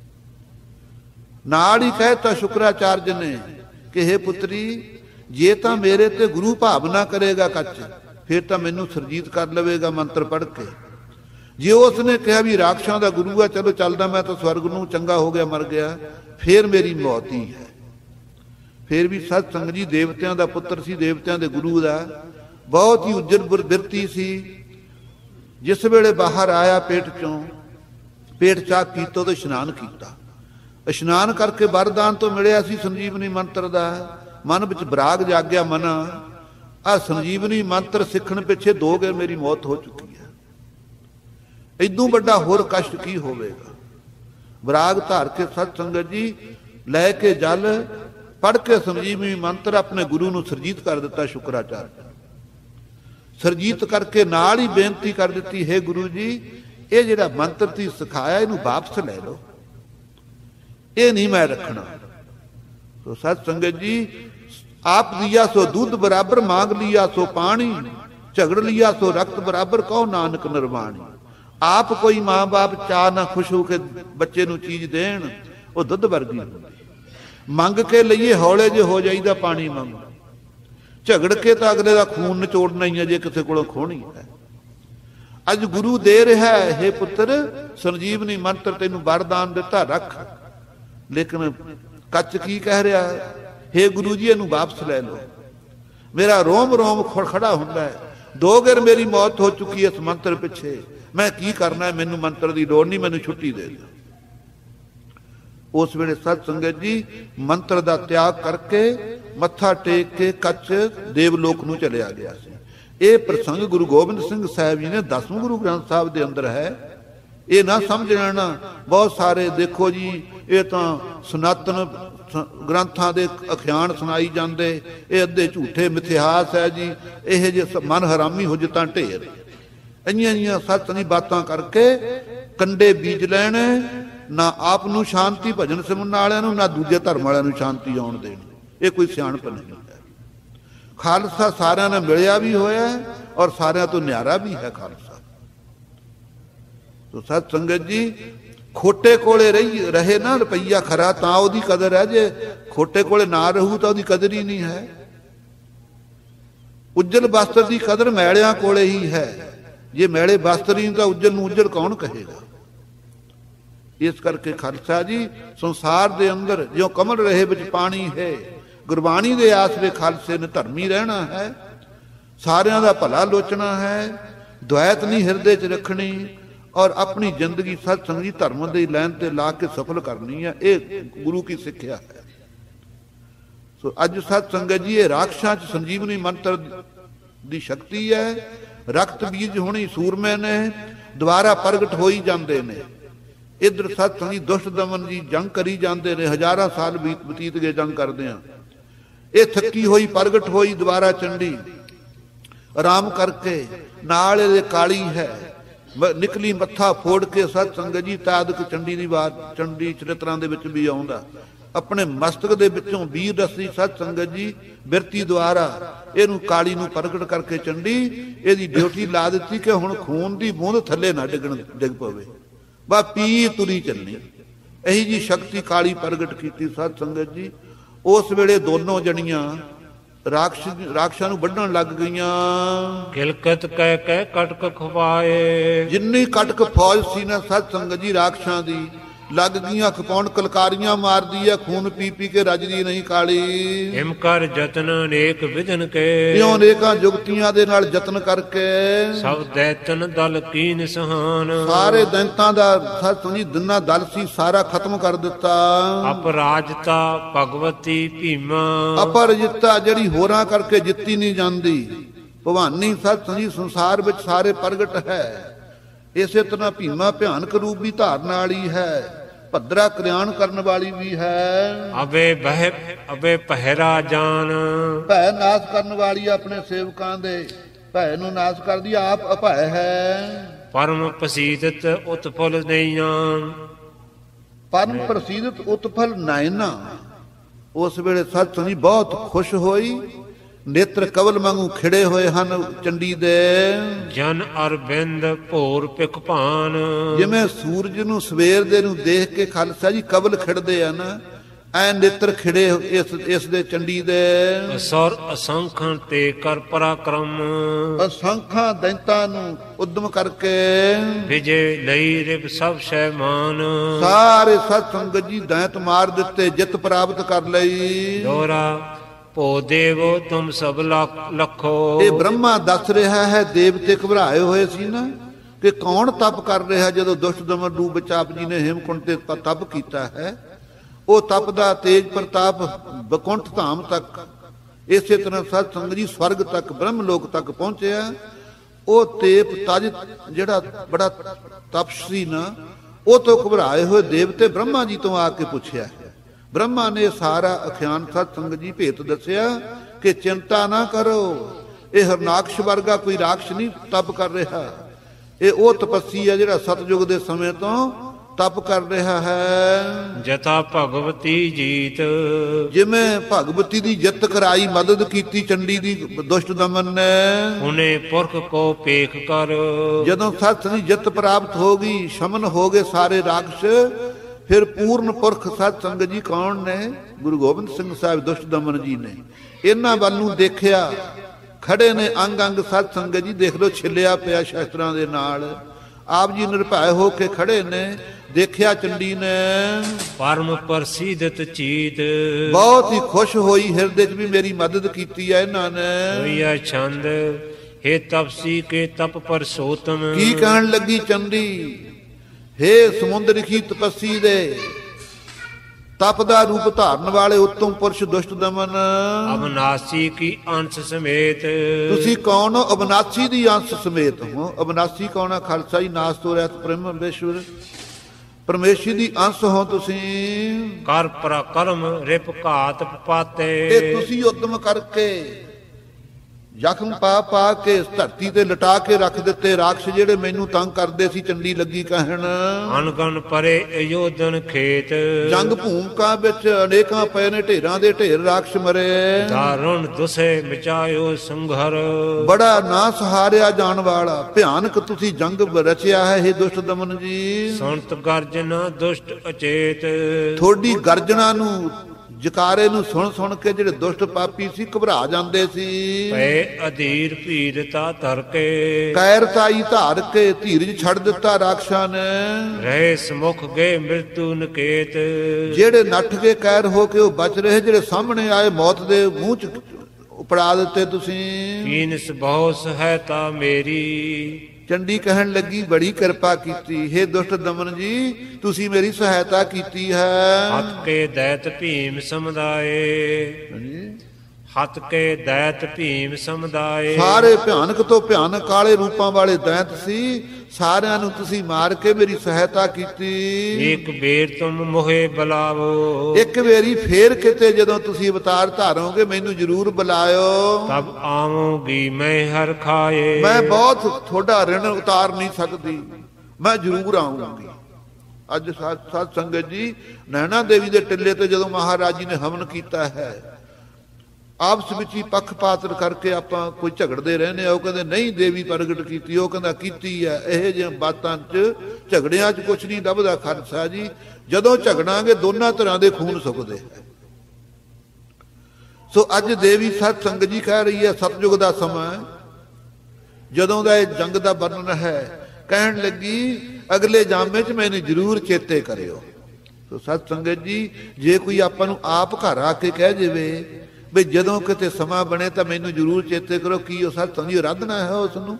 नाल ही कहता शुक्राचार्य ने कि हे पुत्री जे तां मेरे ते गुरु भावना करेगा कच, फिर तां मैनू सरजीत कर लवेगा मंत्र पढ़ के। जे उसने कहा भी राक्षसां दा गुरु है, चलो चलदा मैं तो स्वर्ग नूं, चंगा हो गया मर गया, फिर मेरी मौत ही है। फिर भी सत संगत जी देवतियां दा पुत्र सी, देवतियां दे गुरु दा बहुत ही उज्जर बिरती सी। जिस वेले बाहर आया पेट चों, पेट चाक कीतो तो इशनान कीता। इशनान करके वरदान तो मिलिया सी संजीवनी मंत्र दा। मन विच बराग जाग्या, मन आ संजीवनी मंत्र सिखण पिछे 2 गए मेरी मौत हो चुकी है, इदों बड़ा होर कष्ट की होवेगा। बराग धार के सत संगत जी लैके जल पढ़ के संजीवनी मंत्र अपने गुरु नूं सरजीत कर दिता। शुक्राचार्य सरजीत करके नाल ही बेनती कर दी, हे गुरु जी ये जिहड़ा मंत्र ती सिखाया इहनूं वापस लै लो, ये नहीं मैं रखना। तो सत संगत जी आप लिया सो दूध बराबर, मांग लिया सो पानी, झगड़ लिया सो रक्त बराबर, कहो नानक निर्वाणी। आप कोई मां बाप चाह ना खुश हो के बच्चे नूं चीज देण, वो दुध वर्गी मंग के लईए हौले जे हो जाईदा पानी मंग, झगड़ के तो अगले का खून निचोड़ना ही है जे किसी को खोनी है। अज गुरु दे रहा है, हे पुत्र संजीवनी मंत्र तेनू वरदान दिता रख। लेकिन कच की कह रहा है ਹੇ ਗੁਰੂ ਜੀ ਇਹਨੂੰ ਵਾਪਸ ਲੈ ਲਓ। ਮੇਰਾ ਰੋਮ ਰੋਮ ਖੜਾ ਹੁੰਦਾ ਹੈ, 2 ਗਿਰ ਮੇਰੀ ਮੌਤ ਹੋ ਚੁੱਕੀ ਇਸ ਮੰਤਰ ਪਿੱਛੇ, ਮੈਂ ਕੀ ਕਰਨਾ, ਮੈਨੂੰ ਮੰਤਰ ਦੀ ਲੋੜ ਨਹੀਂ, ਮੈਨੂੰ ਛੁੱਟੀ ਦੇ ਦਿਓ। ਉਸ ਵੇਲੇ ਸਤ ਸੰਗਤ ਜੀ ਮੰਤਰ ਦਾ ਤਿਆਗ ਕਰਕੇ ਮੱਥਾ ਟੇਕ ਕੇ ਕੱਚ ਦੇਵਲੋਕ ਨੂੰ ਚਲਿਆ ਗਿਆ ਸੀ। ਇਹ ਪ੍ਰਸੰਗ ਗੁਰੂ ਗੋਬਿੰਦ ਸਿੰਘ ਸਾਹਿਬ ਜੀ ਨੇ 10ਵੇਂ ਗੁਰੂ ਗ੍ਰੰਥ ਸਾਹਿਬ ਦੇ ਅੰਦਰ ਹੈ। ਇਹ ਨਾ ਸਮਝ ਲੈਣਾ ਬਹੁਤ ਸਾਰੇ ਦੇਖੋ ਜੀ ਇਹ ਤਾਂ ਸਨਾਤਨ ਗ੍ਰੰਥਾਂ ਦੇ ਅਖਿਆਨ ਸੁਣਾਈ ਜਾਂਦੇ, ਇਹ ਅੱਧੇ ਝੂਠੇ ਮਿਥਿਹਾਸ ਹੈ ਜੀ, ਇਹ ਜੇ ਮਨ ਹਰਾਮੀ ਹੁਜਤਾਂ ਢੇਰ, ਇੰਨੀਆਂ ਸੱਚ ਨਹੀਂ ਬਾਤਾਂ ਕਰਕੇ ਕੰਡੇ ਬੀਜ ਲੈਣੇ, ਨਾ ਆਪ ਨੂੰ ਸ਼ਾਂਤੀ ਭਜਨ ਸਿਮਰਨ ਵਾਲਿਆਂ ਨੂੰ, ਨਾ ਦੂਜੇ ਧਰਮ ਵਾਲਿਆਂ ਨੂੰ ਸ਼ਾਂਤੀ ਆਉਣ ਦੇਣੀ। ਇਹ ਕੋਈ ਸਿਆਣਪ ਨਹੀਂ ਹੈ। ਖਾਲਸਾ ਸਾਰਿਆਂ ਨਾਲ ਮਿਲਿਆ ਵੀ ਹੋਇਆ ਔਰ ਸਾਰਿਆਂ ਤੋਂ ਨਿਆਰਾ ਵੀ ਹੈ ਖਾਲਸਾ। ਤੋ ਸਤ ਸੰਗਤ ਜੀ ਖੋਟੇ ਕੋਲੇ ਰਹੇ ਨਾ ਰੁਪਈਆ ਖਰਾ ਤਾਂ ਉਹਦੀ ਕਦਰ ਹੈ, ਜੇ ਖੋਟੇ ਕੋਲੇ ਨਾ ਰਹੂ ਤਾਂ ਉਹਦੀ ਕਦਰ ਹੀ ਨਹੀਂ ਹੈ। ਉੱਜਲ ਬਸਤਰ ਦੀ ਕਦਰ ਮੈਲਿਆਂ ਕੋਲੇ ਹੀ ਹੈ, ਜੇ ਮੈਲੇ ਬਸਤਰ ਹੀ ਤਾਂ ਉੱਜਲ ਨੂੰ ਉੱਜਲ ਕੌਣ ਕਹੇਗਾ। ਇਸ ਕਰਕੇ ਖਾਲਸਾ ਜੀ ਸੰਸਾਰ ਦੇ ਅੰਦਰ ਜਿਉਂ ਕਮਲ ਰਹੇ ਵਿੱਚ ਪਾਣੀ ਹੈ, ਗੁਰਬਾਣੀ ਦੇ ਆਸਰੇ ਖਾਲਸੇ ਨੇ ਧਰਮੀ ਰਹਿਣਾ ਹੈ, ਸਾਰਿਆਂ ਦਾ ਭਲਾ ਲੋਚਣਾ ਹੈ, ਦੁਆਇਤ ਨਹੀਂ ਹਿਰਦੇ 'ਚ ਰੱਖਣੀ ਔਰ ਆਪਣੀ ਜ਼ਿੰਦਗੀ ਸਤ ਸੰਗਤ ਜੀ ਧਰਮ ਦੀ ਲਾਈਨ ਤੇ ਲਾ ਕੇ ਸਫਲ ਕਰਨੀ ਹੈ। ਇਹ ਗੁਰੂ ਕੀ ਸਿੱਖਿਆ ਹੈ। ਸੋ ਅੱਜ ਸਤ ਸੰਗਤ ਜੀ ਇਹ ਰਾਖਸ਼ਾਂ 'ਚ ਸੰਜੀਵਨੀ ਮੰਤਰ ਦੀ ਸ਼ਕਤੀ ਹੈ। ਰਕਤ ਬੀਜ ਹੋਣੀ ਸੂਰਮੇ ਨੇ ਦੁਬਾਰਾ ਪ੍ਰਗਟ ਹੋਈ ਜਾਂਦੇ ਨੇ। ਇੱਧਰ ਸਤ ਸੰਗਤ ਜੀ ਦੁਸ਼ਟ ਦਮਨ ਜੀ ਜੰਗ ਕਰੀ ਜਾਂਦੇ ਨੇ, ਹਜ਼ਾਰਾਂ ਸਾਲ ਬਤੀਤ ਗਏ ਜੰਗ ਕਰਦੇ ਆ। ਇਹ ਥੱਕੀ ਹੋਈ ਪ੍ਰਗਟ ਹੋਈ ਦੁਬਾਰਾ ਚੰਡੀ ਆਰਾਮ ਕਰਕੇ, ਨਾਲ ਇਹਦੇ ਕਾਲੀ ਹੈ ਨਿਕਲੀ ਮੱਥਾ ਫੋੜ ਕੇ। ਸਤ ਸੰਗਤ ਜੀ ਤਾਦਕ ਚੰਡੀ ਦੀ ਬਾਤ ਚੰਡੀ ਚਰਿਤਰਾਂ ਦੇ ਵਿੱਚ ਵੀ ਆਉਂਦਾ, ਆਪਣੇ ਮਸਤਕ ਦੇ ਵਿੱਚੋਂ ਵੀਰ ਰਸੀ ਸਤ ਸੰਗਤ ਜੀ ਬਿਰਤੀ ਦੁਆਰਾ ਇਹਨੂੰ ਕਾਲੀ ਨੂੰ ਪ੍ਰਗਟ ਕਰਕੇ ਚੰਡੀ ਇਹਦੀ ਡਿਊਟੀ ਲਾ ਦਿੱਤੀ ਕਿ ਹੁਣ ਖੂਨ ਦੀ ਬੂੰਦ ਥੱਲੇ ਨਾ ਡਿੱਗ ਪਵੇ, ਬਾ ਪੀ ਤੁਰੀ ਚੱਲਣੀ। ਇਹੀ ਜੀ ਸ਼ਕਤੀ ਕਾਲੀ ਪ੍ਰਗਟ ਕੀਤੀ ਸਤ ਸੰਗਤ ਜੀ। ਉਸ ਵੇਲੇ ਦੋਨੋਂ ਜਣੀਆਂ ਰਾਖਸ਼ਾਂ ਨੂੰ ਵੱਢਣ ਲੱਗ ਗਈਆਂ। ਕਿਲਕਤ ਕਹਿ ਕਹਿ ਕਟਕ ਖਵਾਏ, ਜਿੰਨੀ ਕਟਕ ਫੌਜ ਸੀ ਨਾ ਸਤ ਸੰਗਤ ਜੀ ਰਾਖਸ਼ਾਂ ਦੀ ਲੱਗ ਗਈਆਂ ਖਪਾਉਣ, ਕਲਕਾਰੀਆਂ ਮਾਰਦੀ ਆ, ਖੂਨ ਪੀ ਪੀ ਕੇ ਰੱਜਦੀ ਨਹੀਂ ਕਾਲੀ। ਹਿਮ ਕਰ ਜਤਨ ਅਨੇਕ ਵਿਧਨ ਕੇ, ਇਉਂ ਅਨੇਕਾਂ ਜੁਗਤੀਆਂ ਦੇ ਨਾਲ ਯਤਨ ਕਰਕੇ ਸਭ ਦੈਤਨ ਦਲ ਕੀਨ ਸਹਾਨ, ਸਾਰੇ ਦੈਂਤਾਂ ਦਾ ਸਤ ਸੰਗਤ ਜੀ ਦਿਨਾਂ ਦਲ ਸੀ ਸਾਰਾ ਖਤਮ ਕਰ ਦਿੱਤਾ। ਅਪਰਾਜਤਾ ਭਗਵਤੀ ਭੀਮਾ, ਅਪਰਜਿਤਾ ਜਿਹੜੀ ਹੋਰਾਂ ਕਰਕੇ ਜਿੱਤੀ ਨਹੀਂ ਜਾਂਦੀ, ਭਵਾਨੀ ਸਤ ਸੰਗਤ ਜੀ ਸੰਸਾਰ ਵਿੱਚ ਸਾਰੇ ਪ੍ਰਗਟ ਹੈ। ਇਸੇ ਤਰ੍ਹਾਂ ਭੀਮਾ ਭਿਆਨਕ ਰੂਪ ਵੀ ਧਾਰਨ ਵਾਲੀ ਹੈ, ਭੱਦਰਾ ਕਲਿਆਣ ਕਰਨ ਵਾਲੀ ਵੀ ਹੈ। ਅਬੇ ਪਹਿਰਾ ਜਾਨ, ਭੈ ਨਾਸ਼ ਕਰਨ ਵਾਲੀ ਆਪਣੇ ਸੇਵਕਾਂ ਦੇ ਭੈ ਨੂੰ ਨਾਸ਼ ਕਰਦੀ, ਆਪ ਅਭੈ ਹੈ। ਪਰਮ ਪ੍ਰਸੀਦਤ ਉਤਫਲ ਨੈਣਾ, ਪਰਮ ਪ੍ਰਸੀਦਤ ਉਤਫਲ ਨੈਣਾ। ਉਸ ਵੇਲੇ ਸਤ ਸੰਗਤ ਜੀ ਬਹੁਤ ਖੁਸ਼ ਹੋਈ, ਨੇਤਰ ਕਵਲ ਵਾਂਗੂ ਖਿੜੇ ਹੋਏ ਹਨ ਚੰਡੀ ਦੇ। ਜਨ ਅਰਬਿੰਦ ਭੋਰ ਪਿਕ ਭਾਨ, ਜਿਵੇਂ ਸੂਰਜ ਨੂੰ ਸਵੇਰ ਦੇ ਨੂੰ ਦੇਖ ਕੇ ਖਾਲਸਾ ਜੀ ਕਵਲ ਖਿੜਦੇ ਆ ਨਾ, ਐ ਨੇਤਰ ਖਿੜੇ ਇਸ ਦੇ ਚੰਡੀ ਦੇ। ਅਸਰ ਅਸੰਖਾਂ ਤੇ ਕਰ ਪਰਾਕਰਮ, ਅਸੰਖਾਂ ਦੈਂਤਾਂ ਨੂੰ ਉਦਮ ਕਰਕੇ ਵਿਜੇ ਲਈ ਰਿਪ ਸਭ ਸ਼ੈਮਾਨ, ਸਾਰੇ ਸਤ ਸੰਗਤ ਜੀ ਦੈਂਤ ਮਾਰ ਦਿੱਤੇ, ਜਿੱਤ ਪ੍ਰਾਪਤ ਕਰ ਲਈ। ਦੋਰਾ ਭੋ ਦੇਵੋ ਤੁਮ ਸਭ ਲਖੋ, ਇਹ ਬ੍ਰਹਮਾ ਦੱਸ ਰਿਹਾ ਹੈ, ਦੇਵਤੇ ਘਬਰਾਏ ਹੋਏ ਸੀ ਨਾ ਕਿ ਕੌਣ ਤਪ ਕਰ ਰਿਹਾ। ਜਦੋਂ ਦੁਸ਼ਟ ਦਮਨ ਰੂਪ ਵਿੱਚ ਆਪ ਜੀ ਨੇ ਹੇਮਕੁੰਟ ਤੇ ਤਪ ਕੀਤਾ ਹੈ, ਉਹ ਤਪ ਦਾ ਤੇਜ ਪ੍ਰਤਾਪ ਬਕੁੰਠ ਧਾਮ ਤੱਕ, ਇਸੇ ਤਰ੍ਹਾਂ ਸਤ ਸੰਗਤ ਜੀ ਸਵਰਗ ਤੱਕ ਬ੍ਰਹਮ ਲੋਕ ਤੱਕ ਪਹੁੰਚਿਆ। ਉਹ ਤੇਪ ਤਜ ਜਿਹੜਾ ਬੜਾ ਤਪਸਵੀ ਨਾ, ਉਹ ਤੋਂ ਘਬਰਾਏ ਹੋਏ ਦੇਵਤੇ ਬ੍ਰਹਮਾ ਜੀ ਤੋਂ ਆ ਕੇ ਪੁੱਛਿਆ। ਬ੍ਰਹਮਾ ਨੇ ਸਾਰਾ ਅਖਿਆਨ ਸਤ ਸੰਗਤ ਜੀ ਭੇਤ ਦੱਸਿਆ ਕਿ ਚਿੰਤਾ ਨਾ ਕਰੋ, ਇਹ ਹਰਨਾਕਸ਼ ਵਰਗਾ ਕੋਈ ਰਾਖਸ਼ ਨਹੀਂ ਤਪ ਕਰ ਰਿਹਾ, ਇਹ ਉਹ ਤਪੱਸੀ ਹੈ ਜਿਹੜਾ ਸਤਜੁਗ ਦੇ ਸਮੇਂ ਤੋਂ ਤਪ ਕਰ ਰਿਹਾ ਹੈ। ਜਥਾ ਭਗਵਤੀ ਜੀਤ, ਜਿਵੇਂ ਭਗਵਤੀ ਦੀ ਜਿੱਤ ਕਰਾਈ, ਮਦਦ ਕੀਤੀ ਚੰਡੀ ਦੀ ਦੁਸ਼ਟ ਦਮਨ ਨੇ। ਹੁਣੇ ਪੁਰਖ ਕੋ ਪੇਖ ਕਰ, ਜਦੋਂ ਸਤ ਸੰਗਤ ਜਿੱਤ ਪ੍ਰਾਪਤ ਹੋ ਗਈ, ਸ਼ਮਨ ਹੋ ਗਏ ਸਾਰੇ ਰਾਖਸ਼, ਫਿਰ ਪੂਰਨ ਪੁਰਖ ਸਤ ਸੰਗਤ ਜੀ ਕੌਣ ਨੇ? ਗੁਰੂ ਗੋਬਿੰਦ ਸਿੰਘ ਸਾਹਿਬ ਦੁਸ਼ਟ ਦਮਨ ਜੀ ਨੇ। ਇਹਨਾਂ ਵੱਲ ਨੂੰ ਦੇਖਿਆ, ਖੜੇ ਨੇ ਅੰਗ ਅੰਗ ਸਤ ਸੰਗਤ ਜੀ ਦੇਖ ਲੋ ਛਿੱਲਿਆ ਪਿਆ ਸ਼ਸਤਰਾਂ ਦੇ ਨਾਲ। ਆਪ ਜੀ ਨਿਰਭੈ ਹੋ ਕੇ ਖੜੇ ਨੇ ਦੇਖਿਆ ਚੰਡੀ ਨੇ ਪਰਮ ਪ੍ਰਸੀਦਤ ਚੀਤ, ਬਹੁਤ ਹੀ ਖੁਸ਼ ਹੋਈ ਹਿਰਦੇ 'ਚ ਵੀ ਮੇਰੀ ਮਦਦ ਕੀਤੀ ਹੈ ਇਹਨਾਂ ਨੇ। ਹੋਈਆ ਛੰਦ ਹੇ ਤਪਸੀ ਕੇ ਤਪ ਪਰਸੋਤਮ, ਕੀ ਕਹਿਣ ਲੱਗੀ ਚੰਡੀ, ਹੇ ਸਮੁੰਦਰ ਕੀ ਤਪੱਸੀ ਦੇ ਤਪ ਦਾ ਰੂਪ ਧਾਰਨ ਵਾਲੇ ਉੱਤਮ ਪੁਰਸ਼ ਦੁਸ਼ਟ ਦਮਨ, ਅਬਨਾਸੀ ਕੀ ਅੰਸ਼ ਸਮੇਤ, ਤੁਸੀਂ ਕੌਣ ਹੋ? ਅਬਨਾਸੀ ਦੀ ਅੰਸ਼ ਸਮੇਤ ਹੋ। ਅਬਨਾਸੀ ਕੌਣ ਹੈ? ਖਾਲਸਾ ਜੀ ਨਾਸ ਤੋਂ ਰਹਿਤ ਪਰਮੇਸ਼ਵਰ ਪਰਮੇਸ਼ਰ ਦੀ ਅੰਸ਼ ਹੋ ਤੁਸੀਂ। ਕਰ ਪਰਾਕਰਮ ਰਿਪ ਘਾਤ ਪਾਤੇ, ਇਹ ਤੁਸੀਂ ਉਦਮ ਕਰਕੇ ਜ਼ਖਮ ਪਾ ਪਾ ਕੇ ਇਸ ਧਰਤੀ ਤੇ ਲਟਾ ਕੇ ਰੱਖ ਦਿੱਤੇ ਰਾਖਸ਼ ਜਿਹੜੇ ਮੈਨੂੰ ਤੰਗ ਕਰਦੇ ਸੀ। ਚੰਡੀ ਲੱਗੀ ਕਹਿਣ, ਅਨਗਨ ਪਰੇ ਅਯੋਧਨ ਖੇਤ, ਜੰਗ ਭੂਮਿਕਾ ਵਿੱਚ ਅਨੇਕਾਂ ਪਏ ਨੇ ਢੇਰਾਂ ਦੇ ਢੇਰ ਰਾਖਸ਼ ਮਰੇ। ਦਾਰੁਣ ਦੁਸੇ ਮਚਾਇਓ ਸੰਘਰ, ਬੜਾ ਨਾ ਸਹਾਰਿਆ ਜਾਣ ਵਾਲਾ ਭਿਆਨਕ ਤੁਸੀਂ ਜੰਗ ਰਚਿਆ ਹੈ ਇਹ ਦੁਸ਼ਟ ਦਮਨ ਜੀ। ਸੁਣਤ ਗਰਜਨ ਦੁਸ਼ਟ ਅਚੇਤ, ਤੁਹਾਡੀ ਗਰਜਣਾ ਨੂੰ ਜਕਾਰੇ ਨੂੰ ਸੁਣ ਸੁਣ ਕੇ ਜਿਹੜੇ ਦੁਸ਼ਟ ਪਾਪੀ ਸੀ ਘਬਰਾ ਜਾਂਦੇ ਸੀ। ਪਏ ਅਧੀਰ ਭੀਰਤਾ ਧਰ ਕੇ, ਕਾਇਰਤਾਈ ਧਾਰ ਕੇ ਧੀਰਜ ਛੱਡ ਦਿੱਤਾ ਰਾਖਸ਼ਾਂ ਨੇ। ਰਹੇ ਸਮੁਖ ਗਏ ਮ੍ਰਿਤੂ ਨਕੇਤ, ਜਿਹੜੇ ਨੱਠ ਕੇ ਕਾਇਰ ਹੋ ਕੇ ਉਹ ਬਚ ਰਹੇ, ਜਿਹੜੇ ਸਾਹਮਣੇ ਆਏ ਮੌਤ ਦੇ ਮੂੰਹ ਚ ਉਪੜਾ ਦਿੱਤੇ ਤੁਸੀਂ। ਕੀਨਸ ਬਹੁ ਸਹਾਇਤਾ ਮੇਰੀ, ਚੰਡੀ ਕਹਿਣ ਲੱਗੀ ਬੜੀ ਕਿਰਪਾ ਕੀਤੀ, ਹੇ ਦੁਸ਼ਟ ਦਮਨ ਜੀ ਤੁਸੀਂ ਮੇਰੀ ਸਹਾਇਤਾ ਕੀਤੀ ਹੈ। ਹੱਥ ਕੇ ਦੈਤ ਭੀਮ ਸਮੁਦਾਏ, ਹੱਥ ਕੇ ਦੈਤ ਭੀਮ ਸਮੁਦਾਏ, ਸਾਰੇ ਭਿਆਨਕ ਤੋਂ ਭਿਆਨਕ ਕਾਲੇ ਰੂਪਾਂ ਵਾਲੇ ਦੈਤ ਸੀ, ਸਾਰਿਆਂ ਨੂੰ ਤੁਸੀਂ ਮਾਰ ਕੇ ਮੇਰੀ ਸਹਾਇਤਾ ਕੀਤੀ। ਇੱਕ ਬੇਰ ਤੁਮ ਮੋਹੇ ਬੁਲਾਵੋ, ਇੱਕ ਵੇਰੀ ਫੇਰ ਕਿਤੇ ਜਦੋਂ ਤੁਸੀਂ ਅਵਤਾਰ ਧਾਰੋਗੇ ਮੈਨੂੰ ਜ਼ਰੂਰ ਬੁਲਾਇਓ। ਤਬ ਆਵਾਂਗੀ ਮੈਂ ਹਰ ਖਾਏ, ਮੈਂ ਬਹੁਤ ਤੁਹਾਡਾ ਰਿਣ ਉਤਾਰ ਨਹੀਂ ਸਕਦੀ, ਮੈਂ ਜ਼ਰੂਰ ਆਉਂਗੀ। ਅੱਜ ਸਾਧ ਸੰਗਤ ਜੀ ਨੈਣਾ ਦੇਵੀ ਦੇ ਟਿੱਲੇ ਤੇ ਜਦੋਂ ਮਹਾਰਾਜ ਜੀ ਨੇ ਹਵਨ ਕੀਤਾ ਹੈ, ਆਪਸ ਵਿੱਚ ਹੀ ਪੱਖਪਾਤ ਕਰਕੇ ਆਪਾਂ ਕੋਈ ਝਗੜਦੇ ਰਹਿੰਦੇ ਆ। ਉਹ ਕਹਿੰਦੇ ਨਹੀਂ ਦੇਵੀ ਪ੍ਰਗਟ ਕੀਤੀ, ਉਹ ਕਹਿੰਦਾ ਕੀਤੀ ਹੈ। ਇਹ ਜਿਹੇ ਬਾਤਾਂ 'ਚ ਝਗੜਿਆਂ 'ਚ ਕੁਛ ਨਹੀਂ ਲੱਭਦਾ ਖਾਲਸਾ ਜੀ। ਜਦੋਂ ਝਗੜਾਂਗੇ ਦੋਨਾਂ ਤਰ੍ਹਾਂ ਦੇ ਖੂਨ ਸੁੱਕਦੇ। ਸੋ ਅੱਜ ਦੇਵੀ ਸਤ ਸੰਗਤ ਜੀ ਕਹਿ ਰਹੀ ਹੈ ਸਤਯੁਗ ਦਾ ਸਮਾਂ ਜਦੋਂ ਦਾ ਇਹ ਜੰਗ ਦਾ ਵਰਣਨ ਹੈ, ਕਹਿਣ ਲੱਗੀ ਅਗਲੇ ਜਾਮੇ 'ਚ ਮੈਨੂੰ ਜ਼ਰੂਰ ਚੇਤੇ ਕਰਿਓ। ਸੋ ਸਤ ਸੰਗਤ ਜੀ ਜੇ ਕੋਈ ਆਪਾਂ ਨੂੰ ਆਪ ਘਰ ਆ ਕੇ ਕਹਿ ਜਾਵੇ ਵੀ ਜਦੋਂ ਕਿਤੇ ਸਮਾਂ ਬਣੇ ਤਾਂ ਮੈਨੂੰ ਜ਼ਰੂਰ ਚੇਤੇ ਕਰੋ, ਕੀ ਉਹ ਸਤ ਸੰਗਤ ਆਰਾਧਨਾ ਹੈ ਉਸ ਨੂੰ?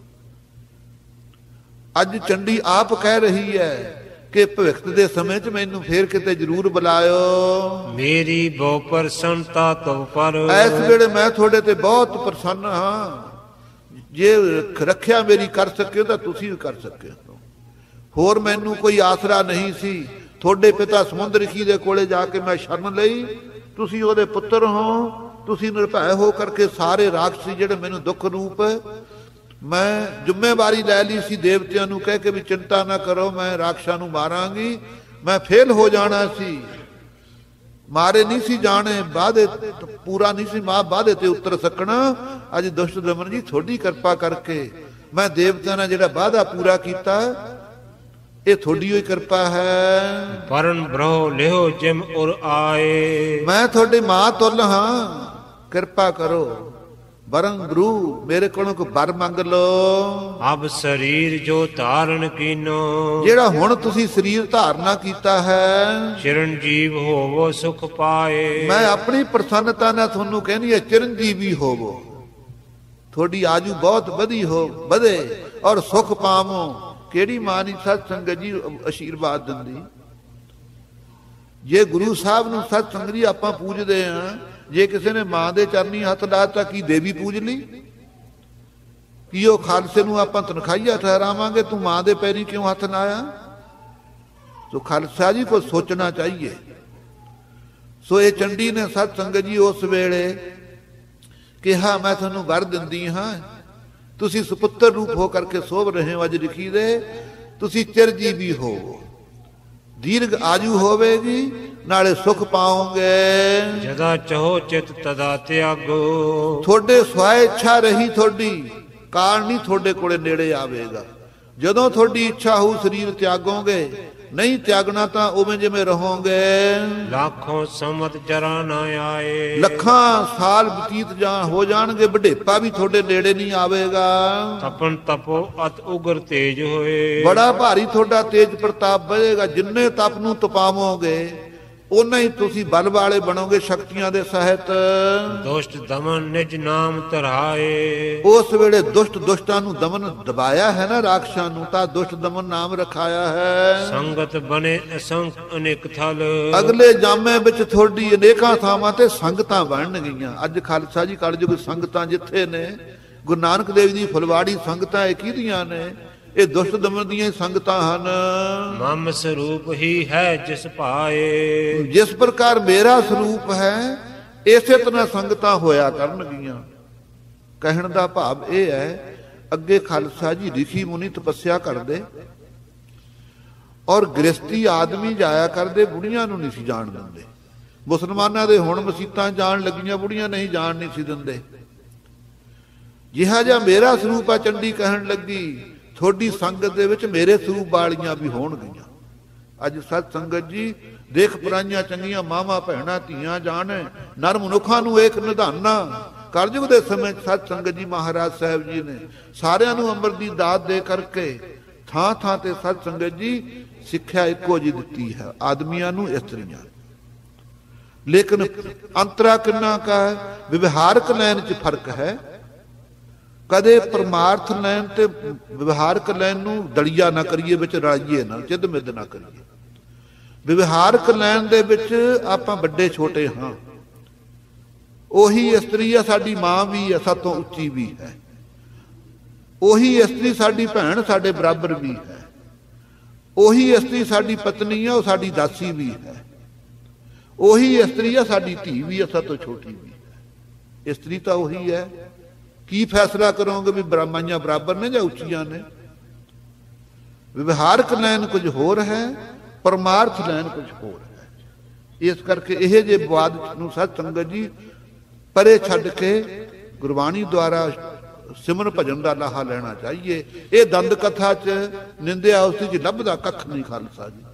ਅੱਜ ਚੰਡੀ ਆਪ ਕਹਿ ਰਹੀ ਹੈ ਕਿ ਭਵਿੱਖ ਦੇ ਸਮੇਂ 'ਚ ਮੈਨੂੰ ਫੇਰ ਕਿਤੇ ਜ਼ਰੂਰ ਬੁਲਾਇਓ। ਮੇਰੀ ਬਹੁ ਪ੍ਰਸੰਨਤਾ ਤੁਮ ਪਰ, ਇਸ ਵੇਲੇ ਮੈਂ ਤੁਹਾਡੇ ਤੇ ਬਹੁਤ ਪ੍ਰਸੰਨ ਹਾਂ। ਜੇ ਰੱਖਿਆ ਮੇਰੀ ਕਰ ਸਕਿਓ ਤਾਂ ਤੁਸੀਂ ਵੀ ਕਰ ਸਕਿਓ। ਹੋਰ ਮੈਨੂੰ ਕੋਈ ਆਸਰਾ ਨਹੀਂ ਸੀ। ਤੁਹਾਡੇ ਪਿਤਾ ਸਮੁੰਦਰਖੀ ਦੇ ਕੋਲੇ ਜਾ ਕੇ ਮੈਂ ਸ਼ਰਨ ਲਈ, ਤੁਸੀਂ ਉਹਦੇ ਪੁੱਤਰ ਹੋ, ਤੁਸੀਂ ਨਿਰਭੈ ਹੋ ਕਰਕੇ ਸਾਰੇ ਰਾਖਸੀ ਜਿਹੜੇ ਮੈਨੂੰ ਦੁੱਖ ਰੂਪ, ਮੈਂ ਜ਼ਿੰਮੇਵਾਰੀ ਲੈ ਲਈ ਸੀ ਦੇਵਤਿਆਂ ਨੂੰ ਕਹਿ ਕੇ ਵੀ ਚਿੰਤਾ ਨਾ ਕਰੋ, ਮੈਂ ਰਾਖਸ਼ਾਂ ਨੂੰ ਮਾਰਾਂਗੀ। ਮੈਂ ਫੇਲ ਹੋ ਜਾਣਾ ਸੀ, ਮਾਰੇ ਨਹੀਂ ਸੀ ਜਾਣੇ, ਵਾਅਦੇ ਪੂਰਾ ਨਹੀਂ ਸੀ ਵਾਅਦੇ ਤੇ ਉਤਰ ਸਕਣਾ। ਅੱਜ ਦੁਸ਼ਟ ਦਮਨ ਜੀ ਤੁਹਾਡੀ ਕਿਰਪਾ ਕਰਕੇ ਮੈਂ ਦੇਵਤਿਆਂ ਨਾਲ ਜਿਹੜਾ ਵਾਅਦਾ ਪੂਰਾ ਕੀਤਾ, ਇਹ ਤੁਹਾਡੀ ਹੋਈ ਕਿਰਪਾ ਹੈ। ਪਰਨ ਬ੍ਰਹੋ ਲਿਓ ਜਿਮ ਉਰ ਆਏ, ਮੈਂ ਤੁਹਾਡੀ ਮਾਂ ਤੁਲ ਹਾਂ, ਕਿਰਪਾ ਕਰੋ। ਵਰੰ ਗੁਰੂ ਮੇਰੇ ਕੋਲੋਂ ਕੋਈ ਵਰ ਮੰਗ ਲੋ। ਅਬ ਸਰੀਰ ਜੋ ਧਾਰਨ ਕੀਨੋ, ਜਿਹੜਾ ਹੁਣ ਤੁਸੀਂ ਸਰੀਰ ਧਾਰਨਾ ਕੀਤਾ ਹੈ, ਚਿਰੰਜੀਵ ਹੋਵੋ ਸੁਖ ਪਾਏ। ਮੈਂ ਆਪਣੀ ਪ੍ਰਸੰਨਤਾ ਨਾਲ ਤੁਹਾਨੂੰ ਕਹਿੰਦੀ ਹੈ ਚਿਰੰਜੀਵੀ ਹੋਵੋ, ਤੁਹਾਡੀ ਆਜੂ ਬਹੁਤ ਵਧੇ ਔਰ ਸੁਖ ਪਾਵੋ। ਕਿਹੜੀ ਮਾਂ ਨਹੀਂ ਸਤ ਸੰਗਤ ਜੀ ਆਸ਼ੀਰਵਾਦ ਦਿੰਦੀ? ਜੇ ਗੁਰੂ ਸਾਹਿਬ ਨੂੰ ਸਤ ਸੰਗਤ ਜੀ ਆਪਾਂ ਪੂਜਦੇ ਹਾਂ, ਜੇ ਕਿਸੇ ਨੇ ਮਾਂ ਦੇ ਚਰਨੀ ਹੱਥ ਲਾਤਾ ਕੀ ਦੇਵੀ ਪੂਜ ਲਈ? ਕੀ ਉਹ ਖਾਲਸੇ ਨੂੰ ਆਪਾਂ ਤਨਖਾਹੀਆ ਠਹਿਰਾਵਾਂਗੇ ਤੂੰ ਮਾਂ ਦੇ ਪੈਰੀ ਕਿਉਂ ਹੱਥ ਲਾਇਆ? ਸੋ ਖਾਲਸਾ ਜੀ ਕੋ ਸੋਚਣਾ ਚਾਹੀਏ। ਸੋ ਇਹ ਚੰਡੀ ਨੇ ਸਤ ਸੰਗਤ ਜੀ ਉਸ ਵੇਲੇ ਕਿਹਾ ਮੈਂ ਤੁਹਾਨੂੰ ਵਰ ਦਿੰਦੀ ਹਾਂ, ਤੁਸੀਂ ਸੁਪੁੱਤਰ ਰੂਪ ਹੋ ਕਰਕੇ ਸੋਭ ਰਹੇ ਹੋ। ਅੱਜ ਲਿਖੀ ਦੇ ਤੁਸੀਂ ਚਿਰਜੀਵੀ ਹੋਵੋ, ਦੀਰਘ ਆਜੂ ਹੋਵੇਗੀ, ਨਾਲੇ ਸੁਖ ਪਾਓਗੇ। ਜਦਾ ਚਾਹੋ ਚਿਤ ਤਦਾ ਤਿਆਗੋ, ਤੁਹਾਡੇ ਸਵੈ ਇੱਛਾ ਰਹੀ, ਤੁਹਾਡੀ ਕਾਲ ਨਹੀਂ ਤੁਹਾਡੇ ਕੋਲੇ ਨੇੜੇ ਆਵੇਗਾ। ਜਦੋਂ ਤੁਹਾਡੀ ਇੱਛਾ ਹੋਊ ਸਰੀਰ ਤਿਆਗੋਗੇ, ਨਹੀਂ ਤਿਆਗਣਾ ਤਾਂ ਉਵੇਂ ਜਿਵੇਂ ਰਹੋਗੇ। ਲੱਖੋਂ ਸੰਵਤ ਜਰਾ ਨਾ ਆਏ, ਲੱਖਾਂ ਸਾਲ ਬਤੀਤ ਹੋ ਜਾਣਗੇ, ਬੁਢੇਪਾ ਵੀ ਤੁਹਾਡੇ ਨੇੜੇ ਨਹੀਂ ਆਵੇਗਾ। ਤਪਨ ਤਪੋ ਅਤ ਉਗਰ ਤੇਜ ਹੋਏ, ਬੜਾ ਭਾਰੀ ਤੁਹਾਡਾ ਤੇਜ ਪ੍ਰਤਾਪ ਵਧੇਗਾ। ਜਿੰਨੇ ਤਪ ਨੂੰ ਤਪਾਵੋਗੇ ਉਹਨਾਂ ਹੀ ਤੁਸੀਂ ਬਲ ਵਾਲੇ ਬਣੋਗੇ, ਸ਼ਕਤੀਆਂ ਦੇ ਸਹਿਤ। ਦੁਸ਼ਟ ਦਮਨ ਨਿਜ ਨਾਮ ਧਰਾਏ, ਉਸ ਵੇਲੇ ਦੁਸ਼ਟਾਂ ਨੂੰ ਦਮਨ ਦਬਾਇਆ ਹੈ ਨਾ, ਰਾਖਸ਼ਾਂ ਨੂੰ, ਤਾਂ ਦੁਸ਼ਟ ਦਮਨ ਨਾਮ ਰਖਾਇਆ ਹੈ। ਸੰਗਤ ਬਣੇ ਅਸੰਖ ਅਨੇਕ ਥਲ, ਅਗਲੇ ਜਾਮੇ ਵਿੱਚ ਤੁਹਾਡੀ ਅਨੇਕਾਂ ਥਾਵਾਂ ਤੇ ਸੰਗਤਾਂ ਬਣਨ ਗਈਆਂ। ਅੱਜ ਖਾਲਸਾ ਜੀ ਕਲਯੁਗ ਸੰਗਤਾਂ ਜਿੱਥੇ ਨੇ, ਗੁਰੂ ਨਾਨਕ ਦੇਵ ਜੀ ਫੁਲਵਾੜੀ ਸੰਗਤਾਂ ਇਹ ਕਿਹਦੀਆਂ ਨੇ? ਇਹ ਦੁਸ਼ਟ ਦਮਨ ਦੀਆਂ ਸੰਗਤਾਂ ਹਨ। ਮਮ ਸਰੂਪ ਹੀ ਹੈ ਜਿਸ ਭਾਏ, ਜਿਸ ਪ੍ਰਕਾਰ ਮੇਰਾ ਸਰੂਪ ਹੈ ਇਸੇ ਤਰ੍ਹਾਂ ਸੰਗਤਾਂ ਹੋਇਆ ਕਰਨਗੀਆਂ। ਕਹਿਣ ਦਾ ਭਾਵ ਇਹ ਹੈ, ਅੱਗੇ ਖਾਲਸਾ ਜੀ ਰਿਸ਼ੀ ਮੁਨੀ ਤਪੱਸਿਆ ਕਰਦੇ ਔਰ ਗ੍ਰਸਤੀ ਆਦਮੀ ਜਾਇਆ ਕਰਦੇ, ਬੁੜੀਆਂ ਨੂੰ ਨਹੀਂ ਸੀ ਜਾਣ ਦਿੰਦੇ। ਮੁਸਲਮਾਨਾਂ ਦੇ ਹੁਣ ਮਸੀਤਾਂ ਜਾਣ ਲੱਗੀਆਂ, ਬੁੜੀਆਂ ਨਹੀਂ ਜਾਣ ਨਹੀਂ ਸੀ ਦਿੰਦੇ। ਜਿਹਾ ਜਿਹਾ ਮੇਰਾ ਸਰੂਪ ਆ, ਚੰਡੀ ਕਹਿਣ ਲੱਗੀ, ਤੁਹਾਡੀ ਸੰਗਤ ਦੇ ਵਿੱਚ ਮੇਰੇ ਸਰੂਪ ਵਾਲੀਆਂ ਵੀ ਹੋਣਗੀਆਂ। ਅੱਜ ਸਤ ਸੰਗਤ ਜੀ ਦੇਖ ਪਰਾਈਆਂ ਚੰਗੀਆਂ ਮਾਵਾਂ ਭੈਣਾਂ ਧੀਆਂ ਜਾਣ, ਨਰ ਮਨੁੱਖਾਂ ਨੂੰ ਏਕ ਨਿਧਾਨਾ। ਕਲਯੁਗ ਦੇ ਸਮੇਂ ਸਤ ਸੰਗਤ ਜੀ ਮਹਾਰਾਜ ਸਾਹਿਬ ਜੀ ਨੇ ਸਾਰਿਆਂ ਨੂੰ ਅੰਮ੍ਰਿਤ ਦੀ ਦਾਤ ਦੇ ਕਰਕੇ ਥਾਂ ਥਾਂ ਤੇ ਸਤ ਸੰਗਤ ਜੀ ਸਿੱਖਿਆ ਇੱਕੋ ਜਿਹੀ ਦਿੱਤੀ ਹੈ, ਆਦਮੀਆਂ ਨੂੰ ਇਸਤਰੀਆਂ। ਲੇਕਿਨ ਅੰਤਰਾ ਕਿੰਨਾ ਕਾ ਵਿਵਹਾਰਕ ਲੈਣ 'ਚ ਫਰਕ ਹੈ। ਕਦੇ ਪਰਮਾਰਥ ਲੈਣ ਤੇ ਵਿਵਹਾਰਕ ਲੈਣ ਨੂੰ ਦਲੀਆ ਨਾ ਕਰੀਏ, ਵਿੱਚ ਰਲਾਈਏ ਨਾ, ਚਿੱਧ ਮਿੱਧ ਨਾ ਕਰੀਏ। ਵਿਵਹਾਰਕ ਲੈਣ ਦੇ ਵਿੱਚ ਆਪਾਂ ਵੱਡੇ ਛੋਟੇ ਹਾਂ। ਉਹੀ ਇਸਤਰੀ ਆ ਸਾਡੀ ਮਾਂ ਵੀ ਹੈ, ਸਭ ਤੋਂ ਉੱਚੀ ਵੀ ਹੈ। ਉਹੀ ਇਸਤਰੀ ਸਾਡੀ ਭੈਣ ਸਾਡੇ ਬਰਾਬਰ ਵੀ ਹੈ। ਉਹੀ ਇਸਤਰੀ ਸਾਡੀ ਪਤਨੀ ਆ, ਉਹ ਸਾਡੀ ਦਾਸੀ ਵੀ ਹੈ। ਉਹੀ ਇਸਤਰੀ ਆ ਸਾਡੀ ਧੀ ਵੀ ਹੈ, ਸਭ ਤੋਂ ਛੋਟੀ ਵੀ ਹੈ। ਇਸਤਰੀ ਤਾਂ ਉਹੀ ਹੈ। ਕੀ ਫੈਸਲਾ ਕਰੋਗੇ ਵੀ ਬ੍ਰਾਹਮਣੀਆਂ ਬਰਾਬਰ ਨੇ ਜਾਂ ਉੱਚੀਆਂ ਨੇ? ਵਿਵਹਾਰਕ ਲੈਣ ਕੁਝ ਹੋਰ ਹੈ, ਪਰਮਾਰਥ ਲੈਣ ਕੁਝ ਹੋਰ ਹੈ। ਇਸ ਕਰਕੇ ਇਹ ਜੇ ਵਿਵਾਦ ਨੂੰ ਸਤ ਸੰਗਤ ਜੀ ਪਰੇ ਛੱਡ ਕੇ ਗੁਰਬਾਣੀ ਦੁਆਰਾ ਸਿਮਰਨ ਭਜਨ ਦਾ ਲਾਹਾ ਲੈਣਾ ਚਾਹੀਏ। ਇਹ ਦੰਦ ਕਥਾ 'ਚ ਨਿੰਦਿਆ ਉਸ ਦੀ ਲੱਭਦਾ ਕੱਖ ਨਹੀਂ ਖਾਲਸਾ ਜੀ।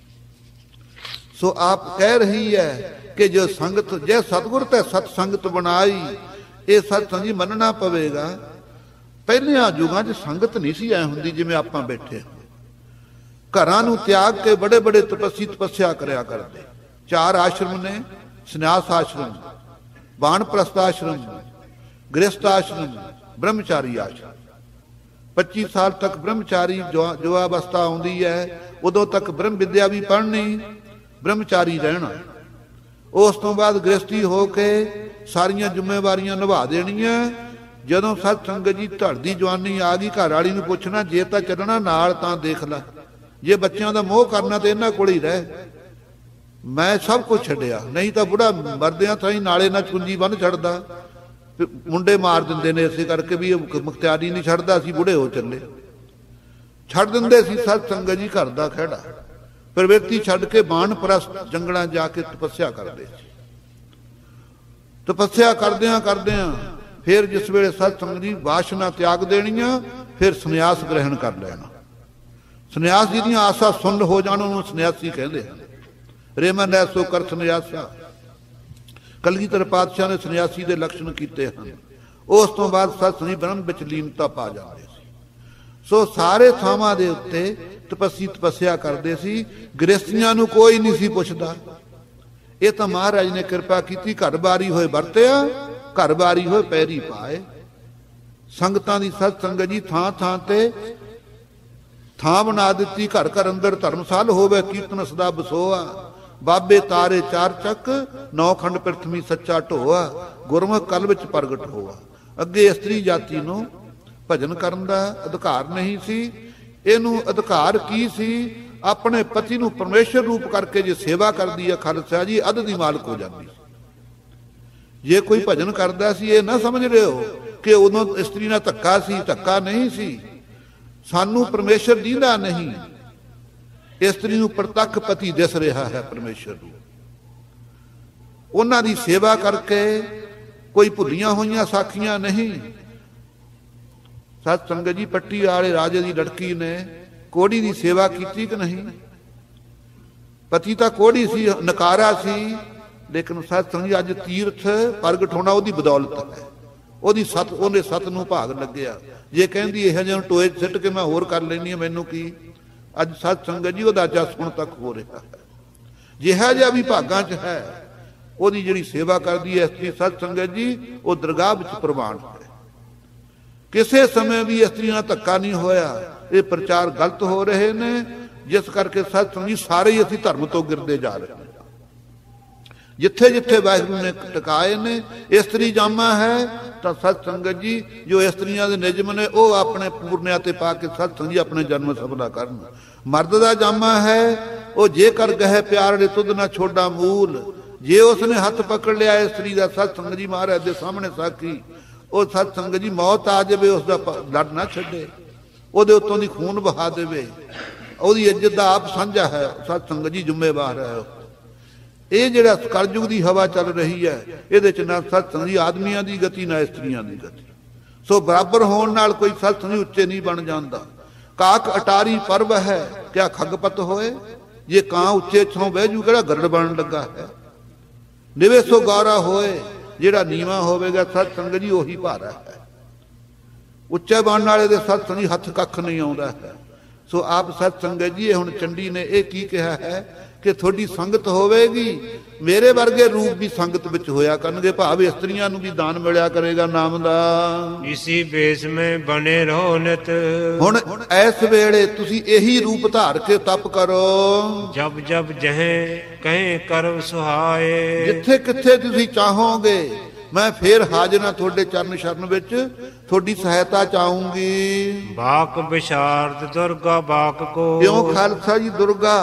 ਸੋ ਆਪ ਕਹਿ ਰਹੀ ਹੈ ਕਿ ਜੋ ਸੰਗਤ ਜੇ ਸਤਿਗੁਰ ਤੇ ਸਤ ਸੰਗਤ ਬਣਾਈ, ਇਹ ਸਤ ਸੰਗੀ ਮੰਨਣਾ ਪਵੇਗਾ। ਪਹਿਲਿਆਂ ਯੁਗਾਂ 'ਚ ਸੰਗਤ ਨਹੀਂ ਸੀ ਐ ਹੁੰਦੀ ਜਿਵੇਂ ਆਪਾਂ ਬੈਠੇ ਹਾਂ। ਘਰਾਂ ਨੂੰ ਤਿਆਗ ਕੇ ਬੜੇ ਬੜੇ ਤਪੱਸਿਆ ਕਰਿਆ ਕਰਦੇ। 4 ਆਸ਼ਰਮ ਨੇ, ਸੰਨਿਆਸ ਆਸ਼ਰਮ, ਬਾਣਪ੍ਰਸਥ ਆਸ਼ਰਮ, ਗ੍ਰਸਥ ਆਸ਼ਰਮ, ਬ੍ਰਹਮਚਾਰੀ ਆਸ਼ਰਮ। 25 ਸਾਲ ਤੱਕ ਬ੍ਰਹਮਚਾਰੀ ਜੋ ਅਵਸਥਾ ਆਉਂਦੀ ਹੈ, ਉਦੋਂ ਤੱਕ ਬ੍ਰਹਮ ਵਿਦਿਆ ਵੀ ਪੜ੍ਹਨੀ, ਬ੍ਰਹਮਚਾਰੀ ਰਹਿਣਾ। ਉਸ ਤੋਂ ਬਾਅਦ ਗ੍ਰਸਤੀ ਹੋ ਕੇ ਸਾਰੀਆਂ ਜ਼ਿੰਮੇਵਾਰੀਆਂ ਨਿਭਾ ਦੇਣੀਆਂ। ਜਦੋਂ ਸਤ ਸੰਗਤ ਜੀ ਧੜਦੀ ਜਵਾਨੀ ਆ ਗਈ, ਘਰ ਵਾਲੀ ਨੂੰ ਪੁੱਛਣਾ, ਜੇ ਤਾਂ ਚੱਲਣਾ ਨਾਲ ਤਾਂ ਦੇਖ ਲੈ, ਜੇ ਬੱਚਿਆਂ ਦਾ ਮੋਹ ਕਰਨਾ ਤੇ ਇਹਨਾਂ ਕੋਲ ਹੀ ਰਹਿ। ਮੈਂ ਸਭ ਕੁਝ ਛੱਡਿਆ, ਨਹੀਂ ਤਾਂ ਬੁੜਾ ਮਰਦਿਆਂ ਥਾਈ ਨਾਲੇ ਨਾਲ ਚੁੰਜੀ ਬੰਨ ਛੱਡਦਾ। ਮੁੰਡੇ ਮਾਰ ਦਿੰਦੇ ਨੇ ਇਸੇ ਕਰਕੇ ਵੀ ਮੁਖਤਿਆਰੀ ਨਹੀਂ ਛੱਡਦਾ, ਅਸੀਂ ਬੁੜੇ ਹੋ ਚੱਲੇ। ਛੱਡ ਦਿੰਦੇ ਸੀ ਸਤ ਸੰਗਤ ਜੀ ਘਰ ਦਾ ਖਹਿੜਾ। ਫਿਰ ਵਿਅਕਤੀ ਛੱਡ ਕੇ ਬਾਣਪ੍ਰਸਥ ਜੰਗਲਾਂ ਜਾ ਕੇ ਤਪੱਸਿਆ ਕਰਦੇ ਸੀ। ਤਪੱਸਿਆ ਕਰਦਿਆਂ ਕਰਦਿਆਂ ਫਿਰ ਜਿਸ ਵੇਲੇ ਸਤ ਸੰਗਤ ਜੀ ਵਾਸ਼ਨਾ ਤਿਆਗ ਦੇਣੀਆਂ, ਫਿਰ ਸੰਨਿਆਸ ਗ੍ਰਹਿਣ ਕਰ ਲੈਣਾ। ਸੰਨਿਆਸ ਜਿਹਦੀਆਂ ਆਸਾਂ ਸੁੰਨ ਹੋ ਜਾਣ ਉਹਨੂੰ ਸੰਨਿਆਸੀ ਕਹਿੰਦੇ ਹਨ। ਰੇਮਨ ਐਸੋ ਕਰ ਸੰਨਿਆਸਾ, ਕਲਗੀਧਰ ਪਾਤਸ਼ਾਹ ਨੇ ਸੰਨਿਆਸੀ ਦੇ ਲੱਛਣ ਕੀਤੇ ਹਨ। ਉਸ ਤੋਂ ਬਾਅਦ ਸਤ ਸੰਗਤ ਬ੍ਰਹਮ ਵਿੱਚ ਲੀਨਤਾ ਪਾ ਜਾਂਦੇ ਸੀ। ਸੋ ਸਾਰੇ ਥਾਵਾਂ ਦੇ ਉੱਤੇ ਤਪੱਸਿਆ ਕਰਦੇ ਸੀ। ਗ੍ਰਸਤੀਆਂ ਨੂੰ ਕੋਈ ਨਹੀਂ ਸੀ ਪੁੱਛਦਾ। ਇਹ ਤਾਂ ਮਹਾਰਾਜ ਨੇ ਕਿਰਪਾ ਕੀਤੀ, ਘਰ ਬਾਰੀ ਹੋਏ ਵਰਤਿਆ, ਘਰ ਬਾਰੀ ਹੋਏ ਪੈਰੀ ਪਾਏ। ਸੰਗਤਾਂ ਦੀ ਸਤ ਸੰਗਤ ਜੀ ਥਾਂ ਥਾਂ ਤੇ ਥਾਂ ਬਣਾ ਦਿੱਤੀ। ਘਰ ਘਰ ਅੰਦਰ ਧਰਮਸਾਲ ਹੋਵੇ, ਕੀਰਤਨ ਸਦਾ ਬਸੋਆ। ਬਾਬੇ ਤਾਰੇ 4 ਚੱਕ, 9 ਖੰਡ ਪ੍ਰਿਥਵੀ ਸੱਚਾ ਢੋਆ। ਗੁਰਮੁਖ ਕਲ ਵਿੱਚ ਪ੍ਰਗਟ ਹੋਆ। ਅੱਗੇ ਇਸਤਰੀ ਜਾਤੀ ਨੂੰ ਭਜਨ ਕਰਨ ਦਾ ਅਧਿਕਾਰ ਨਹੀਂ ਸੀ। ਇਹਨੂੰ ਅਧਿਕਾਰ ਕੀ ਸੀ? ਆਪਣੇ ਪਤੀ ਨੂੰ ਪਰਮੇਸ਼ਰ ਰੂਪ ਕਰਕੇ ਜੇ ਸੇਵਾ ਕਰਦੀ ਹੈ ਖਾਲਸਾ ਜੀ, ਅੱਧ ਦੀ ਮਾਲਕ ਹੋ ਜਾਂਦੀ। ਜੇ ਕੋਈ ਭਜਨ ਕਰਦਾ ਸੀ, ਇਹ ਨਾ ਸਮਝ ਰਹੇ ਹੋ ਕਿ ਉਦੋਂ ਇਸਤਰੀ ਨਾਲ ਧੱਕਾ ਸੀ। ਧੱਕਾ ਨਹੀਂ ਸੀ। ਸਾਨੂੰ ਪਰਮੇਸ਼ਰ ਦੀਂਦਾ ਨਹੀਂ, ਇਸਤਰੀ ਨੂੰ ਪ੍ਰਤੱਖ ਪਤੀ ਦਿਸ ਰਿਹਾ ਹੈ ਪਰਮੇਸ਼ਰ ਨੂੰ। ਉਹਨਾਂ ਦੀ ਸੇਵਾ ਕਰਕੇ ਕੋਈ ਭੁੱਲੀਆਂ ਹੋਈਆਂ ਸਾਖੀਆਂ ਨਹੀਂ। ਸਤ ਸੰਗਤ ਜੀ ਪੱਟੀ ਵਾਲੇ ਰਾਜੇ ਦੀ ਲੜਕੀ ਨੇ ਕੋੜੀ ਦੀ ਸੇਵਾ ਕੀਤੀ ਕਿ ਨਹੀਂ? ਪਤੀ ਤਾਂ ਕੋਹੜੀ ਸੀ, ਨਕਾਰਾ ਸੀ, ਲੇਕਿਨ ਸਾਧ ਸੰਗਤ ਜੀ ਅੱਜ ਤੀਰਥ ਪ੍ਰਗਟ ਹੋਣਾ ਉਹਦੀ ਬਦੌਲਤ ਹੈ। ਉਹਨੇ ਸਤ ਨੂੰ ਭਾਗ ਲੱਗਿਆ। ਜੇ ਕਹਿੰਦੀ ਇਹੋ ਜਿਹੇ ਟੋਏ ਸਿੱਟ ਕੇ ਮੈਂ ਹੋਰ ਕਰ ਲੈਣੀ, ਮੈਨੂੰ ਕੀ। ਅੱਜ ਸਾਧ ਸੰਗਤ ਜੀ ਉਹਦਾ ਜਸ ਹੁਣ ਤੱਕ ਹੋ ਰਿਹਾ ਹੈ। ਜਿਹਾ ਜਿਹਾ ਵੀ ਭਾਗਾਂ 'ਚ ਹੈ, ਉਹਦੀ ਜਿਹੜੀ ਸੇਵਾ ਕਰਦੀ ਹੈ ਇਸਤਰੀ ਸਾਧ ਸੰਗਤ ਜੀ, ਉਹ ਦਰਗਾਹ ਵਿੱਚ ਪ੍ਰਵਾਨ ਹੈ। ਕਿਸੇ ਸਮੇਂ ਵੀ ਇਸਤਰੀ ਨਾਲ ਧੱਕਾ ਨਹੀਂ ਹੋਇਆ। ਇਹ ਪ੍ਰਚਾਰ ਗਲਤ ਹੋ ਰਹੇ ਨੇ, ਜਿਸ ਕਰਕੇ ਸਾਧ ਸੰਗਤ ਜੀ ਸਾਰੇ ਹੀ ਅਸੀਂ ਧਰਮ ਤੋਂ ਗਿਰਦੇ ਜਾ ਰਹੇ ਹਾਂ। ਜਿੱਥੇ ਜਿੱਥੇ ਵਾਹਿਗੁਰੂ ਨੇ ਟਿਕਾਏ ਨੇ ਇਸਤਰੀ ਜਾਮਾ ਹੈ, ਤਾਂ ਸਤ ਸੰਗਤ ਜੀ ਜੋ ਇਸਤਰੀਆਂ ਦੇ ਨਿਯਮ ਨੇ ਉਹ ਆਪਣੇ ਪੂਰਨਿਆਂ ਤੇ ਪਾ ਕੇ ਸਤ ਸੰਗਤ ਜੀ ਆਪਣੇ ਜਨਮ ਸਫਲਾ ਕਰਨ। ਮਰਦ ਦਾ ਜਾਮਾ ਹੈ, ਉਹ ਜੇ ਕਰ ਗਏ ਪਿਆਰ ਤੁਧ ਨਾ ਛੋਡਾ ਮੂਲ। ਜੇ ਉਸਨੇ ਹੱਥ ਪਕੜ ਲਿਆ ਇਸਤਰੀ ਦਾ, ਸਤ ਸੰਗਤ ਜੀ ਮਹਾਰਾਜ ਦੇ ਸਾਹਮਣੇ ਸਾਖੀ, ਉਹ ਸਤ ਸੰਗਤ ਜੀ ਮੌਤ ਆ ਜਾਵੇ ਉਸਦਾ ਲੜ ਨਾ ਛੱਡੇ, ਉਹਦੇ ਉੱਤੋਂ ਦੀ ਖੂਨ ਬਹਾ ਦੇਵੇ। ਉਹਦੀ ਇੱਜ਼ਤ ਦਾ ਆਪ ਸਾਂਝਾ ਹੈ, ਸਤ ਸੰਗਤ ਜੀ ਜ਼ਿੰਮੇਵਾਰ ਹੈ। ਇਹ ਜਿਹੜਾ ਕਲਯੁਗ ਦੀ ਹਵਾ ਚੱਲ ਰਹੀ ਹੈ, ਇਹਦੇ 'ਚ ਨਾ ਸਤ ਸੰਗਤ ਜੀ ਆਦਮੀਆਂ ਦੀ ਗਤੀ ਨਾ ਇਸਤਰੀਆਂ ਦੀ ਗਤੀ। ਸੋ ਬਰਾਬਰ ਹੋਣ ਨਾਲ ਕੋਈ ਸਤ ਸੰਗਤ ਜੀ ਉੱਚੇ ਨਹੀਂ ਬਣ ਜਾਂਦਾ। ਕਾਕ ਅਟਾਰੀ ਪਰਵ ਹੈ, ਕਿਆ ਖਗਪਤ ਹੋਏ। ਜੇ ਕਾਂ ਉੱਚੇ ਥੋਂ ਬਹਿ ਜੂ, ਕਿਹੜਾ ਗਰੜ ਬਣਨ ਲੱਗਾ ਹੈ। ਨਿਵੇ ਸੋ ਗੌਰਾ ਹੋਏ, ਜਿਹੜਾ ਨੀਵਾਂ ਹੋਵੇਗਾ ਸਤ ਸੰਗਤ ਜੀ ਉਹੀ ਭਾਰਾ ਹੈ। ਉੱਚੇ ਬਣਨ ਵਾਲੇ ਦੇ ਸਤ ਸੰਗਤ ਜੀ ਹੱਥ ਕੱਖ ਨਹੀਂ ਆਉਂਦਾ ਹੈ। ਸੋ ਆਪ ਸਤ ਸੰਗਤ ਜੀ ਹੁਣ ਚੰਡੀ ਨੇ ਇਹ ਕੀ ਕਿਹਾ ਹੈ ਕਿ ਤੁਹਾਡੀ ਸੰਗਤ ਹੋਵੇਗੀ, ਮੇਰੇ ਵਰਗੇ ਰੂਪ ਵੀ ਸੰਗਤ ਵਿੱਚ ਹੋਇਆ ਕਰਨਗੇ। ਭਾਵ ਇਸਤਰੀਆਂ ਨੂੰ ਵੀ ਦਾਨ ਮਿਲਿਆ ਕਰੇਗਾ ਨਾਮ ਦਾ। ਇਸੀ ਬੇਸ ਮੈਂ ਬਣੇ ਰਹੋ ਨਿਤ। ਹੁਣ ਇਸ ਵੇਲੇ ਤੁਸੀਂ ਇਹੀ ਰੂਪ ਧਾਰ ਕੇ ਤਪ ਕਰੋ। ਜਬ ਜਬ ਜਹੇ ਕਹੇ ਕਰਵ ਸੁਹਾਏ। ਜਿੱਥੇ ਕਿੱਥੇ ਤੁਸੀਂ ਚਾਹੋਗੇ ਮੈਂ ਫੇਰ ਹਾਜ਼ਰ ਹਾਂ ਤੁਹਾਡੇ ਚਰਨ ਸ਼ਰਨ ਵਿੱਚ, ਤੁਹਾਡੀ ਸਹਾਇਤਾ ਚਾਹੂੰਗੀ। ਬਾਕ ਵਿਸ਼ਾਰਦ ਦੁਰਗਾ ਬਾਕ ਕੋ। ਕਿਉਂ ਖਾਲਸਾ ਜੀ ਦੁਰਗਾ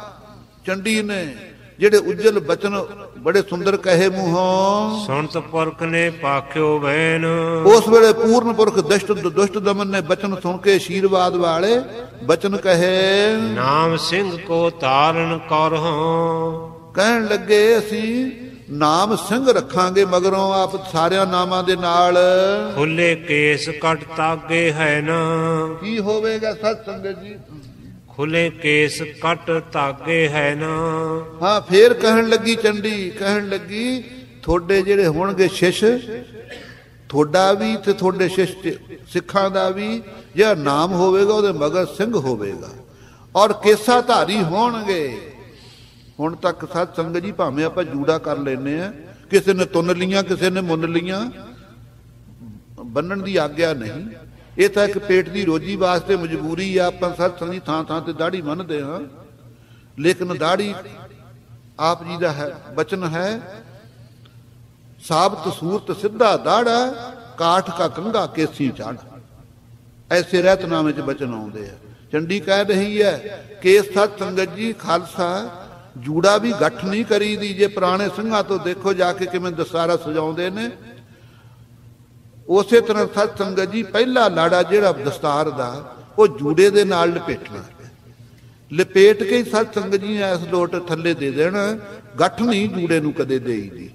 ਚੰਡੀ ਨੇ ਜਿਹੜੇ ਉਜਲ ਬਚਨ ਬੜੇ ਸੁੰਦਰ ਕਹੇ ਮੂੰਹੋਂ, ਸੁਣਤ ਪੁਰਖ ਨੇ ਪਾਖਿਓ ਬੈਨ। ਉਸ ਵੇਲੇ ਪੂਰਨ ਪੁਰਖ ਦੁਸ਼ਟ ਦਮਨ ਨੇ ਬਚਨ ਸੁਣ ਕੇ ਆਸ਼ੀਰਵਾਦ ਵਾਲੇ ਬਚਨ ਕਹੇ। ਨਾਮ ਸਿੰਘ ਕੋ ਤਾਰਨ ਕਰਹੁ। ਕਹਿਣ ਲੱਗੇ ਅਸੀਂ ਨਾਮ ਸਿੰਘ ਰੱਖਾਂਗੇ ਮਗਰੋਂ ਆਪ ਸਾਰਿਆਂ ਨਾਮਾਂ ਦੇ ਨਾਲ। ਖੁੱਲੇ ਕੇਸ ਕਟ ਤਾਗੇ ਹੈ ਨਾ। ਕੀ ਹੋਵੇਗਾ ਸਤ ਸੰਗਤ ਜੀ? ਖੁੱਲੇ ਕੇਸ ਕਟ ਤਾਗੇ ਹੈ ਨਾ। ਹਾਂ ਫੇਰ ਕਹਿਣ ਲੱਗੀ ਚੰਡੀ, ਕਹਿਣ ਲੱਗੀ ਤੁਹਾਡੇ ਜਿਹੜੇ ਹੋਣਗੇ ਸ਼ਿਸ਼, ਤੁਹਾਡਾ ਵੀ ਤੇ ਤੁਹਾਡੇ ਸ਼ਿਸ਼ ਸਿੱਖਾਂ ਦਾ ਵੀ ਜਿਹੜਾ ਨਾਮ ਹੋਵੇਗਾ ਉਹਦੇ ਮਗਰ ਸਿੰਘ ਹੋਵੇਗਾ ਔਰ ਕੇਸਾ ਧਾਰੀ ਹੋਣਗੇ। ਹੁਣ ਤੱਕ ਸਤ ਸੰਗਤ ਜੀ ਭਾਵੇਂ ਆਪਾਂ ਜੂੜਾ ਕਰ ਲੈਨੇ ਆ, ਕਿਸੇ ਨੇ ਤੁੰਨ ਲੀਆਂ ਕਿਸੇ ਨੇ ਮੁੰਨ ਲੀਆਂ, ਬੰਨਣ ਦੀ ਆਗਿਆ ਨਹੀਂ। ਇਹ ਤਾਂ ਇੱਕ ਪੇਟ ਦੀ ਰੋਜੀ ਵਾਸਤੇ ਮਜਬੂਰੀ ਆ। ਆਪਾਂ ਸਤ ਸੰਗਤ ਜੀ ਥਾਂ ਥਾਂ ਤੇ ਦਾੜੀ ਮੰਨਦੇ ਹਾਂ, ਲੇਕਿਨ ਦਾੜੀ ਆਪ ਜੀ ਦਾ ਹੈ ਬਚਨ ਹੈ, ਸਾਬਤ ਸੂਰਤ ਸਿੱਧਾ ਦਾੜਾ ਕਾਠ ਕਾ ਕੰਗਾ ਕੇਸੀ ਚਾੜ। ਐਸੇ ਰਹਿਤਨਾਮੇ 'ਚ ਬਚਨ ਆਉਂਦੇ ਆ। ਚੰਡੀ ਕਹਿ ਰਹੀ ਹੈ ਕਿ ਸਤ ਸੰਗਤ ਜੀ ਖਾਲਸਾ ਜੂੜਾ ਵੀ ਗੱਠ ਨਹੀਂ ਕਰੀਦੀ। ਜੇ ਪੁਰਾਣੇ ਸਿੰਘਾਂ ਤੋਂ ਦੇਖੋ ਜਾ ਕੇ ਕਿਵੇਂ ਦਸਤਾਰਾ ਸਜਾਉਂਦੇ ਨੇ, ਉਸੇ ਤਰ੍ਹਾਂ ਸਤ ਸੰਗਤ ਜੀ ਪਹਿਲਾ ਲਾੜਾ ਜਿਹੜਾ ਦਸਤਾਰ ਦਾ ਉਹ ਜੂੜੇ ਦੇ ਨਾਲ ਲਪੇਟਣਾ, ਲਪੇਟ ਕੇ ਸਤ ਸੰਗਤ ਜੀ ਇਸ ਲੋਟ ਥੱਲੇ ਦੇ ਦੇਣਾ। ਗੱਠ ਨਹੀਂ ਜੂੜੇ ਨੂੰ ਕਦੇ ਦੇਈਦੀ।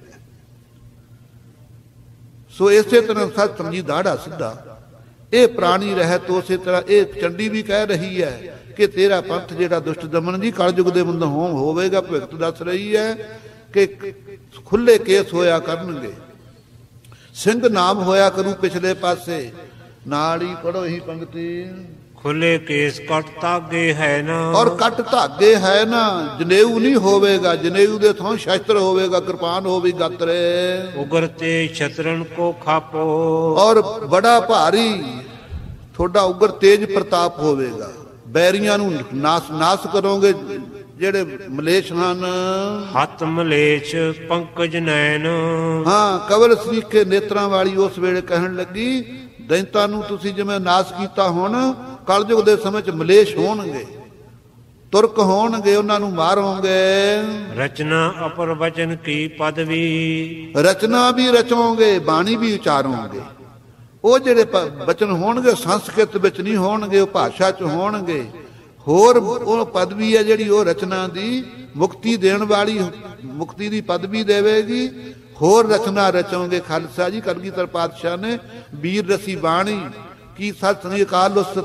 ਸੋ ਇਸੇ ਤਰ੍ਹਾਂ ਸਤ ਸੰਗਤ ਜੀ ਦਾੜਾ ਸਿੱਧਾ ਇਹ ਪ੍ਰਾਣੀ ਰਹਿਤ। ਉਸੇ ਤਰ੍ਹਾਂ ਇਹ ਚੰਡੀ ਵੀ ਕਹਿ ਰਹੀ ਹੈ ਕਿ ਤੇਰਾ ਪੰਥ ਜਿਹੜਾ ਦੁਸ਼ਟ ਦਮਨ ਜੀ ਕਲਯੁਗ ਦੇ ਬੰਦ ਹੋਵੇਗਾ। ਭਗਤ ਦੱਸ ਰਹੀ ਹੈ ਕਿ ਖੁੱਲੇ ਕੇਸ ਹੋਇਆ ਕਰਨਗੇ, ਸਿੰਘ ਨਾਮ ਹੋਇਆ ਕਰੂ ਪਿਛਲੇ ਪਾਸੇ। ਨਾਲ ਹੀ ਪੜੋ ਇਹੀ ਪੰਕਤੀ, ਖੁੱਲੇ ਕੇਸ ਕਟ ਤਾਗੇ ਹੈ ਨਾ। ਔਰ ਕੱਟ ਧਾਗੇ ਹੈ ਨਾ। ਜਨੇਊ ਨਹੀਂ ਹੋਵੇਗਾ, ਜਨੇਊ ਦੇ ਥਾਂ ਸ਼ਸਤਰ ਹੋਵੇਗਾ, ਕਿਰਪਾਨ ਹੋਵੇ ਗਾਤਰੇ। ਉਗਰ ਤੇ ਛਤਰਨ ਕੋ ਖਾਪੋ। ਔਰ ਬੜਾ ਭਾਰੀ ਤੁਹਾਡਾ ਉਗਰ ਤੇਜ ਪ੍ਰਤਾਪ ਹੋਵੇਗਾ। ਬੈਰੀਆਂ ਨੂੰ ਨਾਸ ਕਰੋਗੇ ਜਿਹੜੇ ਮਲੇਸ਼ ਹਨ। ਹੱਥ ਮਲੇਸ਼ ਪੰਕਜ ਨੈਣ। ਹਾਂ ਕਵਲ ਸਰੀਕੇ ਨੇਤਰਾਂ ਵਾਲੀ ਉਸ ਵੇਲੇ ਕਹਿਣ ਲੱਗੀ ਦੈਂਤਾਂ ਨੂੰ ਤੁਸੀਂ ਜਿਵੇਂ ਨਾਸ ਕੀਤਾ, ਹੁਣ ਕਲਯੁਗ ਦੇ ਸਮੇਂ 'ਚ ਮਲੇਸ਼ ਹੋਣਗੇ, ਤੁਰਕ ਹੋਣਗੇ, ਉਹਨਾਂ ਨੂੰ ਮਾਰੋਗੇ। ਰਚਨਾ ਅਪਰ ਵਚਨ ਕੀ ਪਦਵੀ। ਰਚਨਾ ਵੀ ਰਚੋਗੇ, ਬਾਣੀ ਵੀ ਉਚਾਰੋਗੇ। ਉਹ ਜਿਹੜੇ ਬਚਨ ਹੋਣਗੇ ਸੰਸਕ੍ਰਿਤ ਵਿੱਚ ਨਹੀਂ ਹੋਣਗੇ, ਉਹ ਭਾਸ਼ਾ 'ਚ ਹੋਣਗੇ। ਹੋਰ ਉਹ ਪਦਵੀ ਹੈ ਜਿਹੜੀ ਉਹ ਰਚਨਾ ਦੀ ਮੁਕਤੀ ਦੇਣ ਵਾਲੀ, ਮੁਕਤੀ ਦੀ ਪਦਵੀ ਦੇਵੇਗੀ। ਹੋਰ ਰਚਨਾ ਰਚੋਗੇ। ਖਾਲਸਾ ਜੀ ਕਲਗੀਧਰ ਪਾਤਸ਼ਾਹ ਨੇ ਵੀਰ ਰਸੀ ਬਾਣੀ ਕੀ ਸਤ ਸੰਗਤ ਅਕਾਲ ਉਸਤ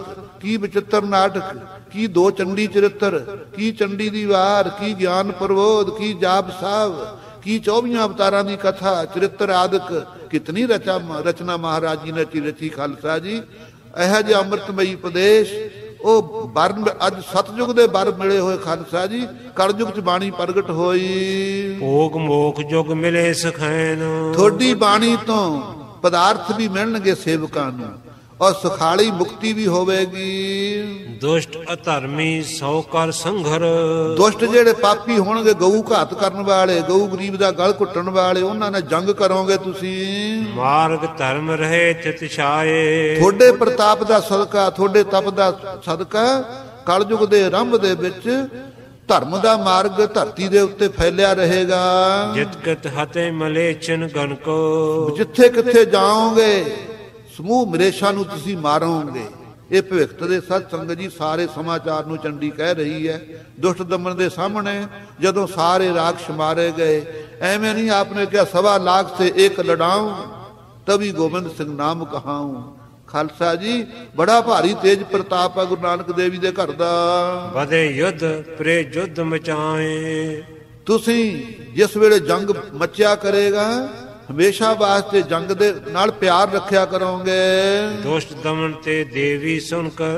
ਕੀ ਬਚਿੱਤਰ ਨਾਟਕ, ਕੀ ਦੋ ਚੰਡੀ ਚਰਿੱਤਰ, ਕੀ ਚੰਡੀ ਦੀ ਵਾਰ, ਕੀ ਗਿਆਨ ਪ੍ਰਬੋਧ, ਕੀ ਜਾਪ ਸਾਹਿਬ, ਕੀ 24 ਅਵਤਾਰਾਂ ਦੀ ਕਥਾ ਚਰਿੱਤਰ ਆਦਿਕ, ਕਿਤਨੀ ਰਚਨਾ ਮਹਾਰਾਜ ਜੀ ਨੇ ਰਚੀ ਖਾਲਸਾ ਜੀ। ਇਹੋ ਜਿਹਾ ਅੰਮ੍ਰਿਤਮਈ ਉਪਦੇਸ਼ ਉਹ ਬਰ ਅੱਜ ਸਤਜੁਗ ਦੇ ਬਰ ਮਿਲੇ ਹੋਏ ਖਾਲਸਾ ਜੀ, ਕਲਯੁਗ ਚ ਬਾਣੀ ਪ੍ਰਗਟ ਹੋਈ। ਭੋਗ ਮੋਖ ਜੁਗ ਮਿਲੇ ਸਖੈਨ, ਥੋੜੀ ਬਾਣੀ ਤੋਂ ਪਦਾਰਥ ਵੀ ਮਿਲਣਗੇ ਸੇਵਕਾਂ ਨੂੰ, ਔਰ ਸੁਖਾਲੀ ਮੁਕਤੀ ਵੀ ਹੋਵੇਗੀ। ਦੁਸ਼ਟ ਅਧਰਮੀ ਸੌ ਕਰ ਸੰਘਰ, ਦੁਸ਼ਟ ਜਿਹੜੇ ਪਾਪੀ ਹੋਣਗੇ, ਗਊ ਘਾਤ ਕਰਨ ਵਾਲੇ, ਗਊ ਗਰੀਬ ਦਾ ਗਲ ਘੁੱਟਣ ਵਾਲੇ, ਉਹਨਾਂ ਨਾਲ ਜੰਗ ਕਰੋਗੇ ਤੁਸੀਂ। ਮਾਰਗ ਧਰਮ ਰਹੇ ਤਿਤ ਛਾਏ, ਤੁਹਾਡੇ ਪ੍ਰਤਾਪ ਦਾ ਸਦਕਾ, ਤੁਹਾਡੇ ਤਪ ਦਾ ਸਦਕਾ ਕਲਯੁਗ ਦੇ ਆਰੰਭ ਦੇ ਵਿੱਚ ਧਰਮ ਦਾ ਮਾਰਗ ਧਰਤੀ ਦੇ ਉੱਤੇ ਫੈਲਿਆ ਰਹੇਗਾ। ਜਿਤ ਕਿਤ ਹਤੇ ਮਲੇਛਨ ਗਨਕੋ, ਜਿੱਥੇ ਕਿੱਥੇ ਜਾਓਗੇ ਸਮੂਹ ਮਰੇਸ਼ਾਂ ਨੂੰ ਤੁਸੀਂ ਮਾਰੋਗੇ। ਇਹ ਭਵਿੱਖਤ ਦੇ ਸਤ ਸੰਗਤ ਜੀ ਸਾਰੇ ਸਮਾਚਾਰ ਨੂੰ ਚੰਡੀ ਕਹਿ ਰਹੀ ਹੈ। ਦੁਸ਼ਟ ਦਮਨ ਦੇ ਸਾਹਮਣੇ ਜਦੋਂ ਸਾਰੇ ਰਾਖਸ਼ ਮਾਰੇ ਗਏ, ਐਵੇਂ ਨਹੀਂ ਆਪਨੇ ਕਿਹਾ 1.25 लाख से एक लड़ाऊं तभी गोविंद सिंह नाम कहाऊं। ਖਾਲਸਾ ਜੀ ਬੜਾ ਭਾਰੀ ਤੇਜ ਪ੍ਰਤਾਪ ਹੈ ਗੁਰੂ ਨਾਨਕ ਦੇਵ ਜੀ ਦੇ ਘਰ ਦਾ। ਵਧੇ ਯੁੱਧ ਪ੍ਰੇ ਯੁੱਧ ਮਚਾਏ, ਤੁਸੀਂ ਜਿਸ ਵੇਲੇ ਜੰਗ ਮਚਿਆ ਕਰੇਗਾ ਹਮੇਸ਼ਾ ਵਾਸਤੇ ਜੰਗ ਦੇ ਨਾਲ ਪਿਆਰ ਰੱਖਿਆ ਕਰੋਗੇ। ਦੁਸ਼ਟ ਦਮਨ ਤੇ ਦੇਵੀ ਸੁਣ ਕਰ,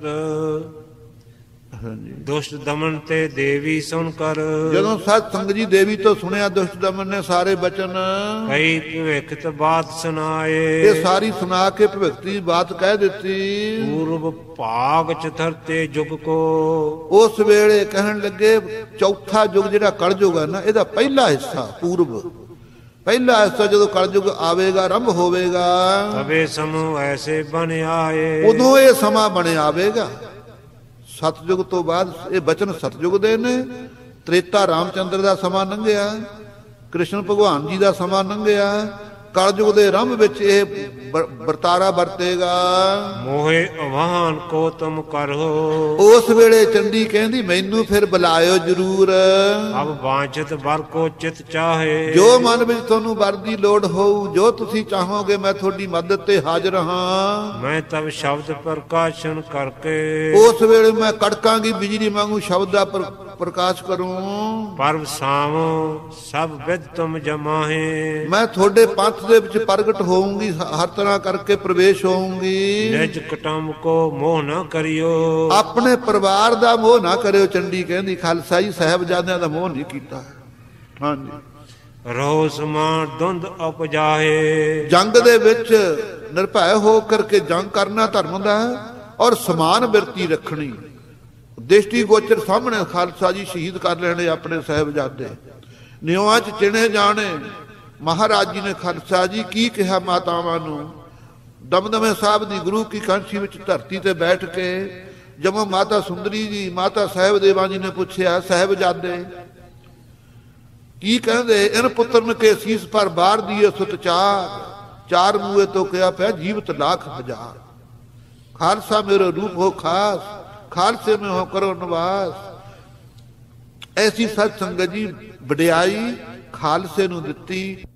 ਦੁਸ਼ਟ ਦਮਨ ਤੇ ਦੇਵੀ ਸੁਣ ਕਰ, ਜਦੋਂ ਸਤ ਸੰਗ ਜੀ ਦੇਵੀ ਤੋਂ ਸੁਣਿਆ ਦੁਸ਼ਟ ਦਮਨ ਨੇ ਸਾਰੇ ਬਚਨ, ਕਈ ਭਵਿੱਖਤ ਬਾਤ ਸੁਣਾਏ, ਇਹ ਸਾਰੀ ਸੁਣਾ ਕੇ ਭਵਿੱਖ ਦੀ ਬਾਤ ਕਹਿ ਦਿੱਤੀ। ਪੂਰਬ ਭਾਗ ਚਤੁਰਤੇ ਯੁਗ ਕੋ, ਉਸ ਵੇਲੇ ਕਹਿਣ ਲੱਗੇ ਚੌਥਾ ਯੁਗ ਜਿਹੜਾ ਕਲਯੁਗ ਹੈ ਨਾ, ਇਹਦਾ ਪਹਿਲਾ ਹਿੱਸਾ ਪੂਰਬ, ਪਹਿਲਾ ਹਿੱਸਾ ਜਦੋਂ ਕਲਯੁਗ ਆਵੇਗਾ, ਆਰੰਭ ਹੋਵੇਗਾ, ਤਵੇ ਸਮੂਹ ਐਸੇ ਬਣ ਆਏ, ਉਦੋਂ ਇਹ ਸਮਾਂ ਬਣ ਆਵੇਗਾ। ਸਤਜੁਗ ਤੋਂ ਬਾਅਦ ਇਹ ਬਚਨ ਸਤਜੁਗ ਦੇ ਨੇ। ਤ੍ਰੇਤਾ ਰਾਮਚੰਦਰ ਦਾ ਸਮਾਂ ਲੰਘਿਆ, ਕ੍ਰਿਸ਼ਨ ਭਗਵਾਨ ਜੀ ਦਾ ਸਮਾਂ ਲੰਘਿਆ, ਕਲਯੁਗ ਦੇ ਆਰੰਭ ਵਿੱਚ ਇਹ ਵਰਤਾਰਾ ਵਰਤੇਗਾ। ਮੋਹੇ ਅਵਾਹਨ ਕੋ ਤੁਮ ਕਰੋ, ਉਸ ਵੇਲੇ ਚੰਡੀ ਕਹਿੰਦੀ ਮੈਨੂੰ ਫਿਰ ਬੁਲਾਇਓ ਜਰੂਰ। ਅਬ ਵਾਂਛਿਤ ਵਰ ਕੋ ਚਿਤ ਚਾਹੇ, ਜੋ ਮਨ ਵਿੱਚ ਤੁਹਾਨੂੰ ਵਰ ਦੀ ਲੋੜ ਹੋਊ, ਜੋ ਤੁਸੀਂ ਚਾਹੋਗੇ ਮੈਂ ਤੁਹਾਡੀ ਮਦਦ ਤੇ ਹਾਜ਼ਰ ਹਾਂ। ਮੈਂ ਤਬ ਸ਼ਬਦ ਪ੍ਰਕਾਸ਼ਨ ਕਰਕੇ, ਉਸ ਵੇਲੇ ਮੈਂ ਕੜਕਾਂਗੀ ਬਿਜਲੀ ਵਾਂਗੂ ਸ਼ਬਦ ਦਾ ਪ੍ਰਕਾਸ਼ ਕਰੂੰ। ਪਰਵ ਸਾਵੋ ਸਭ ਵਿਦ ਤੁਮ ਜਮਾਹੇ, ਮੈਂ ਤੁਹਾਡੇ ਪੰਥ ਦੇ ਵਿੱਚ ਪ੍ਰਗਟ ਹੋਊਂਗੀ, ਹਰ ਤਰ੍ਹਾਂ ਕਰਕੇ ਪ੍ਰਵੇਸ਼ ਹੋਊਂਗੀ। ਨਿਜ ਕੁਟੰਬ ਕੋ ਮੋਹ ਨਾ ਕਰਿਓ, ਆਪਣੇ ਪਰਿਵਾਰ ਦਾ ਮੋਹ ਨਾ ਕਰਿਓ। ਚੰਡੀ ਕਹਿੰਦੀ ਖਾਲਸਾ ਜੀ ਸਾਹਿਬਜ਼ਾਦਿਆਂ ਦਾ ਮੋਹ ਨਹੀਂ ਕੀਤਾ। ਹਾਂਜੀ, ਰਹੋ ਸਮਾਨ ਦੁੰਦ ਉਪਜਾਹੇ, ਜੰਗ ਦੇ ਵਿੱਚ ਨਿਰਭੈ ਹੋ ਕਰਕੇ ਜੰਗ ਕਰਨਾ ਧਰਮ ਦਾ, ਔਰ ਸਮਾਨ ਬਿਰਤੀ ਰੱਖਣੀ। ਦ੍ਰਿਸ਼ਟੀ ਗੋਚਰ ਸਾਹਮਣੇ ਖਾਲਸਾ ਜੀ ਸ਼ਹੀਦ ਕਰ ਲੈਣੇ ਆਪਣੇ ਸਾਹਿਬਜ਼ਾਦੇ, ਨਿਉਆਂ ਚ ਚਿਣੇ ਜਾਣੇ। ਮਹਾਰਾਜ ਜੀ ਨੇ ਖਾਲਸਾ ਜੀ ਕੀ ਕਿਹਾ ਮਾਤਾਵਾਂ ਨੂੰ? ਦਮਦਮੇ ਸਾਹਿਬ ਦੀ ਗੁਰੂ ਕੀ ਕਾਂਸ਼ੀ ਵਿੱਚ ਧਰਤੀ ਤੇ ਬੈਠ ਕੇ ਜਦੋਂ ਮਾਤਾ ਸੁੰਦਰੀ ਜੀ, ਮਾਤਾ ਸਾਹਿਬ ਦੇਵਾਂ ਜੀ ਨੇ ਪੁੱਛਿਆ ਸਾਹਿਬਜ਼ਾਦੇ ਕੀ ਕਹਿੰਦੇ? ਇਨ ਪੁੱਤਰਨ ਕੇ ਸੀਸ ਪਰ ਬਾਰ ਦੀਏ ਸੁਤ ਚਾਰ, ਚਾਰ ਮੂਏ ਤੋਂ ਕਿਹਾ ਪਿਆ ਜੀਵਤ ਲੱਖ ਹਜ਼ਾਰ। ਖਾਲਸਾ ਮੇਰਾ ਰੂਪ ਹੋ ਖਾਸ, ਖਾਲਸੇ में हो करो निवास। ऐसी सत संगत जी ਵਡਿਆਈ ਖਾਲਸੇ ਨੂੰ ਦਿੱਤੀ।